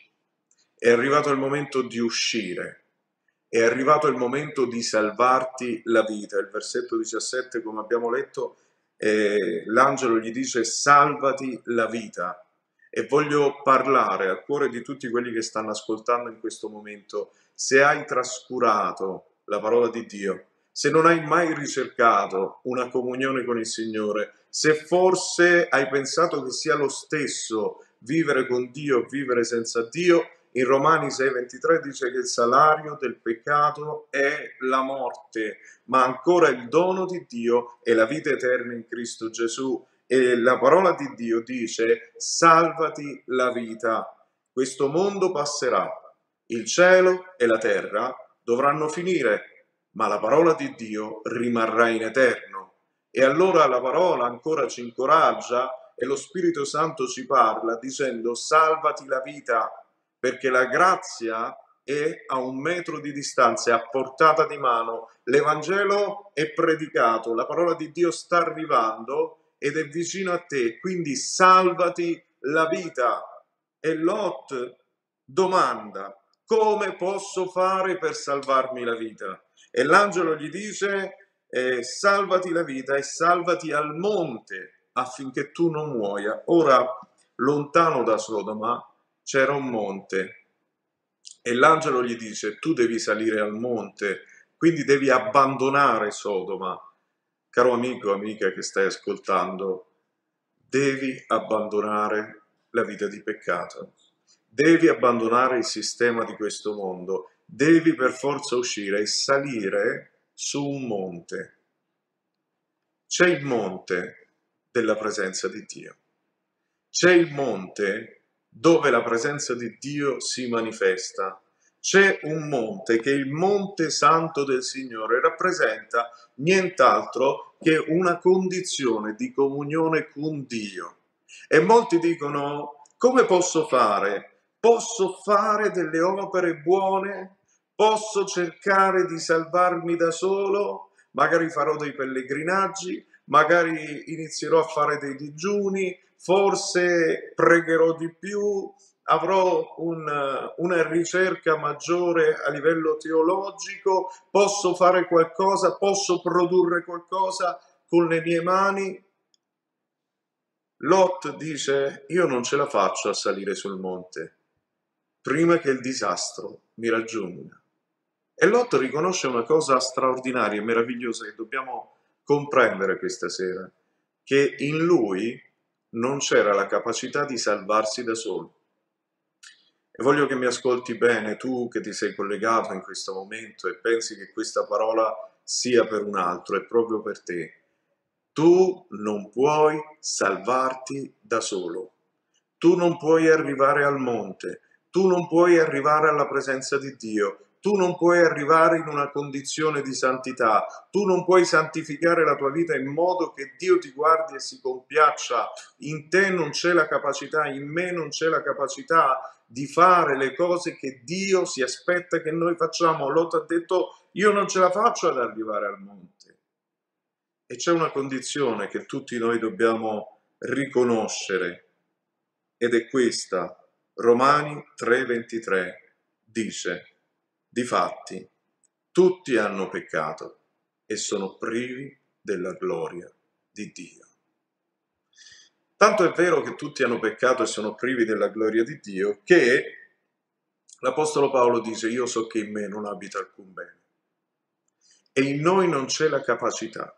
è arrivato il momento di uscire, è arrivato il momento di salvarti la vita. Il versetto diciassette, come abbiamo letto, eh, l'angelo gli dice: salvati la vita. E voglio parlare al cuore di tutti quelli che stanno ascoltando in questo momento. Se hai trascurato la parola di Dio, se non hai mai ricercato una comunione con il Signore, se forse hai pensato che sia lo stesso vivere con Dio o vivere senza Dio, in Romani sei ventitré dice che il salario del peccato è la morte, ma ancora il dono di Dio è la vita eterna in Cristo Gesù. E la parola di Dio dice: salvati la vita. Questo mondo passerà, il cielo e la terra dovranno finire, ma la parola di Dio rimarrà in eterno. E allora la parola ancora ci incoraggia e lo Spirito Santo ci parla dicendo: salvati la vita, perché la grazia è a un metro di distanza, è a portata di mano. L'Evangelo è predicato, la parola di Dio sta arrivando ed è vicino a te, quindi salvati la vita. E Lot domanda: come posso fare per salvarmi la vita? E l'angelo gli dice: eh, salvati la vita e salvati al monte affinché tu non muoia. Ora, lontano da Sodoma c'era un monte e l'angelo gli dice: tu devi salire al monte, quindi devi abbandonare Sodoma. Caro amico, amica che stai ascoltando, devi abbandonare la vita di peccato, devi abbandonare il sistema di questo mondo, devi per forza uscire e salire su un monte. C'è il monte della presenza di Dio, c'è il monte dove la presenza di Dio si manifesta. C'è un monte che è il Monte Santo del Signore, rappresenta nient'altro che una condizione di comunione con Dio. E molti dicono: come posso fare? Posso fare delle opere buone? Posso cercare di salvarmi da solo? Magari farò dei pellegrinaggi, magari inizierò a fare dei digiuni, forse pregherò di più, avrò un, una ricerca maggiore a livello teologico, posso fare qualcosa, posso produrre qualcosa con le mie mani. Lot dice: io non ce la faccio a salire sul monte prima che il disastro mi raggiunga. E Lot riconosce una cosa straordinaria e meravigliosa che dobbiamo comprendere questa sera, che in lui non c'era la capacità di salvarsi da solo. E voglio che mi ascolti bene, tu che ti sei collegato in questo momento e pensi che questa parola sia per un altro, è proprio per te. Tu non puoi salvarti da solo, tu non puoi arrivare al monte, tu non puoi arrivare alla presenza di Dio, tu non puoi arrivare in una condizione di santità, tu non puoi santificare la tua vita in modo che Dio ti guardi e si compiaccia. In te non c'è la capacità, in me non c'è la capacità di fare le cose che Dio si aspetta che noi facciamo. Lot ha detto: io non ce la faccio ad arrivare al monte. E c'è una condizione che tutti noi dobbiamo riconoscere, ed è questa. Romani tre ventitré dice: difatti tutti hanno peccato e sono privi della gloria di Dio. Tanto è vero che tutti hanno peccato e sono privi della gloria di Dio, che l'Apostolo Paolo dice: io so che in me non abita alcun bene e in noi non c'è la capacità.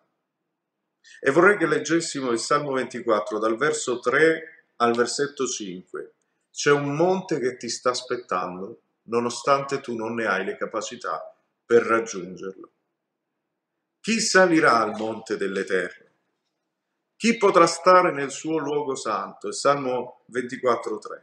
E vorrei che leggessimo il Salmo ventiquattro dal verso tre al versetto cinque. C'è un monte che ti sta aspettando, nonostante tu non ne hai le capacità per raggiungerlo. Chi salirà al monte dell'Eterno? Chi potrà stare nel suo luogo santo? Il Salmo ventiquattro tre.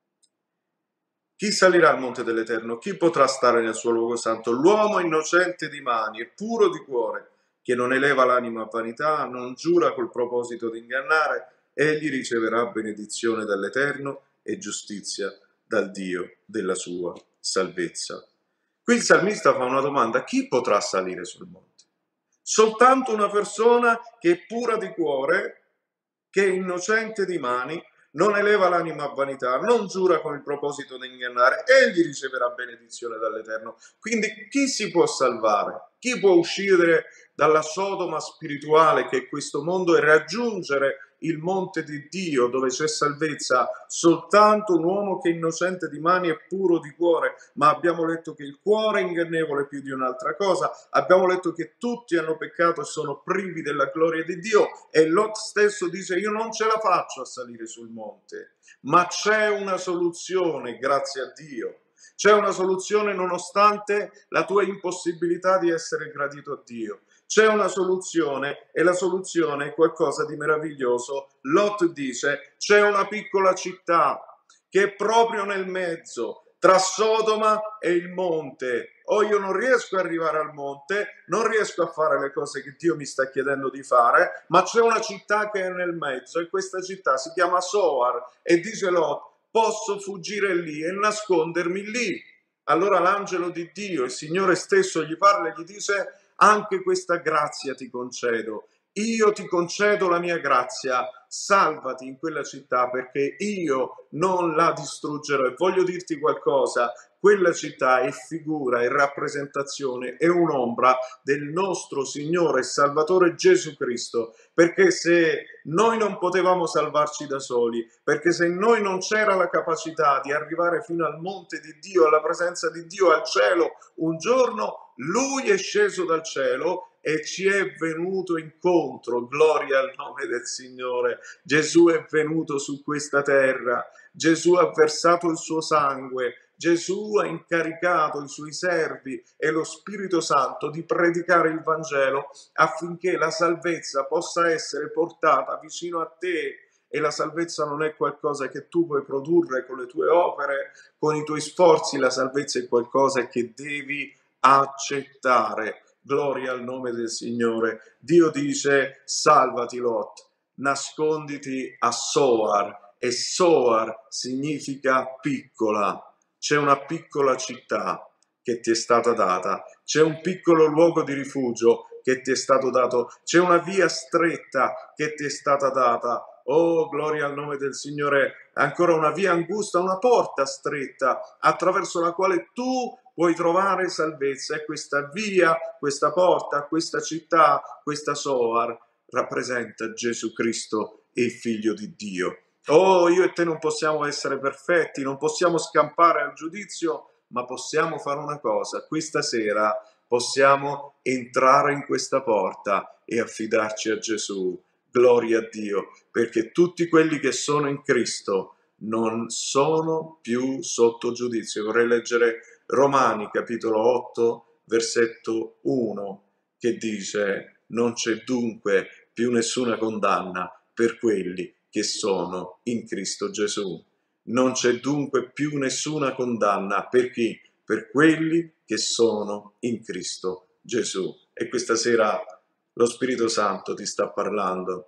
Chi salirà al monte dell'Eterno? Chi potrà stare nel suo luogo santo? L'uomo innocente di mani e puro di cuore, che non eleva l'anima a vanità, non giura col proposito di ingannare, egli riceverà benedizione dall'Eterno e giustizia dal Dio della sua salvezza. Qui il salmista fa una domanda: chi potrà salire sul monte? Soltanto una persona che è pura di cuore, che è innocente di mani, non eleva l'anima a vanità, non giura con il proposito di ingannare, egli riceverà benedizione dall'Eterno. Quindi chi si può salvare? Chi può uscire dalla Sodoma spirituale che è questo mondo e raggiungere il monte di Dio dove c'è salvezza? Soltanto un uomo che è innocente di mani e puro di cuore. Ma abbiamo letto che il cuore è ingannevole più di un'altra cosa, abbiamo letto che tutti hanno peccato e sono privi della gloria di Dio, e Lot stesso dice: io non ce la faccio a salire sul monte, ma c'è una soluzione, grazie a Dio. C'è una soluzione nonostante la tua impossibilità di essere gradito a Dio. C'è una soluzione, e la soluzione è qualcosa di meraviglioso. Lot dice: c'è una piccola città che è proprio nel mezzo tra Sodoma e il monte. O io non riesco ad arrivare al monte, non riesco a fare le cose che Dio mi sta chiedendo di fare, ma c'è una città che è nel mezzo, e questa città si chiama Zoar. E dice Lot: posso fuggire lì e nascondermi lì. Allora l'angelo di Dio, il Signore stesso, gli parla e gli dice: anche questa grazia ti concedo, io ti concedo la mia grazia, salvati in quella città perché io non la distruggerò. E voglio dirti qualcosa: quella città è figura, è rappresentazione, è un'ombra del nostro Signore e Salvatore Gesù Cristo, perché se noi non potevamo salvarci da soli, perché se noi non c'era la capacità di arrivare fino al monte di Dio, alla presenza di Dio, al cielo, un giorno Lui è sceso dal cielo e ci è venuto incontro. Gloria al nome del Signore. Gesù è venuto su questa terra, Gesù ha versato il suo sangue, Gesù ha incaricato i suoi servi e lo Spirito Santo di predicare il Vangelo affinché la salvezza possa essere portata vicino a te. E la salvezza non è qualcosa che tu puoi produrre con le tue opere, con i tuoi sforzi. La salvezza è qualcosa che devi accettare. Gloria al nome del Signore. Dio dice: salvati Lot, nasconditi a Zoar, e Zoar significa piccola. C'è una piccola città che ti è stata data, c'è un piccolo luogo di rifugio che ti è stato dato, c'è una via stretta che ti è stata data. Oh, gloria al nome del Signore. Ancora una via angusta, una porta stretta attraverso la quale tu puoi trovare salvezza. E questa via, questa porta, questa città, questa Zoar rappresenta Gesù Cristo, il Figlio di Dio. Oh, io e te non possiamo essere perfetti, non possiamo scampare al giudizio, ma possiamo fare una cosa: questa sera possiamo entrare in questa porta e affidarci a Gesù. Gloria a Dio, perché tutti quelli che sono in Cristo non sono più sotto giudizio. Vorrei leggere Romani capitolo otto versetto uno, che dice: non c'è dunque più nessuna condanna per quelli che sono in Cristo Gesù. Non c'è dunque più nessuna condanna per chi? Per quelli che sono in Cristo Gesù. E questa sera lo Spirito Santo ti sta parlando.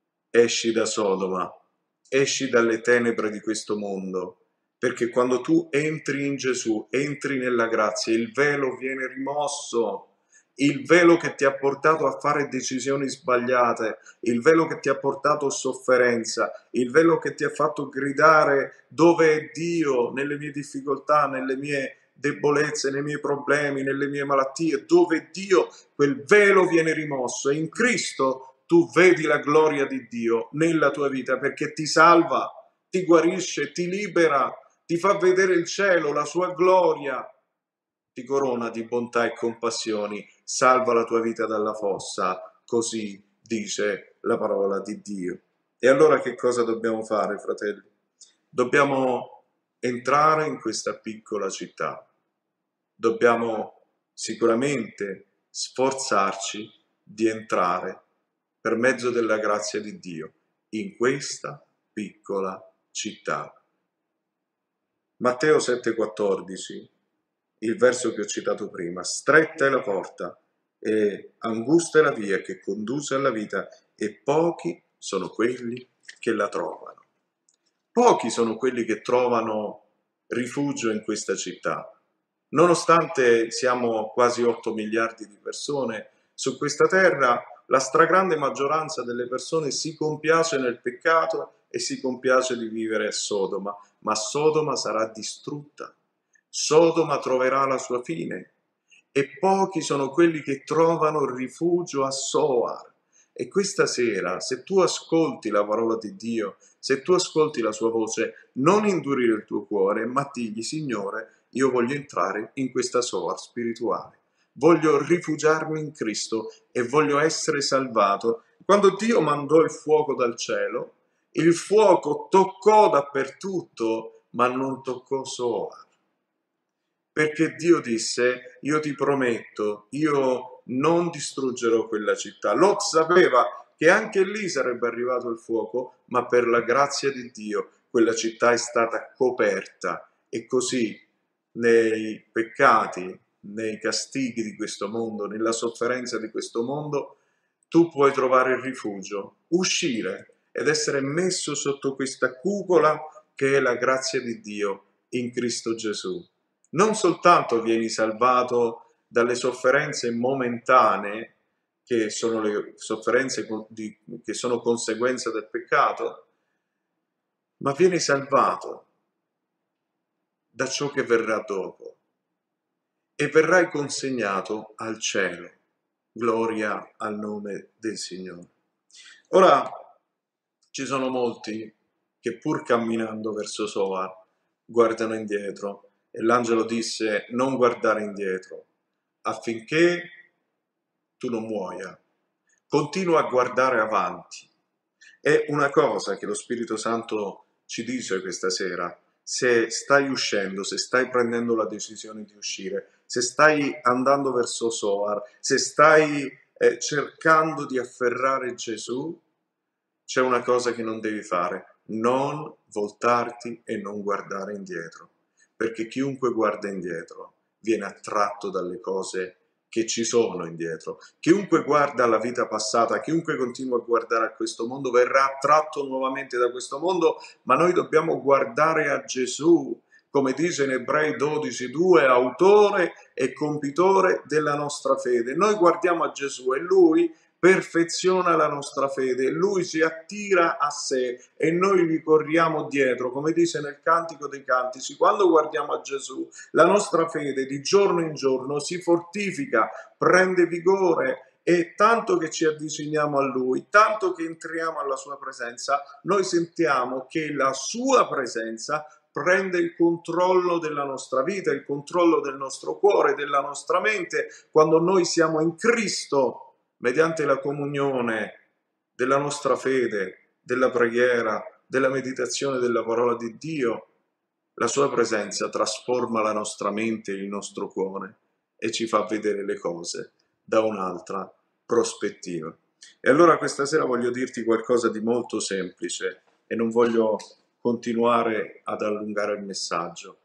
Esci da Sodoma, esci dalle tenebre di questo mondo, perché quando tu entri in Gesù, entri nella grazia, il velo viene rimosso il velo che ti ha portato a fare decisioni sbagliate, il velo che ti ha portato sofferenza, il velo che ti ha fatto gridare dove è Dio nelle mie difficoltà, nelle mie debolezze, nei miei problemi, nelle mie malattie, dove è Dio, quel velo viene rimosso e in Cristo tu vedi la gloria di Dio nella tua vita perché ti salva, ti guarisce, ti libera, ti fa vedere il cielo, la sua gloria, ti corona di bontà e compassioni, salva la tua vita dalla fossa, così dice la parola di Dio. E allora che cosa dobbiamo fare, fratelli? Dobbiamo entrare in questa piccola città, dobbiamo sicuramente sforzarci di entrare per mezzo della grazia di Dio in questa piccola città. Matteo sette quattordici, il verso che ho citato prima: stretta è la porta e angusta è la via che conduce alla vita e pochi sono quelli che la trovano. Pochi sono quelli che trovano rifugio in questa città. Nonostante siamo quasi otto miliardi di persone su questa terra, la stragrande maggioranza delle persone si compiace nel peccato e si compiace di vivere a Sodoma, ma Sodoma sarà distrutta. Sodoma troverà la sua fine e pochi sono quelli che trovano rifugio a Zoar. E questa sera, se tu ascolti la parola di Dio, se tu ascolti la sua voce, non indurire il tuo cuore, ma digli: Signore, io voglio entrare in questa Zoar spirituale, voglio rifugiarmi in Cristo e voglio essere salvato. Quando Dio mandò il fuoco dal cielo, il fuoco toccò dappertutto, ma non toccò Zoar. Perché Dio disse: io ti prometto, io non distruggerò quella città. Lot sapeva che anche lì sarebbe arrivato il fuoco, ma per la grazia di Dio quella città è stata coperta. E così nei peccati, nei castighi di questo mondo, nella sofferenza di questo mondo, tu puoi trovare il rifugio, uscire ed essere messo sotto questa cupola che è la grazia di Dio in Cristo Gesù. Non soltanto vieni salvato dalle sofferenze momentanee, che sono le sofferenze di, che sono conseguenza del peccato, ma vieni salvato da ciò che verrà dopo e verrai consegnato al cielo. Gloria al nome del Signore. Ora, ci sono molti che pur camminando verso Zoar guardano indietro. E l'angelo disse: non guardare indietro, affinché tu non muoia. Continua a guardare avanti. È una cosa che lo Spirito Santo ci dice questa sera: se stai uscendo, se stai prendendo la decisione di uscire, se stai andando verso Zoar, se stai eh, cercando di afferrare Gesù, c'è una cosa che non devi fare: non voltarti e non guardare indietro. Perché chiunque guarda indietro viene attratto dalle cose che ci sono indietro. Chiunque guarda alla vita passata, chiunque continua a guardare a questo mondo, verrà attratto nuovamente da questo mondo, ma noi dobbiamo guardare a Gesù, come dice in Ebrei dodici due, autore e compitore della nostra fede. Noi guardiamo a Gesù e Lui perfeziona la nostra fede, Lui ci attira a sé e noi gli corriamo dietro, come dice nel Cantico dei Cantici. Quando guardiamo a Gesù, la nostra fede di giorno in giorno si fortifica, prende vigore, e tanto che ci avviciniamo a Lui, tanto che entriamo alla Sua presenza, noi sentiamo che la Sua presenza prende il controllo della nostra vita, il controllo del nostro cuore, della nostra mente. Quando noi siamo in Cristo, mediante la comunione della nostra fede, della preghiera, della meditazione della parola di Dio, la sua presenza trasforma la nostra mente e il nostro cuore e ci fa vedere le cose da un'altra prospettiva. E allora questa sera voglio dirti qualcosa di molto semplice e non voglio continuare ad allungare il messaggio.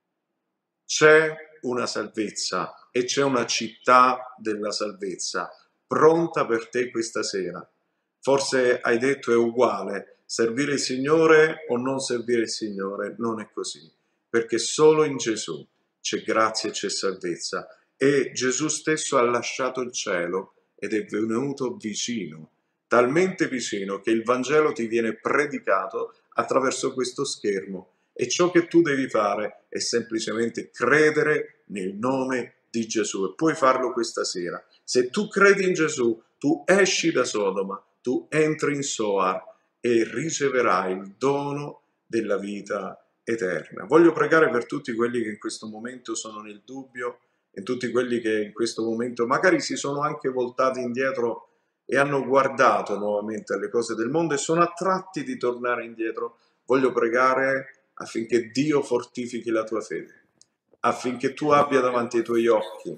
C'è una salvezza e c'è una città della salvezza pronta per te questa sera. Forse hai detto: è uguale servire il Signore o non servire il Signore. Non è così, perché solo in Gesù c'è grazia e c'è salvezza e Gesù stesso ha lasciato il cielo ed è venuto vicino, talmente vicino che il Vangelo ti viene predicato attraverso questo schermo, e ciò che tu devi fare è semplicemente credere nel nome di Gesù, e puoi farlo questa sera. Se tu credi in Gesù, tu esci da Sodoma, tu entri in Soar e riceverai il dono della vita eterna. Voglio pregare per tutti quelli che in questo momento sono nel dubbio, e tutti quelli che in questo momento magari si sono anche voltati indietro e hanno guardato nuovamente alle cose del mondo e sono attratti di tornare indietro. Voglio pregare affinché Dio fortifichi la tua fede, affinché tu abbia davanti ai tuoi occhi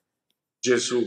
Gesù,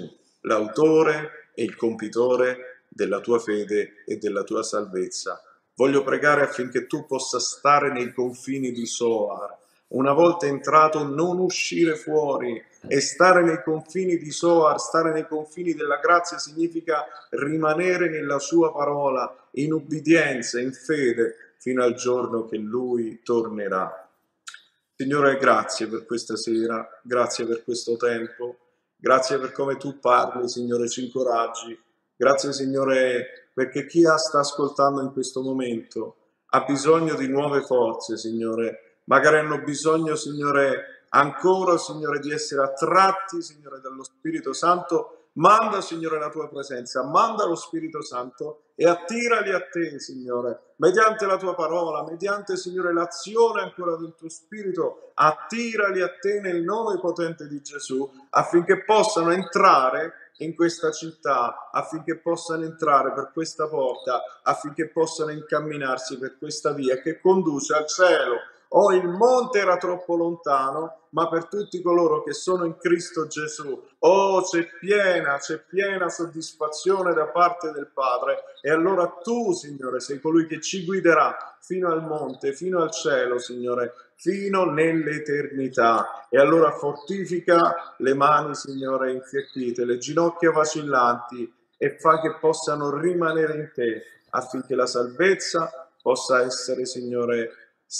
l'autore e il compitore della tua fede e della tua salvezza. Voglio pregare affinché tu possa stare nei confini di Soar. Una volta entrato, non uscire fuori, e stare nei confini di Soar, stare nei confini della grazia, significa rimanere nella sua parola, in ubbidienza, in fede, fino al giorno che Lui tornerà. Signore, grazie per questa sera, grazie per questo tempo, grazie per come tu parli, Signore, ci incoraggi. Grazie, Signore, perché chi sta ascoltando in questo momento ha bisogno di nuove forze, Signore. Magari hanno bisogno, Signore, ancora, Signore, di essere attratti, Signore, dallo Spirito Santo. Manda, Signore, la tua presenza, manda lo Spirito Santo e attirali a te, Signore, mediante la tua parola, mediante, Signore, l'azione ancora del tuo Spirito. Attirali a te nel nome potente di Gesù, affinché possano entrare in questa città, affinché possano entrare per questa porta, affinché possano incamminarsi per questa via che conduce al cielo. Oh, il monte era troppo lontano, ma per tutti coloro che sono in Cristo Gesù, oh, c'è piena, c'è piena soddisfazione da parte del Padre. E allora tu, Signore, sei colui che ci guiderà fino al monte, fino al cielo, Signore, fino nell'eternità. E allora fortifica le mani, Signore, infiacchite, le ginocchia vacillanti, e fa che possano rimanere in te, affinché la salvezza possa essere, Signore,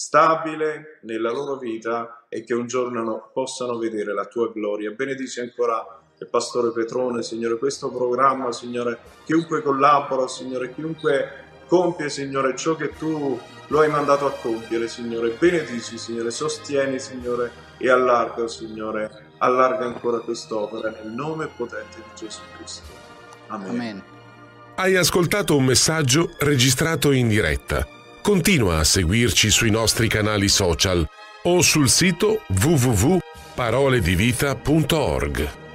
stabile nella loro vita, e che un giorno possano vedere la tua gloria. Benedici ancora il pastore Petrone, Signore, questo programma, Signore, chiunque collabora, Signore, chiunque compie, Signore, ciò che tu lo hai mandato a compiere, Signore. Benedici, Signore, sostieni, Signore, e allarga, Signore, allarga ancora quest'opera nel nome potente di Gesù Cristo. Amen. Amen. Hai ascoltato un messaggio registrato in diretta. Continua a seguirci sui nostri canali social o sul sito w w w punto parole di vita punto org.